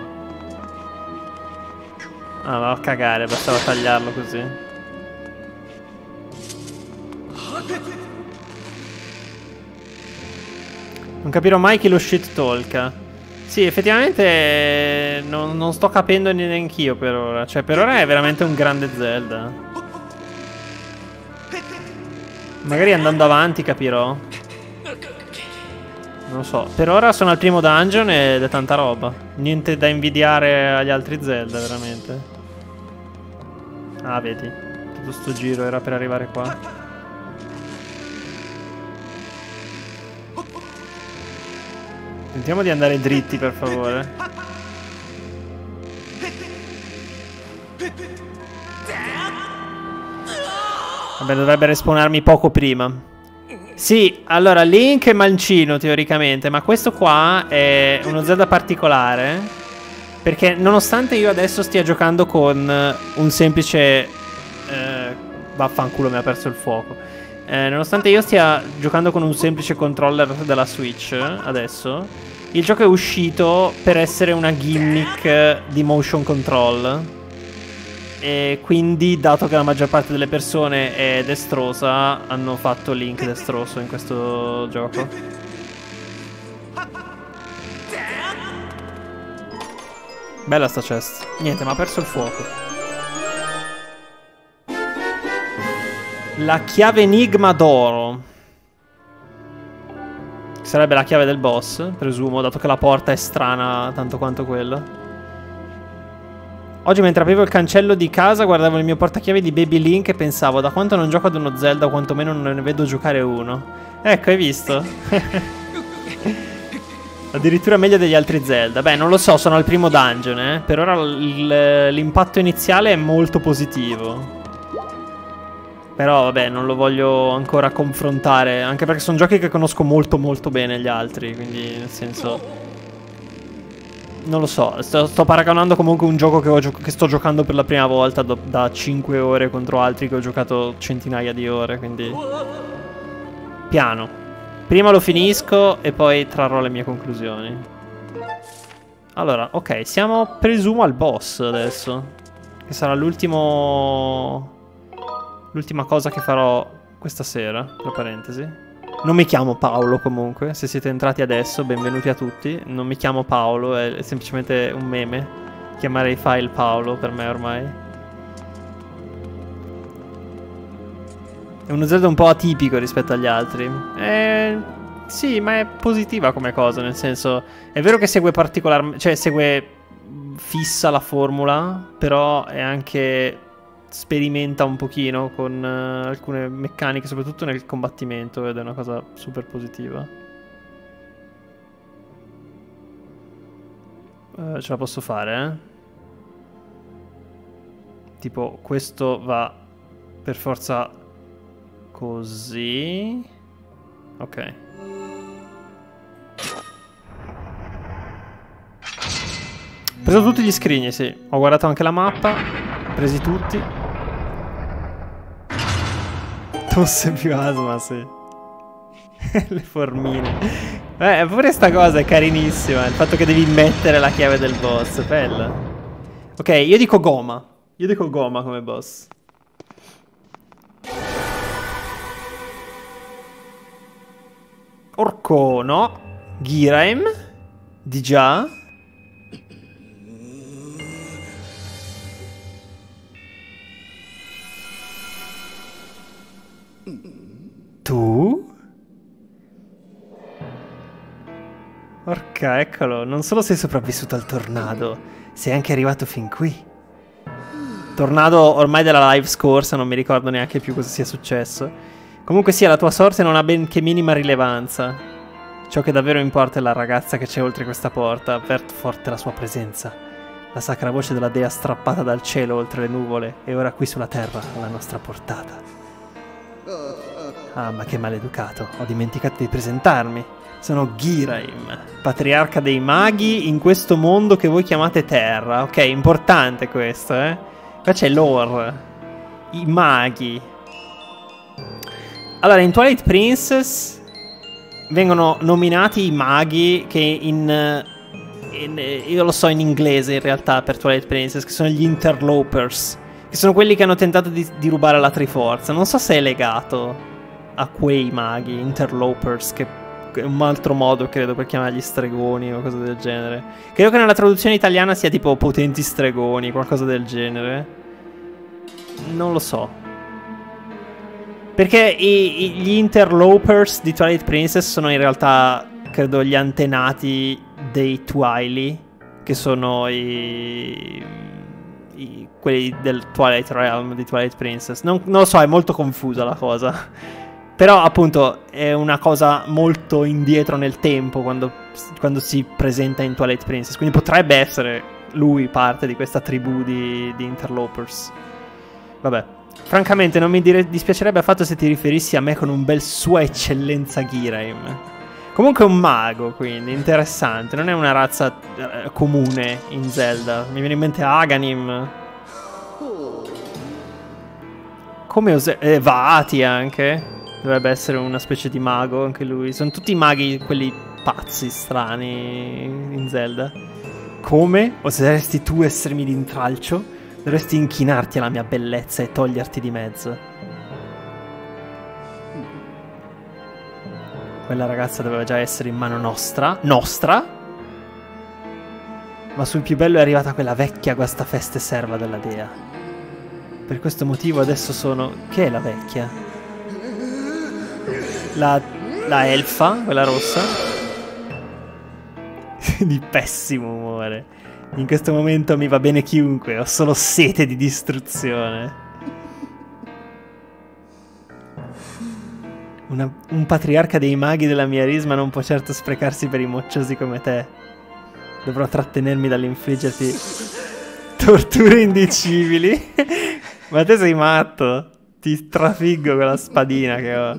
Ah, va a cagare, bastava tagliarlo così. Non capirò mai chi lo shit talka. Sì, effettivamente non, non sto capendo neanche io per ora. Cioè, per ora è veramente un grande Zelda. Magari andando avanti capirò. Non lo so. Per ora sono al primo dungeon ed è tanta roba. Niente da invidiare agli altri Zelda, veramente. Ah, vedi. Tutto sto giro era per arrivare qua. Tentiamo di andare dritti, per favore. Vabbè, dovrebbe respawnarmi poco prima. Sì, allora Link è mancino teoricamente, ma questo qua è uno Zelda particolare, perché nonostante io adesso stia giocando con un semplice eh, vaffanculo, mi ha perso il fuoco. eh, Nonostante io stia giocando con un semplice controller della Switch adesso, il gioco è uscito per essere una gimmick di motion control. E quindi, dato che la maggior parte delle persone è destrosa, hanno fatto Link destroso in questo gioco. Bella sta chest. Niente, ma ha perso il fuoco. La chiave enigma d'oro. Sarebbe la chiave del boss, presumo, dato che la porta è strana tanto quanto quella. Oggi mentre aprivo il cancello di casa guardavo il mio portachiavi di Baby Link e pensavo: da quanto non gioco ad uno Zelda, o quantomeno non ne vedo giocare uno. Ecco, hai visto? Addirittura meglio degli altri Zelda. Beh, non lo so, sono al primo dungeon, eh. Per ora l'impatto iniziale è molto positivo. Però vabbè, non lo voglio ancora confrontare, anche perché sono giochi che conosco molto molto bene gli altri. Quindi nel senso, non lo so, sto, sto paragonando comunque un gioco che, ho gio che sto giocando per la prima volta da cinque ore contro altri che ho giocato centinaia di ore, quindi piano. Prima lo finisco e poi trarrò le mie conclusioni. Allora, ok, siamo presumo al boss adesso, che sarà l'ultimo l'ultima cosa che farò questa sera, tra parentesi. Non mi chiamo Paolo comunque, se siete entrati adesso, benvenuti a tutti. Non mi chiamo Paolo, è semplicemente un meme. Chiamare i file Paolo per me ormai. È uno Zelda un po' atipico rispetto agli altri. Eh, sì, ma è positiva come cosa, nel senso, è vero che segue particolarmente, cioè segue fissa la formula, però è anche sperimenta un pochino con uh, alcune meccaniche, soprattutto nel combattimento, ed è una cosa super positiva. Uh, ce la posso fare, eh? Tipo, questo va per forza così. Ok. preso tutti gli scrigni, sì. Ho guardato anche la mappa. Presi tutti. Tosse più asma, sì. Le formine. Eh, pure sta cosa è carinissima. Il fatto che devi mettere la chiave del boss. Bella. Ok, io dico Goma. Io dico Goma come boss. Orco, no. Ghiraim. Di già. Tu? Porca, eccolo. Non solo sei sopravvissuto al tornado, sei anche arrivato fin qui. Tornado ormai della live scorsa, non mi ricordo neanche più cosa sia successo. Comunque sia, la tua sorte non ha benché minima rilevanza. Ciò che davvero importa è la ragazza che c'è oltre questa porta. Avvert forte la sua presenza. La sacra voce della dea strappata dal cielo oltre le nuvole è ora qui sulla terra, alla nostra portata. Ah, ma che maleducato, ho dimenticato di presentarmi. Sono Ghiraim, patriarca dei maghi in questo mondo che voi chiamate terra. Ok, importante questo, eh. Qua c'è lore. I maghi. Allora, in Twilight Princess vengono nominati i maghi che in... in io lo so in inglese in realtà per Twilight Princess, che sono gli interlopers. Che sono quelli che hanno tentato di, di rubare la Triforza. Non so se è legato a quei maghi, interlopers, che è un altro modo credo per chiamargli stregoni o cose del genere. Credo che nella traduzione italiana sia tipo potenti stregoni, qualcosa del genere. Non lo so. Perché i, i, gli interlopers di Twilight Princess sono in realtà, credo, gli antenati dei Twily, che sono i, i quelli del Twilight Realm di Twilight Princess. Non, non lo so, è molto confusa la cosa. Però appunto è una cosa molto indietro nel tempo quando, quando si presenta in Twilight Princess. Quindi potrebbe essere lui parte di questa tribù di, di interlopers. Vabbè. Francamente non mi dire, dispiacerebbe affatto se ti riferissi a me con un bel Sua Eccellenza Ghiraim. Comunque è un mago, quindi interessante. Non è una razza eh, comune in Zelda. Mi viene in mente Aghanim. Come Ose- eh, Vaati anche. Dovrebbe essere una specie di mago anche lui. Sono tutti maghi, quelli pazzi, strani in Zelda. Come? Oseresti tu essermi d'intralcio? Dovresti inchinarti alla mia bellezza e toglierti di mezzo. Quella ragazza doveva già essere in mano nostra. Nostra? Ma sul più bello è arrivata quella vecchia guastafeste serva della dea. Per questo motivo adesso sono... Che è la vecchia? La, la elfa, quella rossa. Di pessimo umore. In questo momento mi va bene chiunque, ho solo sete di distruzione. Una, un patriarca dei maghi della mia risma non può certo sprecarsi per i mocciosi come te. Dovrò trattenermi dall'infliggerti torture indicibili. Ma te sei matto? Ti trafiggo con la spadina che ho.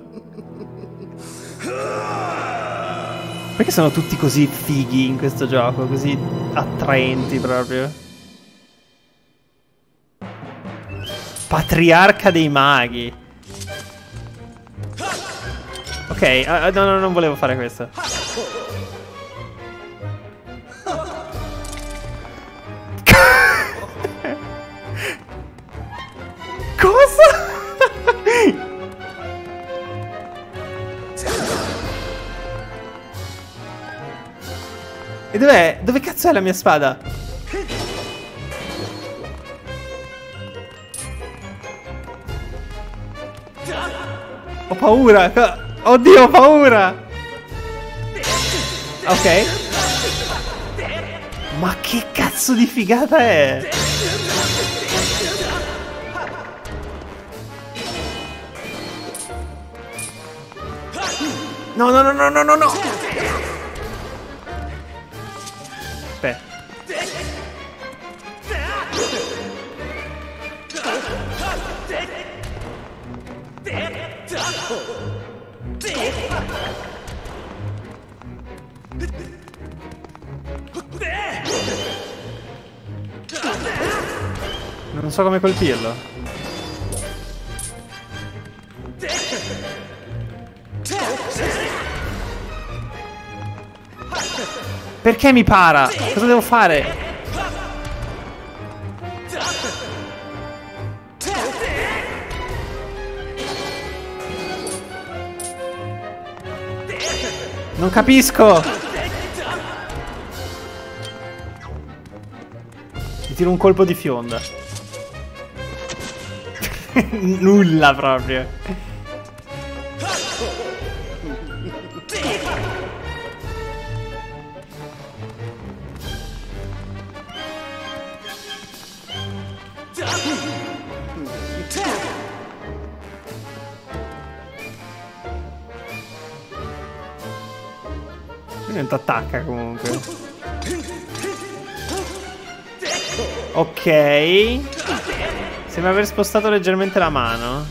Perché sono tutti così fighi in questo gioco? Così attraenti proprio. Patriarca dei maghi. Ok, uh, no, no, non volevo fare questo. Cosa? E dov'è? Dove cazzo è la mia spada? Ho paura. Oddio, ho paura. Ok. Ma che cazzo di figata è? No, no, no, no, no, no, no. Aspetta. Non so come colpirlo. Perché mi para? Cosa devo fare? Non capisco. Mi tiro un colpo di fionda. Nulla proprio. Non ti attacca comunque. Ok. Sembra aver spostato leggermente la mano.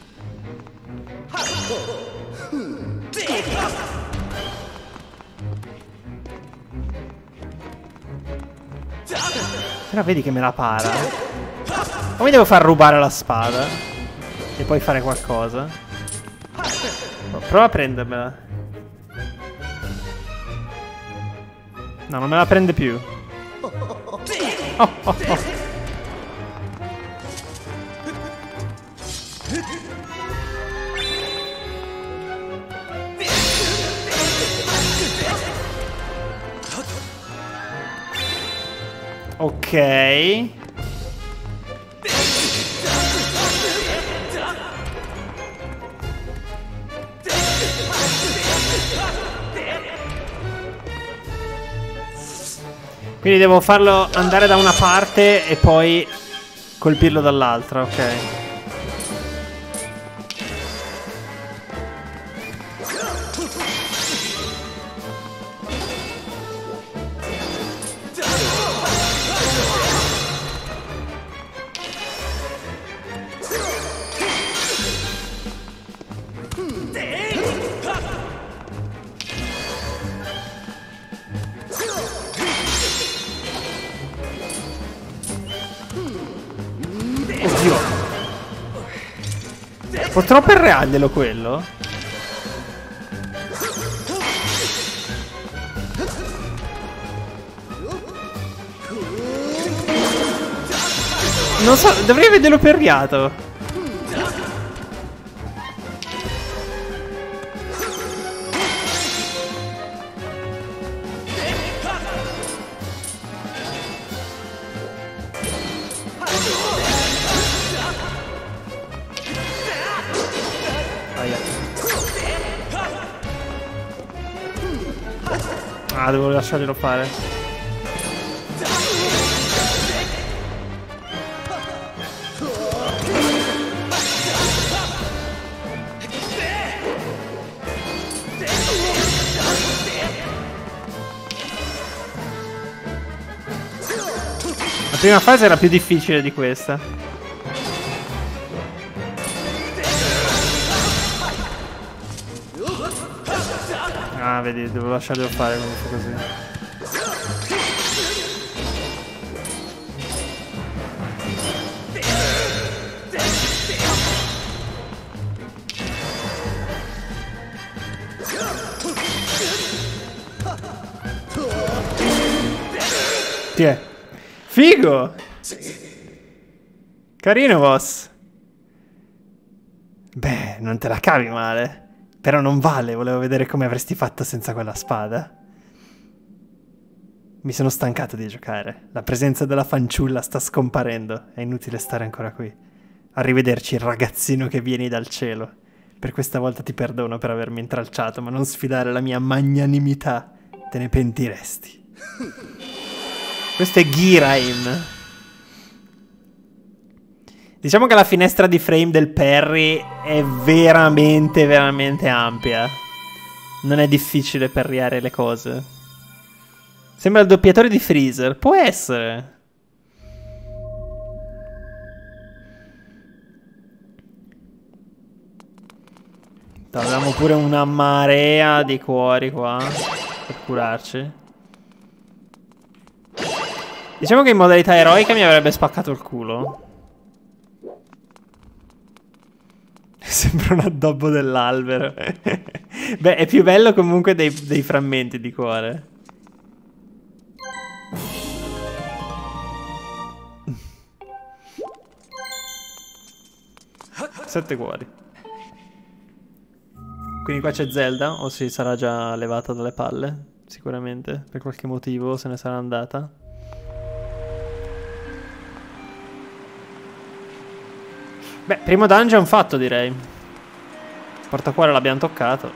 Però vedi che me la para. O mi devo far rubare la spada e poi fare qualcosa? Prova a prendermela. No, non me la prende più. Oh, oh, oh. Ok. Quindi devo farlo andare da una parte e poi colpirlo dall'altra, ok. Potrò perrearglielo quello? Non so, dovrei averglielo perriato. Ah, devo lasciarglielo fare. La prima fase era più difficile di questa. Ah, vedi, devo lasciarlo fare comunque così. Tiè. Figo! Carino, boss. Beh, non te la cavi male. Però non vale, volevo vedere come avresti fatto senza quella spada. Mi sono stancato di giocare. La presenza della fanciulla sta scomparendo. È inutile stare ancora qui. Arrivederci, ragazzino che vieni dal cielo. Per questa volta ti perdono per avermi intralciato, ma non sfidare la mia magnanimità. Te ne pentiresti. Questo è Ghiraim. Diciamo che la finestra di frame del parry è veramente, veramente ampia. Non è difficile parryare le cose. Sembra il doppiatore di Freezer. Può essere. Abbiamo pure una marea di cuori qua per curarci. Diciamo che in modalità eroica mi avrebbe spaccato il culo. Sembra un addobbo dell'albero. Beh, è più bello comunque dei, dei frammenti di cuore. Sette cuori. Quindi qua c'è Zelda, o si sarà già levata dalle palle? Sicuramente, per qualche motivo se ne sarà andata. Beh, primo dungeon fatto, direi. Portacuore l'abbiamo toccato.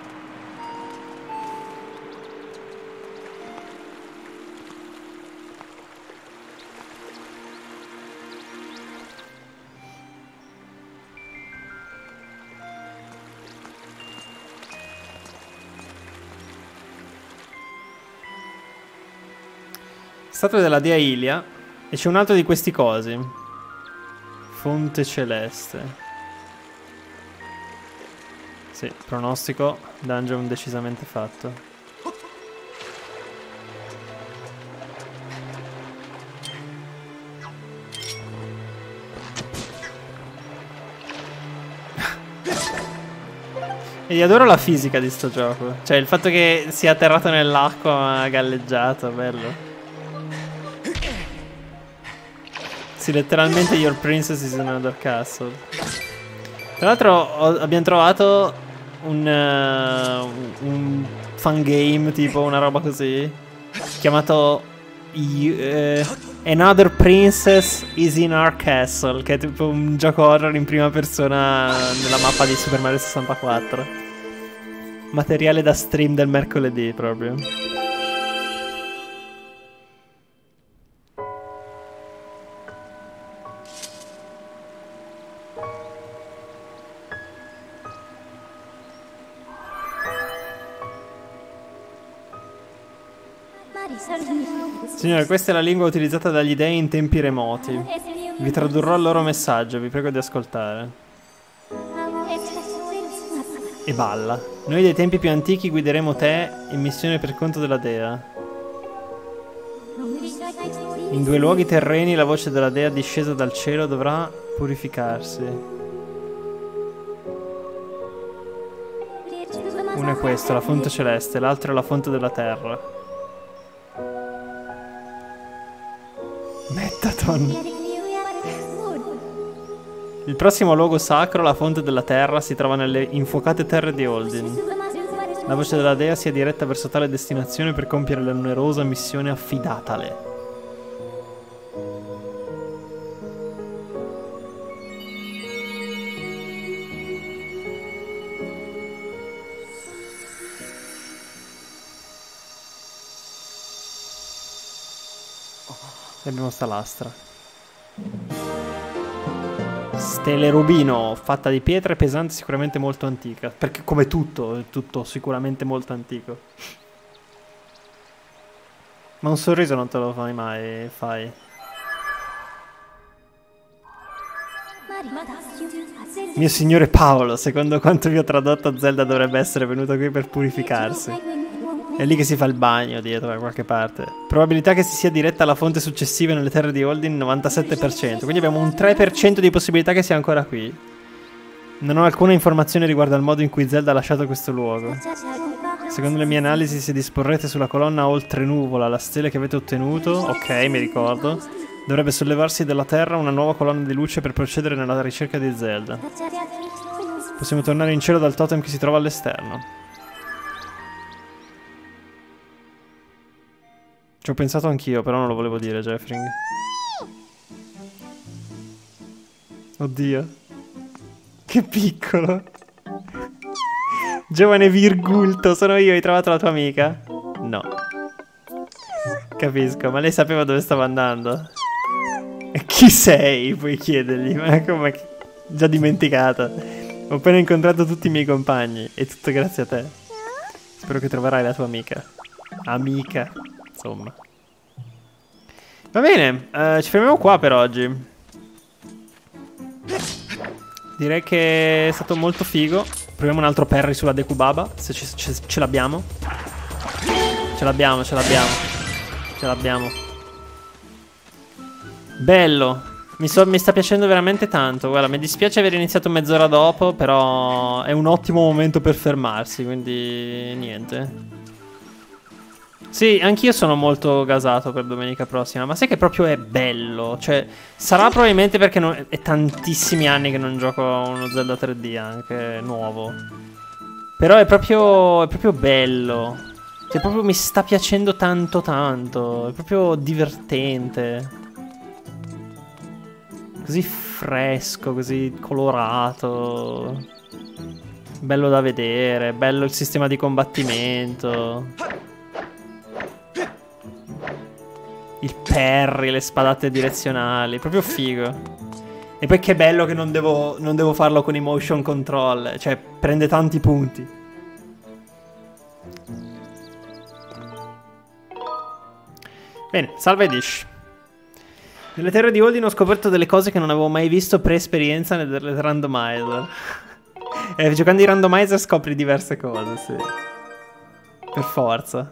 Statua della dea Ilia. E c'è un altro di questi cosi. Fonte celeste. Sì, pronostico. Dungeon decisamente fatto. E io adoro la fisica di sto gioco. Cioè il fatto che sia atterrato nell'acqua ma galleggiato, bello. Sì, letteralmente Your Princess is another castle. Tra l'altro abbiamo trovato un, uh, un fan game, tipo una roba così, chiamato uh, Another Princess is in our castle, che è tipo un gioco horror in prima persona nella mappa di Super Mario sessantaquattro. Materiale da stream del mercoledì proprio. Signore, questa è la lingua utilizzata dagli dei in tempi remoti. Vi tradurrò il loro messaggio, vi prego di ascoltare. E balla. Noi dei tempi più antichi guideremo te in missione per conto della dea. In due luoghi terreni la voce della dea discesa dal cielo dovrà purificarsi. Uno è questo, la fonte celeste, l'altro è la fonte della terra. Mettaton. Il prossimo luogo sacro, la fonte della terra, si trova nelle infuocate terre di Oldin. La voce della dea sia diretta verso tale destinazione per compiere l'onerosa missione affidatale. E abbiamo sta lastra. Stele rubino, fatta di pietre, pesante, sicuramente molto antica. Perché come tutto, è tutto sicuramente molto antico. Ma un sorriso non te lo fai mai, fai. Mio signore Paolo, secondo quanto vi ho tradotto, Zelda dovrebbe essere venuto qui per purificarsi. È lì che si fa il bagno, dietro, da qualche parte. Probabilità che si sia diretta alla fonte successiva nelle terre di Oldin, novantasette per cento. Quindi abbiamo un tre per cento di possibilità che sia ancora qui. Non ho alcuna informazione riguardo al modo in cui Zelda ha lasciato questo luogo. Secondo le mie analisi, se disporrete sulla colonna oltre nuvola la stella che avete ottenuto, ok, mi ricordo, dovrebbe sollevarsi dalla terra una nuova colonna di luce per procedere nella ricerca di Zelda. Possiamo tornare in cielo dal totem che si trova all'esterno. Ci ho pensato anch'io, però non lo volevo dire, Jeffring. Oddio. Che piccolo. Giovane Virgulto, sono io, hai trovato la tua amica? No. Capisco, ma lei sapeva dove stavo andando? E chi sei? Puoi chiedergli, ma come... Già dimenticata. Ho appena incontrato tutti i miei compagni, e tutto grazie a te. Spero che troverai la tua amica. Amica. Insomma. Va bene, uh, ci fermiamo qua per oggi. Direi che è stato molto figo. Proviamo un altro parry sulla Dekubaba, se ce, ce, ce l'abbiamo. Ce l'abbiamo, ce l'abbiamo. Ce l'abbiamo. Bello. Mi, so, mi sta piacendo veramente tanto. Guarda, mi dispiace aver iniziato mezz'ora dopo, però è un ottimo momento per fermarsi, quindi niente. Sì, anch'io sono molto gasato per domenica prossima. Ma sai che proprio è bello? Cioè, sarà probabilmente perché non, è tantissimi anni che non gioco a uno Zelda tre D anche nuovo. Però è proprio, è proprio bello. Cioè, proprio mi sta piacendo tanto tanto. È proprio divertente. Così fresco, così colorato. Bello da vedere. Bello il sistema di combattimento. Il parry, le spadate direzionali. Proprio figo. E poi che bello che non devo, non devo farlo con i motion control. Cioè, prende tanti punti. Bene, salva e dish. Nelle terre di Holding ho scoperto delle cose che non avevo mai visto pre-esperienza nel randomizer. eh, giocando i randomizer scopri diverse cose, sì. Per forza.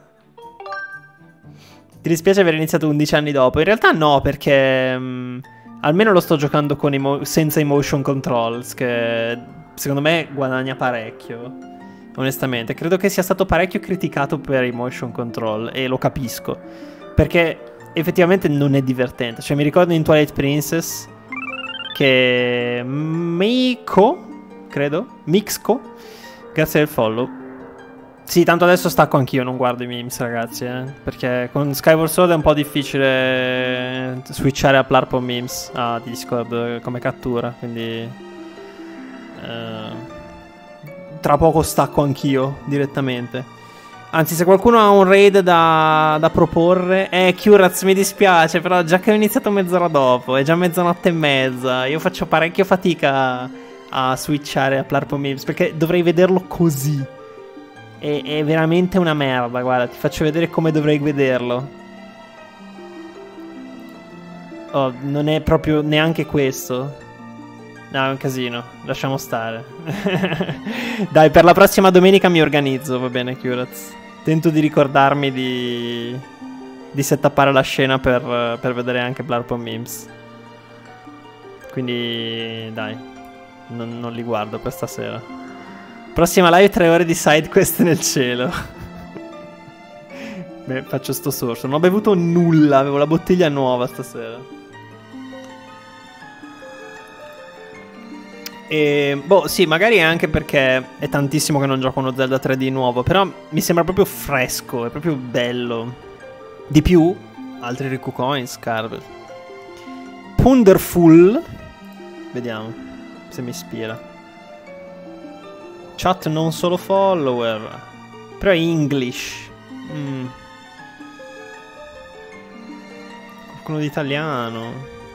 Ti dispiace aver iniziato undici anni dopo? In realtà no, perché mh, almeno lo sto giocando con i senza i motion controls, che secondo me guadagna parecchio, onestamente. Credo che sia stato parecchio criticato per i motion control, e lo capisco, perché effettivamente non è divertente. Cioè, mi ricordo in Twilight Princess che Miko, credo, Mixco, grazie del follow. Sì, tanto adesso stacco anch'io, non guardo i memes, ragazzi, eh, perché con Skyward Sword è un po' difficile switchare a Plarpo memes a Discord come cattura, quindi eh, tra poco stacco anch'io direttamente. Anzi, se qualcuno ha un raid da, da proporre... Eh, Curaz, mi dispiace, però già che ho iniziato mezz'ora dopo, è già mezzanotte e mezza, io faccio parecchio fatica a switchare a Plarpo memes, perché dovrei vederlo così. È, è veramente una merda, guarda, ti faccio vedere come dovrei vederlo. Oh, non è proprio neanche questo. No, è un casino, lasciamo stare. Dai, per la prossima domenica mi organizzo, va bene, Curaz. Tento di ricordarmi di, di settappare la scena per, per vedere anche Blarpo Memes. Quindi, dai, non, non li guardo per stasera. Prossima live, tre ore di side quest nel cielo. Beh, faccio sto sorso. Non ho bevuto nulla, avevo la bottiglia nuova stasera. E, boh, sì, magari anche perché è tantissimo che non gioco uno Zelda tre D nuovo, però mi sembra proprio fresco, è proprio bello. Di più, altri Riku Coins, Carvel. Wonderful. Vediamo se mi ispira. Chat non solo follower, però è English. Mm. Qualcuno di italiano.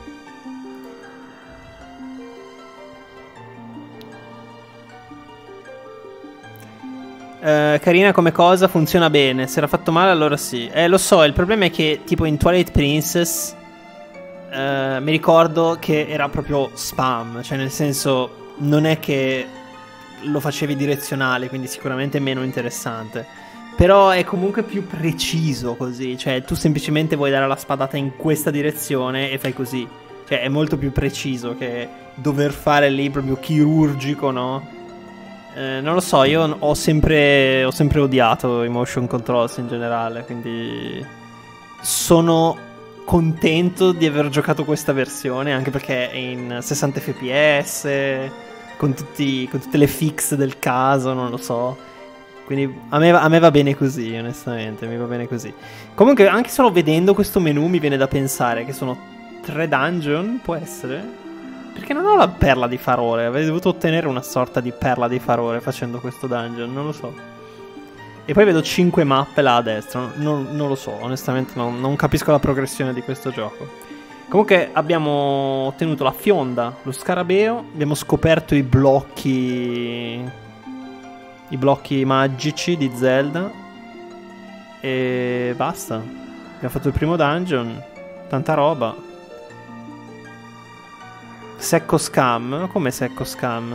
Uh, carina come cosa, funziona bene. Se era fatto male allora sì. Eh, lo so, il problema è che tipo in Twilight Princess uh, mi ricordo che era proprio spam. Cioè nel senso, non è che lo facevi direzionale, quindi sicuramente meno interessante. Però è comunque più preciso così. Cioè tu semplicemente vuoi dare la spadata in questa direzione e fai così. Cioè è molto più preciso che dover fare lì proprio chirurgico, no? Eh, non lo so, io ho sempre, ho sempre odiato i motion controls in generale, quindi sono contento di aver giocato questa versione, anche perché è in sessanta F P S, con, tutti, con tutte le fix del caso, non lo so. Quindi a me, a me va bene così, onestamente, mi va bene così. Comunque anche solo vedendo questo menu mi viene da pensare che sono tre dungeon, può essere? Perché non ho la perla di Farore? Avrei dovuto ottenere una sorta di perla di Farore facendo questo dungeon, non lo so. E poi vedo cinque mappe là a destra, non, non lo so, onestamente non, non capisco la progressione di questo gioco. Comunque abbiamo ottenuto la fionda, lo scarabeo, abbiamo scoperto i blocchi... i blocchi magici di Zelda. E basta. Abbiamo fatto il primo dungeon, tanta roba. Secco Scam? Come Secco Scam?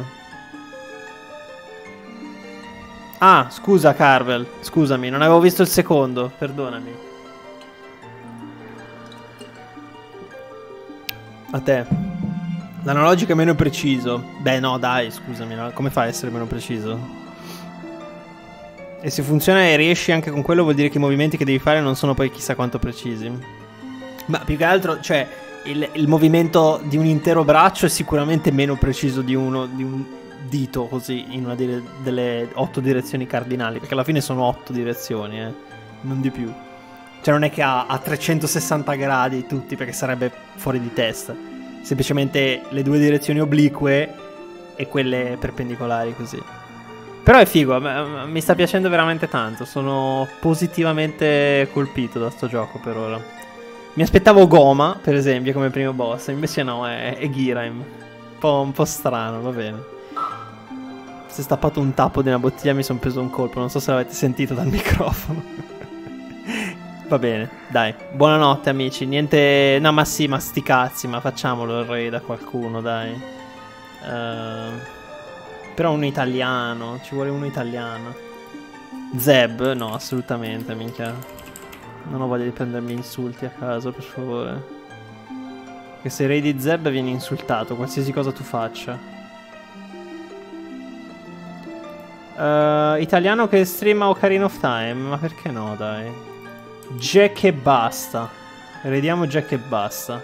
Ah, scusa Carvel, scusami, non avevo visto il secondo, perdonami. A te. L'analogico è meno preciso. Beh, no, dai, scusami, no? Come fai a essere meno preciso? E se funziona e riesci anche con quello, vuol dire che i movimenti che devi fare non sono poi chissà quanto precisi. Ma più che altro, cioè, il, il movimento di un intero braccio è sicuramente meno preciso di uno di un dito, così, in una delle, delle otto direzioni cardinali, perché alla fine sono otto direzioni, eh, non di più. Cioè non è che ha a trecentosessanta gradi tutti, perché sarebbe fuori di testa. Semplicemente le due direzioni oblique e quelle perpendicolari, così. Però è figo, mi sta piacendo veramente tanto. Sono positivamente colpito da sto gioco per ora. Mi aspettavo Goma, per esempio, come primo boss, invece no, è, è Ghirahim. Un po', un po' strano, va bene. Si è stappato un tappo di una bottiglia e mi sono preso un colpo, non so se l'avete sentito dal microfono. Va bene, dai, buonanotte amici. Niente, no ma sì, ma sti cazzi, ma facciamolo il raid a qualcuno, dai. uh, Però un italiano, ci vuole uno italiano. Zeb, no, assolutamente, minchia. Non ho voglia di prendermi insulti a caso, per favore. Che se raidi Zeb vieni insultato, qualsiasi cosa tu faccia. uh, Italiano che streama Ocarina of Time, ma perché no, dai. Jack e basta. Vediamo Jack e basta.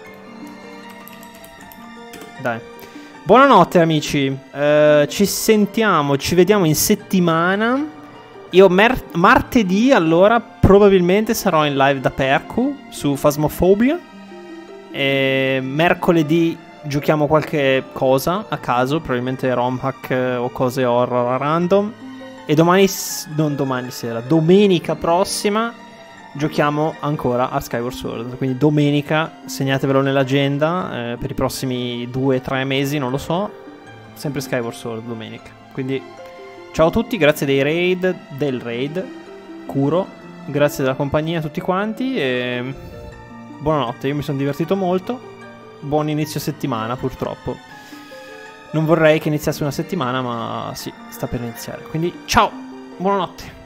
Dai. Buonanotte amici. uh, Ci sentiamo, ci vediamo in settimana. Io martedì allora probabilmente sarò in live da Perku su Phasmophobia. E mercoledì giochiamo qualche cosa a caso, probabilmente ROM hack o cose horror random. E domani, non domani sera, domenica prossima giochiamo ancora a Skyward Sword. Quindi domenica, segnatevelo nell'agenda, eh, per i prossimi due tre mesi, non lo so. Sempre Skyward Sword domenica. Quindi ciao a tutti, grazie dei raid, del raid Kuro, grazie della compagnia a tutti quanti e buonanotte. Io mi sono divertito molto. Buon inizio settimana, purtroppo non vorrei che iniziasse una settimana, ma sì, sta per iniziare. Quindi ciao, buonanotte.